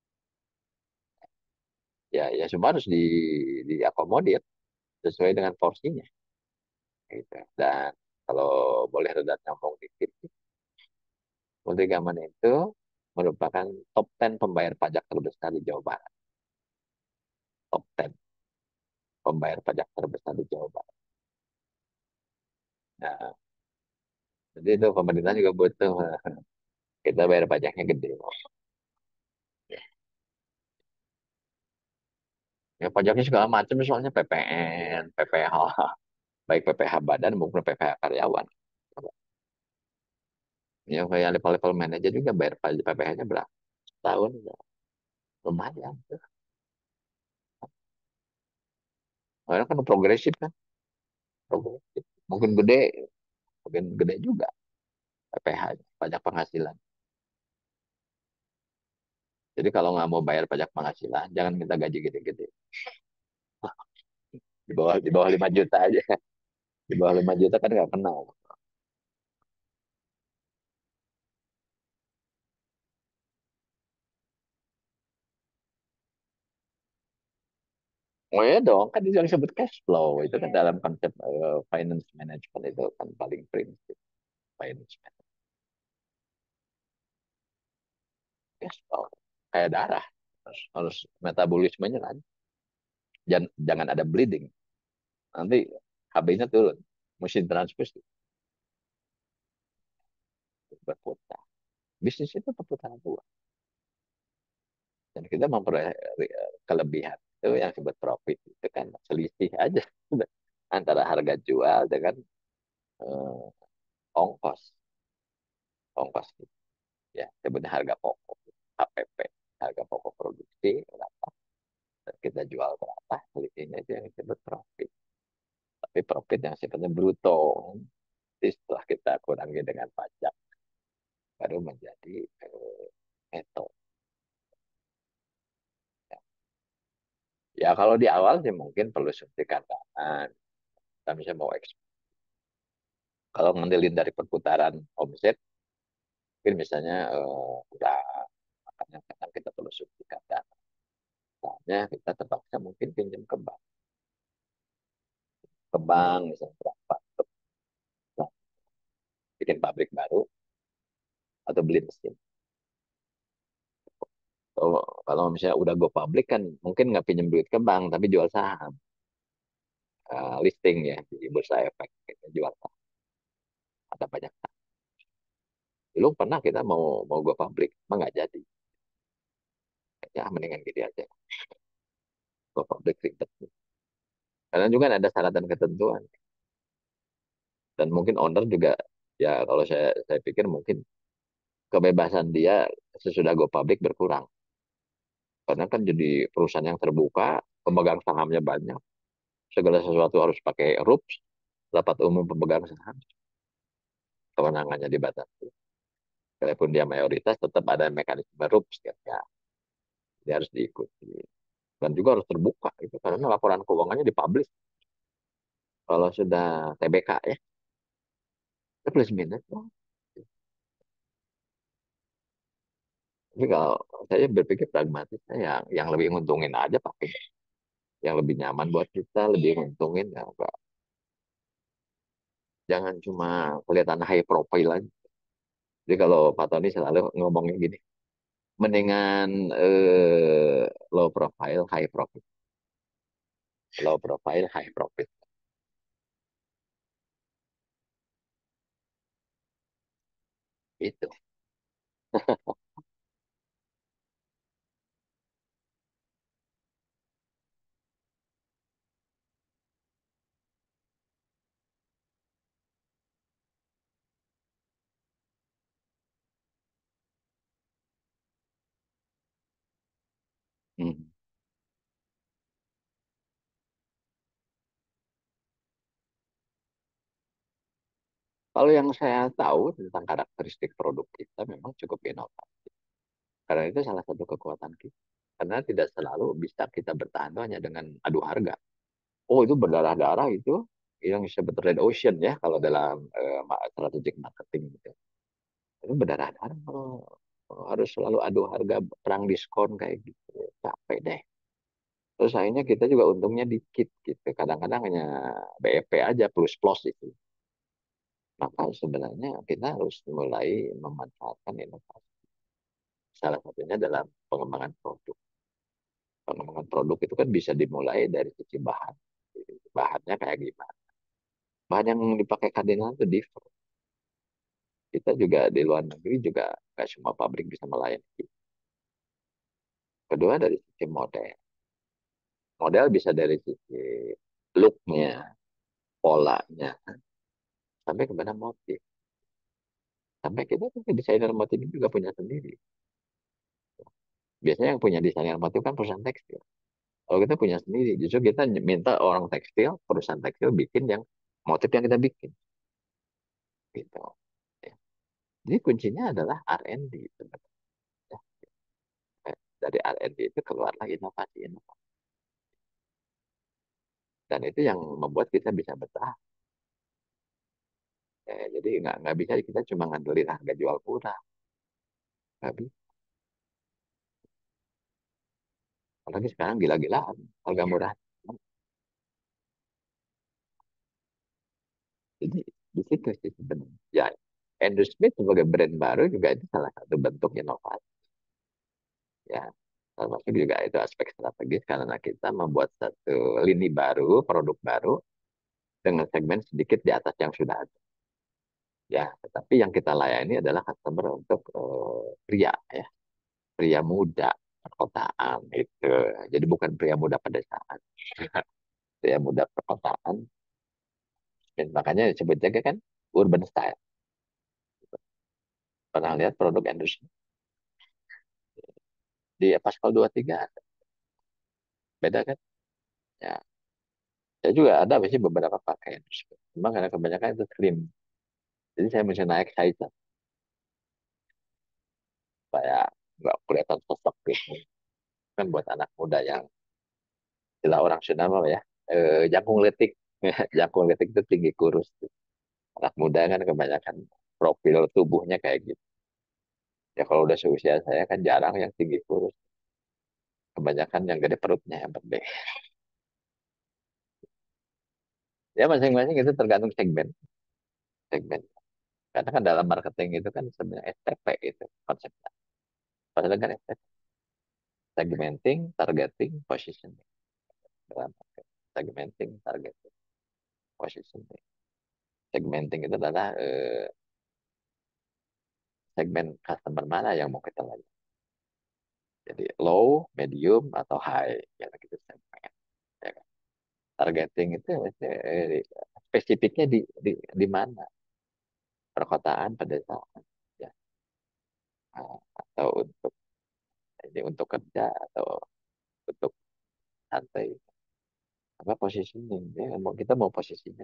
Ya, ya semua harus di diakomodir sesuai dengan porsinya. Gitu. Dan kalau boleh reda nyombong dikit, Menteri Gaman itu merupakan top sepuluh pembayar pajak terbesar di Jawa Barat. Top sepuluh pembayar pajak terbesar di Jawa Barat. Nah, jadi itu pemerintah juga butuh kita bayar pajaknya gede. Ya pajaknya segala macam soalnya P P N, P P H, baik P P H badan maupun P P H karyawan. Ya kayak level-level manajer juga bayar pajak P P H-nya berapa? Tahun ya, lumayan. Karena kan progresif kan, progresif. Mungkin gede, mungkin gede juga P P H-nya, pajak penghasilan. Jadi kalau nggak mau bayar pajak penghasilan, jangan minta gaji gede-gede. Di bawah di bawah lima juta aja. Di bawah lima juta kan nggak kenal. Oh ya dong, kan itu yang disebut cash flow. Itu kan dalam konsep uh, finance management itu kan paling prinsip finance management. Cash flow. Kayak darah. Harus, harus metabolismenya kan. Jangan, jangan ada bleeding. Nanti H B-nya turun. Mesin transfusi berputar. Bisnis itu perputaran uang. Dan kita memperoleh kelebihan itu yang disebut profit. Itu kan selisih aja antara harga jual dengan eh, ongkos. Ongkos ya sebenarnya harga pokok H P P, harga pokok produksi berapa, dan kita jual berapa, selisihnya itu yang disebut profit. Tapi profit yang sifatnya bruto. Jadi setelah kita kurangi dengan pajak baru menjadi eh, neto. Ya kalau di awal sih mungkin perlu suntikan tangan. Kita misalnya mau ekspor. Kalau ngandelin dari perputaran omset, mungkin misalnya eh, udah makanya kadang kita perlu suntikan dana. Misalnya kita terpaksa mungkin pinjam ke bank. Ke bank misalnya berapa. Nah, bikin pabrik baru atau beli mesin. Kalau, kalau misalnya udah go public kan mungkin nggak pinjam duit ke bank tapi jual saham. Eh, listing ya di bursa efek kita jual saham, ada banyak saham. Dulu pernah kita mau mau go public emang nggak jadi, ya mendingan gini aja go public ribet, karena juga ada syarat dan ketentuan, dan mungkin owner juga ya kalau saya saya pikir mungkin kebebasan dia sesudah go public berkurang, karena kan jadi perusahaan yang terbuka, pemegang sahamnya banyak, segala sesuatu harus pakai rups, rapat umum pemegang saham, kewenangannya dibatasi. Walaupun dia mayoritas, tetap ada mekanisme rups kan, ya, dia harus diikuti. Dan juga harus terbuka, itu karena laporan keuangannya dipublish. Kalau sudah T B K ya, itu plus minus. Oh. Tapi kalau saya berpikir pragmatis, yang yang lebih nguntungin aja pakai, yang lebih nyaman buat kita, lebih nguntungin ya enggak. Jangan cuma kelihatan high profile aja. Jadi kalau Pak Tony selalu ngomongnya gini, mendingan eh, low profile, high profit. Low profile, high profit. Itu. Hmm. Kalau yang saya tahu tentang karakteristik produk kita memang cukup inovatif. Karena itu salah satu kekuatan kita. Karena tidak selalu bisa kita bertahan tuh hanya dengan adu harga. Oh itu berdarah-darah itu yang disebut red ocean ya kalau dalam uh, strategic marketing gitu. Itu berdarah-darah. harus selalu adu harga perang diskon kayak gitu. Capek deh. Terus akhirnya kita juga untungnya dikit gitu. Kadang-kadang hanya B E P aja plus plus itu. Maka sebenarnya kita harus mulai memanfaatkan inovasi. Salah satunya dalam pengembangan produk. Pengembangan produk itu kan bisa dimulai dari sisi bahan. Bahannya kayak gimana? Bahan yang dipakai kardinal itu different. Kita juga di luar negeri juga nggak semua pabrik bisa melayani. Kedua dari sisi model. Model bisa dari sisi look-nya, polanya, sampai kepada motif. Sampai kita tuh desainer motif juga punya sendiri. Biasanya yang punya desainer motif kan perusahaan tekstil. Kalau kita punya sendiri, justru kita minta orang tekstil, perusahaan tekstil bikin yang motif yang kita bikin. Gitu. Ya. Jadi kuncinya adalah R and D sebenarnya. Dari R and D itu keluarlah inovasi-inovasi. Dan itu yang membuat kita bisa bertahan. Ya, jadi nggak nggak bisa kita cuma ngandelin harga jual murah. Nggak bisa. Apalagi sekarang gila-gilaan harga murah. Jadi di situ sih sebenarnya. Ya, Andrew Smith sebagai brand baru juga itu salah satu bentuk inovasi. Ya, termasuk juga itu aspek strategis karena kita membuat satu lini baru, produk baru dengan segmen sedikit di atas yang sudah ada. Ya, tetapi yang kita layani adalah customer untuk eh, pria ya, pria muda perkotaan itu. Jadi bukan pria muda pedesaan, pria muda perkotaan. Dan makanya disebutnya kan urban style. Pernah lihat produk industri di Pascal dua puluh tiga ada. Beda kan? Ya, saya juga ada sih beberapa pakaian. Cuma karena kebanyakan itu slim. Jadi saya mesti naik size supaya nggak kelihatan sosok gitu. Kan buat anak muda yang istilah orang Sunda mah ya, eh, jangkung letik. Jangkung letik itu tinggi kurus. Anak muda kan kebanyakan profil tubuhnya kayak gitu. Ya kalau udah seusia saya kan jarang yang tinggi kurus. Kebanyakan yang gede perutnya yang penting. Ya masing-masing itu tergantung segmen. Segmen. Karena kan dalam marketing itu kan sebenarnya S T P itu konsepnya. Padahal kan S T P. Segmenting, targeting, positioning. Dalam marketing. Segmenting, targeting, positioning. Segmenting itu adalah eh, segmen customer mana yang mau kita layani. Jadi low, medium, atau high. Ya gitu segmen. Ya kan? Targeting itu eh, spesifiknya di, di, di mana? Perkotaan, pedesaan. Ya. Ah, atau untuk ini untuk kerja atau untuk santai. Apa positioning? Ya, mau kita mau posisinya.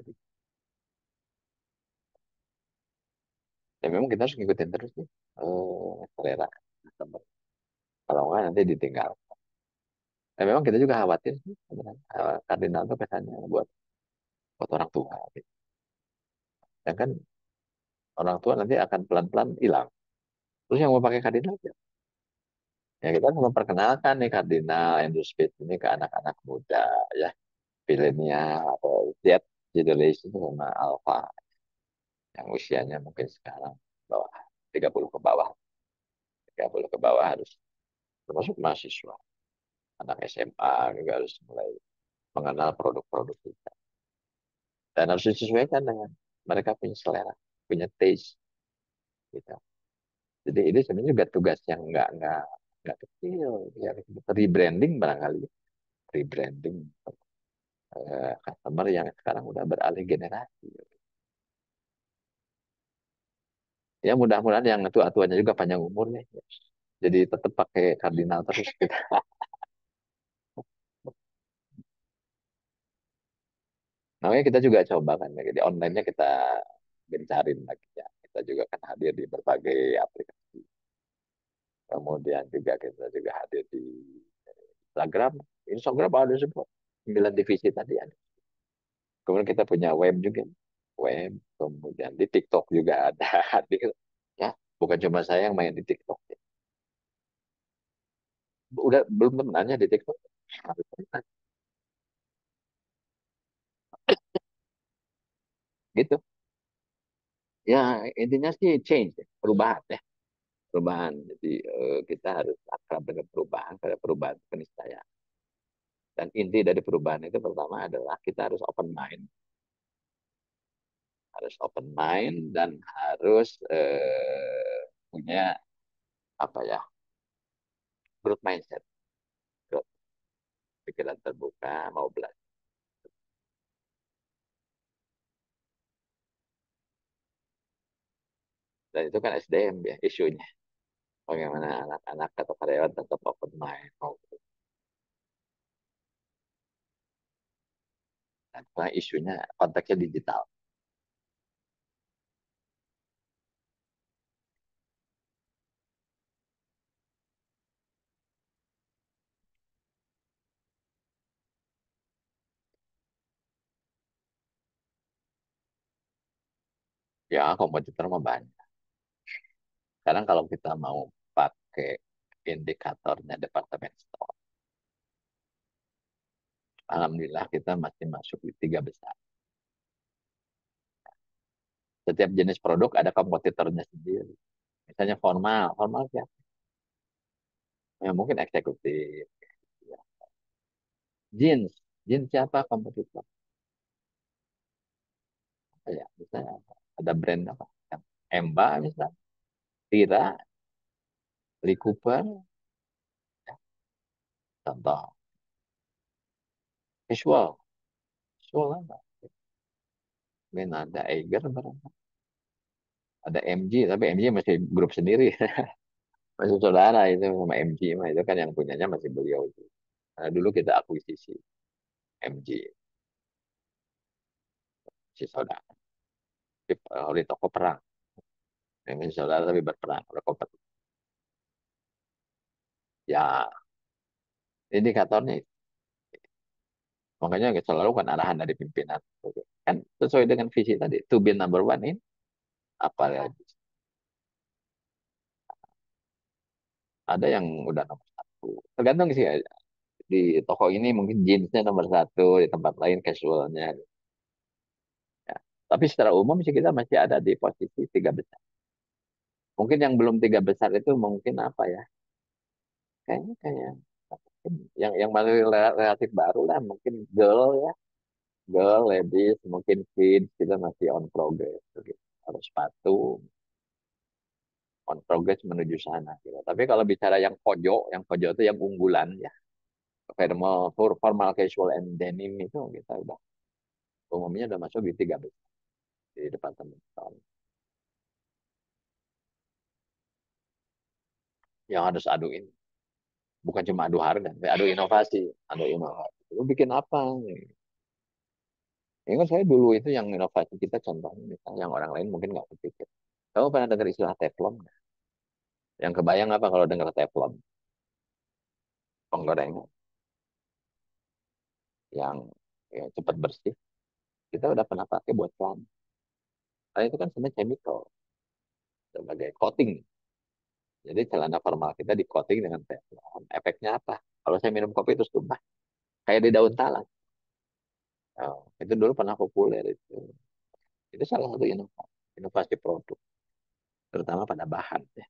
Ya memang kita harus ngikutin terus nih eh, selera customer. Kalau enggak nanti ditinggal. Ya, memang kita juga khawatir sih sebenarnya. Eh, Kardinal itu kesannya buat buat orang tua. Gitu. Dan kan orang tua nanti akan pelan-pelan hilang. Terus yang mau pakai kardinal ya? Ya kita harus memperkenalkan nih kardinal industri ini ke anak-anak muda ya. Milenial atau Z generation sama alpha yang usianya mungkin sekarang bawah tiga puluh ke bawah. Tiga puluh ke bawah harus termasuk mahasiswa. Anak S M A juga harus mulai mengenal produk-produk kita. Dan harus disesuaikan dengan mereka punya selera, punya taste. Gitu. Jadi ini sebenarnya juga tugas yang nggak nggak nggak kecil. Ya, rebranding barangkali. Rebranding eh, customer yang sekarang udah beralih generasi. Ya mudah-mudahan yang tua-tuanya juga panjang umur nih. Jadi tetap pakai kardinal terus kita. Namanya kita juga coba kan. Jadi online-nya kita gencarin lagi ya. Kita juga kan hadir di berbagai aplikasi. Kemudian juga kita juga hadir di Instagram. Instagram ada semua. Sembilan divisi tadi ada. Kemudian kita punya web juga. Web. Kemudian di TikTok juga ada hadir. Ya, bukan cuma saya yang main di TikTok. Udah belum temenannya di TikTok. Gitu. Ya intinya sih change, ya, perubahan ya. Perubahan. Jadi eh, kita harus akrab dengan perubahan, karena perubahan itu keniscayaan. Dan inti dari perubahan itu pertama adalah kita harus open mind, harus open mind dan harus eh, punya apa ya, growth mindset, growth, pikiran terbuka, mau belajar. Dan itu kan S D M ya isunya. Bagaimana anak-anak atau karyawan tetap open mind, mau dan isunya konteksnya digital. Ya kompetitor mah banyak. Sekarang kalau kita mau pakai indikatornya departemen store, alhamdulillah kita masih masuk di tiga besar. Setiap jenis produk ada kompetitornya sendiri. Misalnya formal, formal siapa? Ya, mungkin eksekutif. Ya. Jeans, jeans siapa kompetitor? Apa ya, misalnya ada brand apa? Emba misalnya, Tira, Lee Cooper, ya, contoh. Visual, visual apa? Mungkin ada Eiger, barang. Ada M G, tapi M G masih grup sendiri. Masih saudara itu sama M G, mah itu kan yang punyanya masih beliau itu. Nah, dulu kita akuisisi M G, si saudara. Di, eh, di toko perang. Yang masih saudara tapi berperang, berkompetisi. Ya, indikatornya itu. Makanya selalu kan arahan dari pimpinan. Kan sesuai dengan visi tadi. To be number one ini apa lagi? Ada yang udah nomor satu. Tergantung sih ya. Di toko ini mungkin jeansnya nomor satu, di tempat lain casualnya. Ya. Tapi secara umum sih kita masih ada di posisi tiga besar. Mungkin yang belum tiga besar itu mungkin apa ya? Kayaknya kayak yang yang masih relatif baru lah, mungkin girl ya, girl, ladies, mungkin kids kita masih on progress. Gitu. Harus sepatu, on progress menuju sana. Gitu. Tapi kalau bicara yang kojo, yang kojo itu yang unggulan ya, formal, formal casual and denim itu kita udah umumnya udah masuk di tiga besar di departemen store. Yang harus aduin, bukan cuma adu harga, tapi adu inovasi, adu inovasi. Lu bikin apa? Ya kan saya dulu itu yang inovasi kita contohnya, misalnya yang orang lain mungkin nggak kepikir. Kamu pernah dengar istilah teflon nggak? Yang kebayang apa kalau dengar teflon? Penggorengan yang ya, cepat bersih. Kita udah pernah pakai buat celana. Karena itu kan sebenarnya chemical sebagai coating. Jadi celana formal kita di coating dengan teflon. Efeknya apa? Kalau saya minum kopi terus tumpah. Kayak di daun talas. Oh, itu dulu pernah populer itu. Itu salah satu inovasi, inovasi produk. Terutama pada bahan. Ya.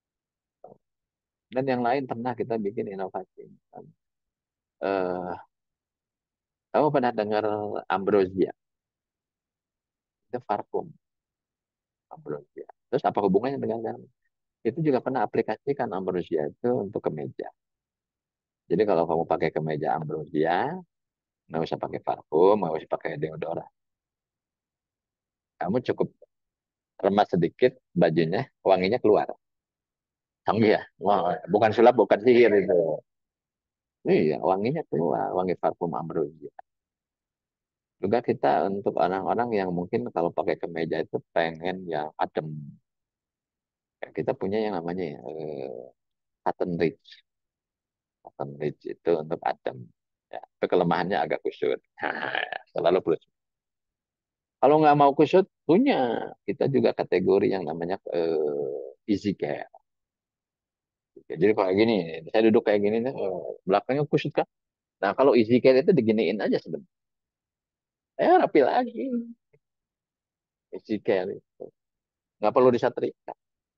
Dan yang lain pernah kita bikin inovasi. Eh, kamu pernah dengar ambrosia? Itu parfum ambrosia. Terus apa hubungannya dengan garam? Itu juga pernah aplikasikan ambrosia itu untuk kemeja. Jadi kalau kamu pakai kemeja ambrosia, nggak usah pakai parfum, nggak usah pakai deodoran. Kamu cukup remas sedikit bajunya, wanginya keluar. Canggih ya? Wah, bukan sulap, bukan sihir itu. Iya, wanginya keluar, wangi parfum ambrosia. Juga kita untuk orang-orang yang mungkin kalau pakai kemeja itu pengen yang adem. Kita punya yang namanya ya, eh, cotton rich. Cotton rich itu untuk adem. Ya, itu kelemahannya agak kusut. Selalu plus. Kalau nggak mau kusut, punya. Kita juga kategori yang namanya eh, easy care. Jadi kayak gini, saya duduk kayak gini nih, eh, belakangnya kusut kan. Nah kalau easy care itu diginiin aja sebenarnya. Saya rapi lagi easy care itu. Nggak perlu disetrika.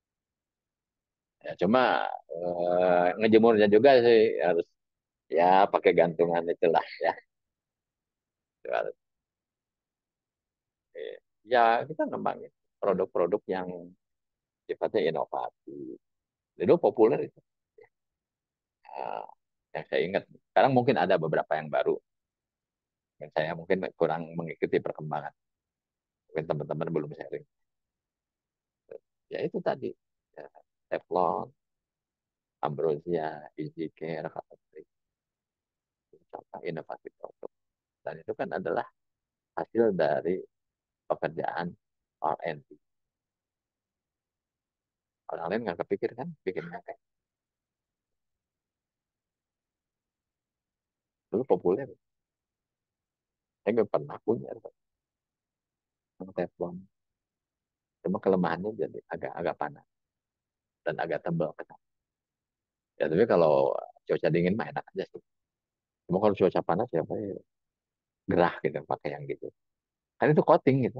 Ya cuma eh, ngejemurnya juga sih harus ya pakai gantungan itulah ya. Itu harus, eh, ya kita ngembangin produk-produk yang sifatnya inovatif. Dulu populer itu. Ah, yang saya ingat. Sekarang mungkin ada beberapa yang baru. Dan saya mungkin kurang mengikuti perkembangan. Mungkin teman-teman belum sharing. Ya itu tadi. Ya, Teflon, Ambrosia, Easy Care, Katapri. Contoh inovasi produk. Dan itu kan adalah hasil dari pekerjaan R and D. Orang lain nggak kepikir kan, bikinnya kayak dulu populer. Saya nggak pernah punya teflon. Cuma kelemahannya jadi agak agak panas dan agak tebal. Ya tapi kalau cuaca dingin mah enak aja sih. Cuma kalau cuaca panas ya apa ya, gerah gitu pakai yang gitu. Kan itu coating gitu.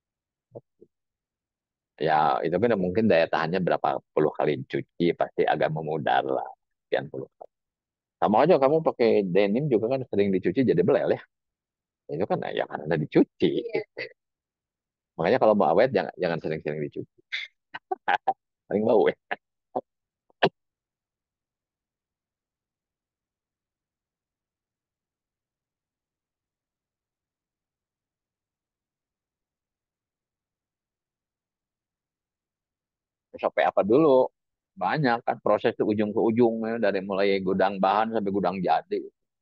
Ya itu kan mungkin daya tahannya berapa puluh kali cuci pasti agak memudar lah. Sekian puluh kali. Sama aja kamu pakai denim juga kan sering dicuci jadi belel ya. Itu kan ya karena dicuci. Makanya kalau mau awet jangan jangan sering-sering dicuci. Paling bau ya. Sampai apa dulu? Banyak kan proses ke ujung ke ujung ya, dari mulai gudang bahan sampai gudang jadi.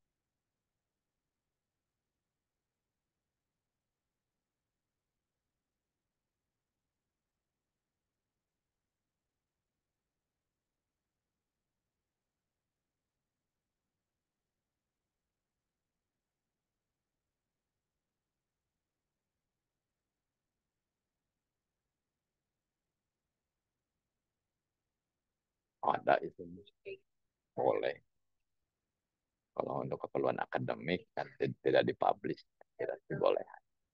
Ada itu boleh. Kalau untuk keperluan akademik kan tidak dipublish, tidak sih boleh.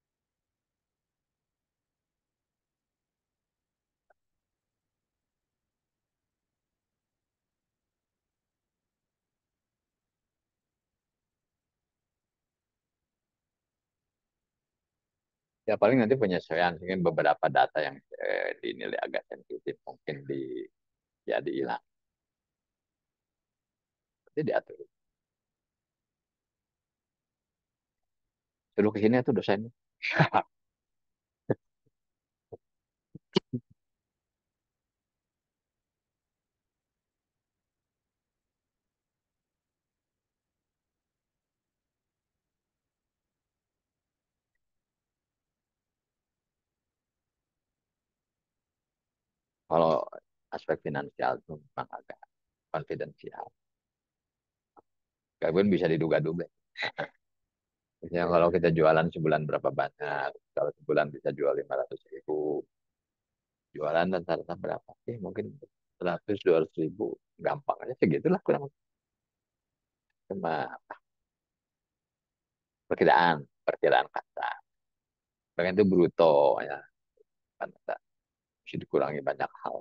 Ya paling nanti penyesuaian mungkin beberapa data yang eh, dinilai agak sensitif mungkin di ya dihilang. Nanti diatur. Suruh ke sini tuh dosen. Kalau aspek finansial itu memang agak konfidensial. Kalian bisa diduga-duga. Misalnya kalau kita jualan sebulan berapa banyak, kalau sebulan bisa jual lima ratus ribu, jualan dan rata berapa sih? Mungkin seratus dua ratus ribu, gampang aja segitulah kurang lebih. Cuma perkiraan, perkiraan kata. Bahkan itu bruto ya, kan bisa dikurangi banyak hal.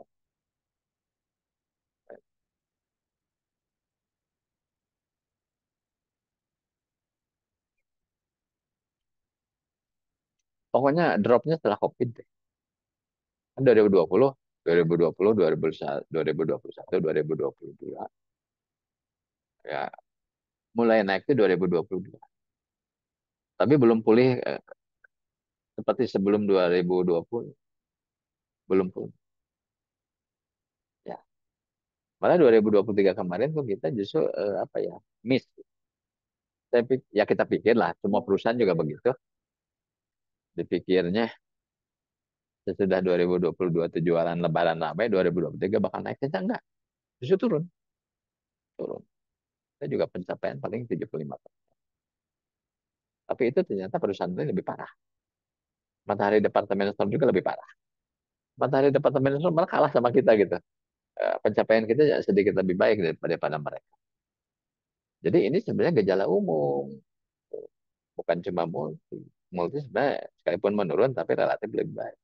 Pokoknya dropnya setelah COVID deh. Kan dua ribu dua puluh, dua ribu dua puluh, dua ribu dua puluh satu, dua ribu dua puluh satu, dua ribu dua puluh dua, ya mulai naik itu dua ribu dua puluh dua. Tapi belum pulih eh, seperti sebelum dua ribu dua puluh, belum pulih. Ya, malah dua ribu dua puluh tiga kemarin tuh kita justru eh, apa ya miss. Saya pik- ya kita pikir lah, semua perusahaan juga begitu. Dipikirnya sesudah dua ribu dua puluh dua itu jualan lebaran ramai, dua ribu dua puluh tiga bakal naik. Ternyata enggak, justru turun, turun. Saya juga pencapaian paling tujuh puluh lima persen. Tapi itu ternyata perusahaan lain lebih parah. Matahari Departemen Store juga lebih parah. Matahari Departemen Store malah kalah sama kita gitu. eh, pencapaian kita ya sedikit lebih baik daripada pada mereka. Jadi ini sebenarnya gejala umum, bukan cuma multi. Multi sebenarnya sekalipun menurun tapi relatif lebih baik.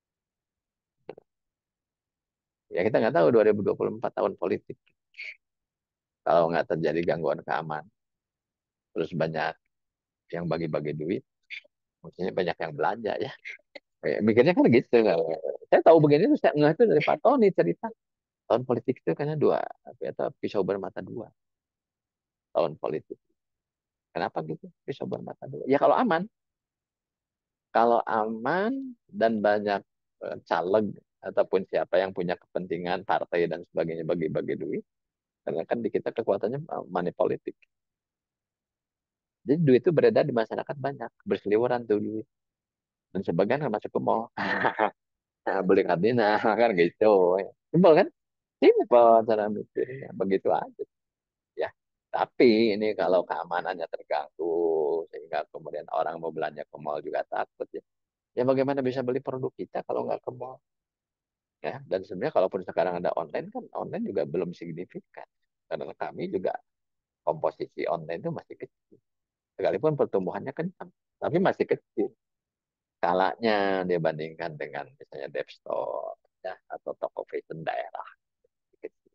Ya kita nggak tahu dua ribu dua puluh empat tahun politik. Kalau nggak terjadi gangguan keamanan, terus banyak yang bagi-bagi duit, maksudnya banyak yang belanja ya. Kayak mikirnya kan gitu. Saya tahu begini tuh saya ngeh itu dari Pak Tony cerita. Tahun politik itu kayaknya dua, atau pisau bermata dua tahun politik. Kenapa gitu? Pisau bermata dua. Ya kalau aman, kalau aman dan banyak eh, caleg ataupun siapa yang punya kepentingan partai dan sebagainya bagi-bagi duit, karena kan di kita kekuatannya eh, money politik. Jadi duit itu beredar di masyarakat banyak, berseliweran tuh duit. Dan sebagian kan masuk ke mall. Beli Cardina, kan gitu. Simpel kan? Simpel cara mikirnya. Begitu aja. Ya. Tapi ini kalau keamanannya terganggu, sehingga kemudian orang mau belanja ke mall juga takut ya. Ya bagaimana bisa beli produk kita kalau nggak ke mall? Ya, dan sebenarnya kalaupun sekarang ada online kan online juga belum signifikan. Karena kami juga komposisi online itu masih kecil. Sekalipun pertumbuhannya kencang, tapi masih kecil. Skalanya dibandingkan dengan misalnya Dev Store ya, atau toko fashion daerah. Kecil.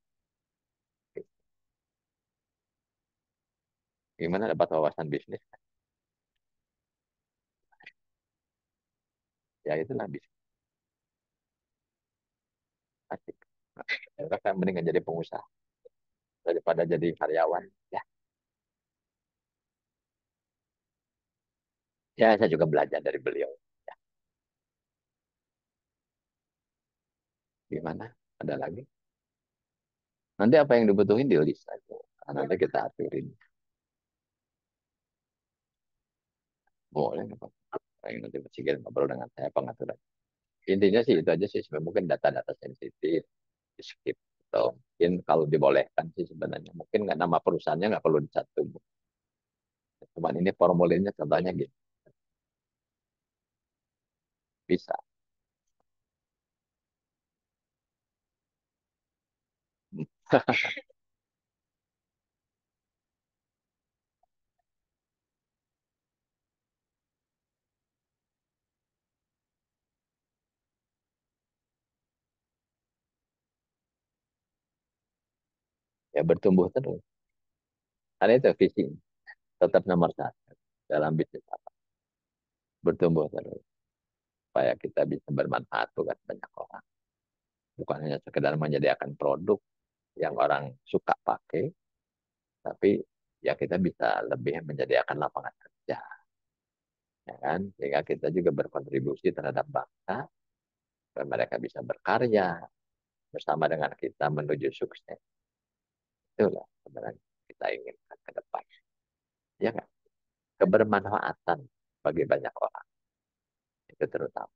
Gimana dapat wawasan bisnis? Ya itulah bisnis. Asik. Nah, saya mendingan jadi pengusaha daripada jadi karyawan. Ya, ya saya juga belajar dari beliau. Ya, gimana? Ada lagi? Nanti apa yang dibutuhin di list aja. Nah, nanti kita aturin. Boleh nggak Pak? Yang nanti masih ngobrol dengan saya pengaturan. Intinya sih itu aja sih. Sebenarnya mungkin data-data sensitif di skip. Atau mungkin kalau dibolehkan sih sebenarnya. Mungkin nggak nama perusahaannya nggak perlu dicantum. Cuman ini formulirnya contohnya gitu. Bisa. Ya bertumbuh terus. Karena itu visi tetap nomor satu dalam bisnis apa. Bertumbuh terus. Supaya kita bisa bermanfaat buat banyak orang. Bukan hanya sekedar menyediakan produk yang orang suka pakai, tapi ya kita bisa lebih menyediakan lapangan kerja. Ya kan? Sehingga kita juga berkontribusi terhadap bangsa, supaya mereka bisa berkarya bersama dengan kita menuju sukses. Itulah sebenarnya kita inginkan ke depan. Ya kan? Kebermanfaatan bagi banyak orang. Itu terutama.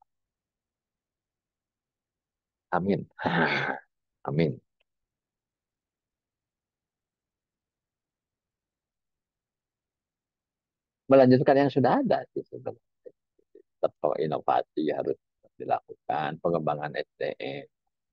Amin. Amin. Melanjutkan yang sudah ada sih sebenarnya. Tetap inovasi harus dilakukan, pengembangan S D M.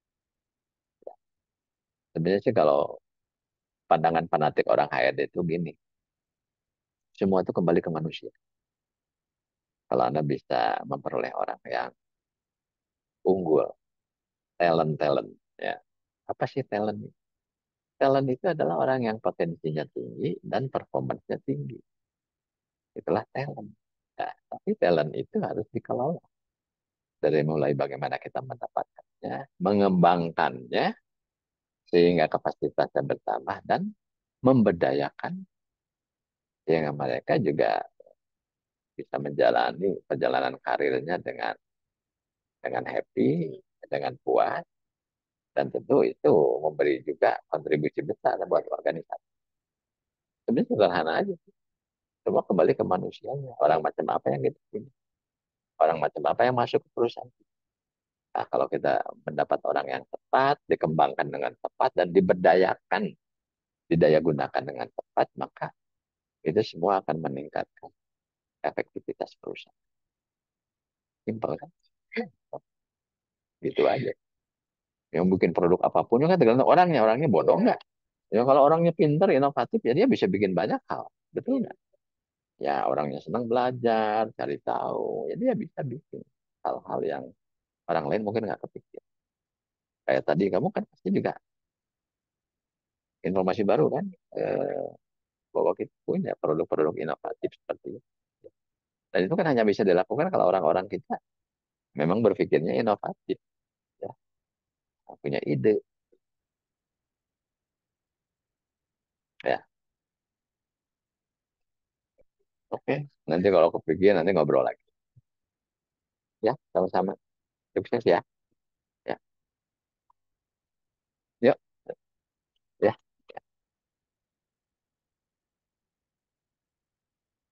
Sebenarnya sih kalau pandangan fanatik orang H R D itu gini, semua itu kembali ke manusia. Kalau Anda bisa memperoleh orang yang unggul, talent-talent, ya. Apa sih talent? Talent itu adalah orang yang potensinya tinggi dan performanya tinggi. Itulah talent. Nah, tapi talent itu harus dikelola. Dari mulai bagaimana kita mendapatkannya, mengembangkannya, sehingga kapasitasnya bertambah, dan memberdayakan, sehingga mereka juga bisa menjalani perjalanan karirnya dengan dengan happy, dengan puas, dan tentu itu memberi juga kontribusi besar buat organisasi. Sebenarnya sederhana aja. Semua kembali ke manusianya. Orang macam apa yang kita punya. Orang macam apa yang masuk ke perusahaan. Nah, kalau kita mendapat orang yang tepat, dikembangkan dengan tepat, dan diberdayakan, didaya gunakan dengan tepat, maka itu semua akan meningkatkan efektivitas perusahaan. Simpel kan? Gitu aja. Yang bikin produk apapun itu kan tergantung orangnya. Orangnya bodoh nggak? Ya kalau orangnya pinter, inovatif, ya dia bisa bikin banyak hal. Betul nggak? Ya orangnya senang belajar, cari tahu. Ya dia bisa bikin hal-hal yang orang lain mungkin nggak kepikir. Kayak tadi kamu kan pasti juga informasi baru kan, eh, bahwa kita punya produk-produk inovatif seperti itu. Dan itu kan hanya bisa dilakukan kalau orang-orang kita memang berpikirnya inovatif, ya, punya ide, ya. Oke, nanti kalau kepikiran nanti ngobrol lagi. Ya, sama-sama. Sukses ya.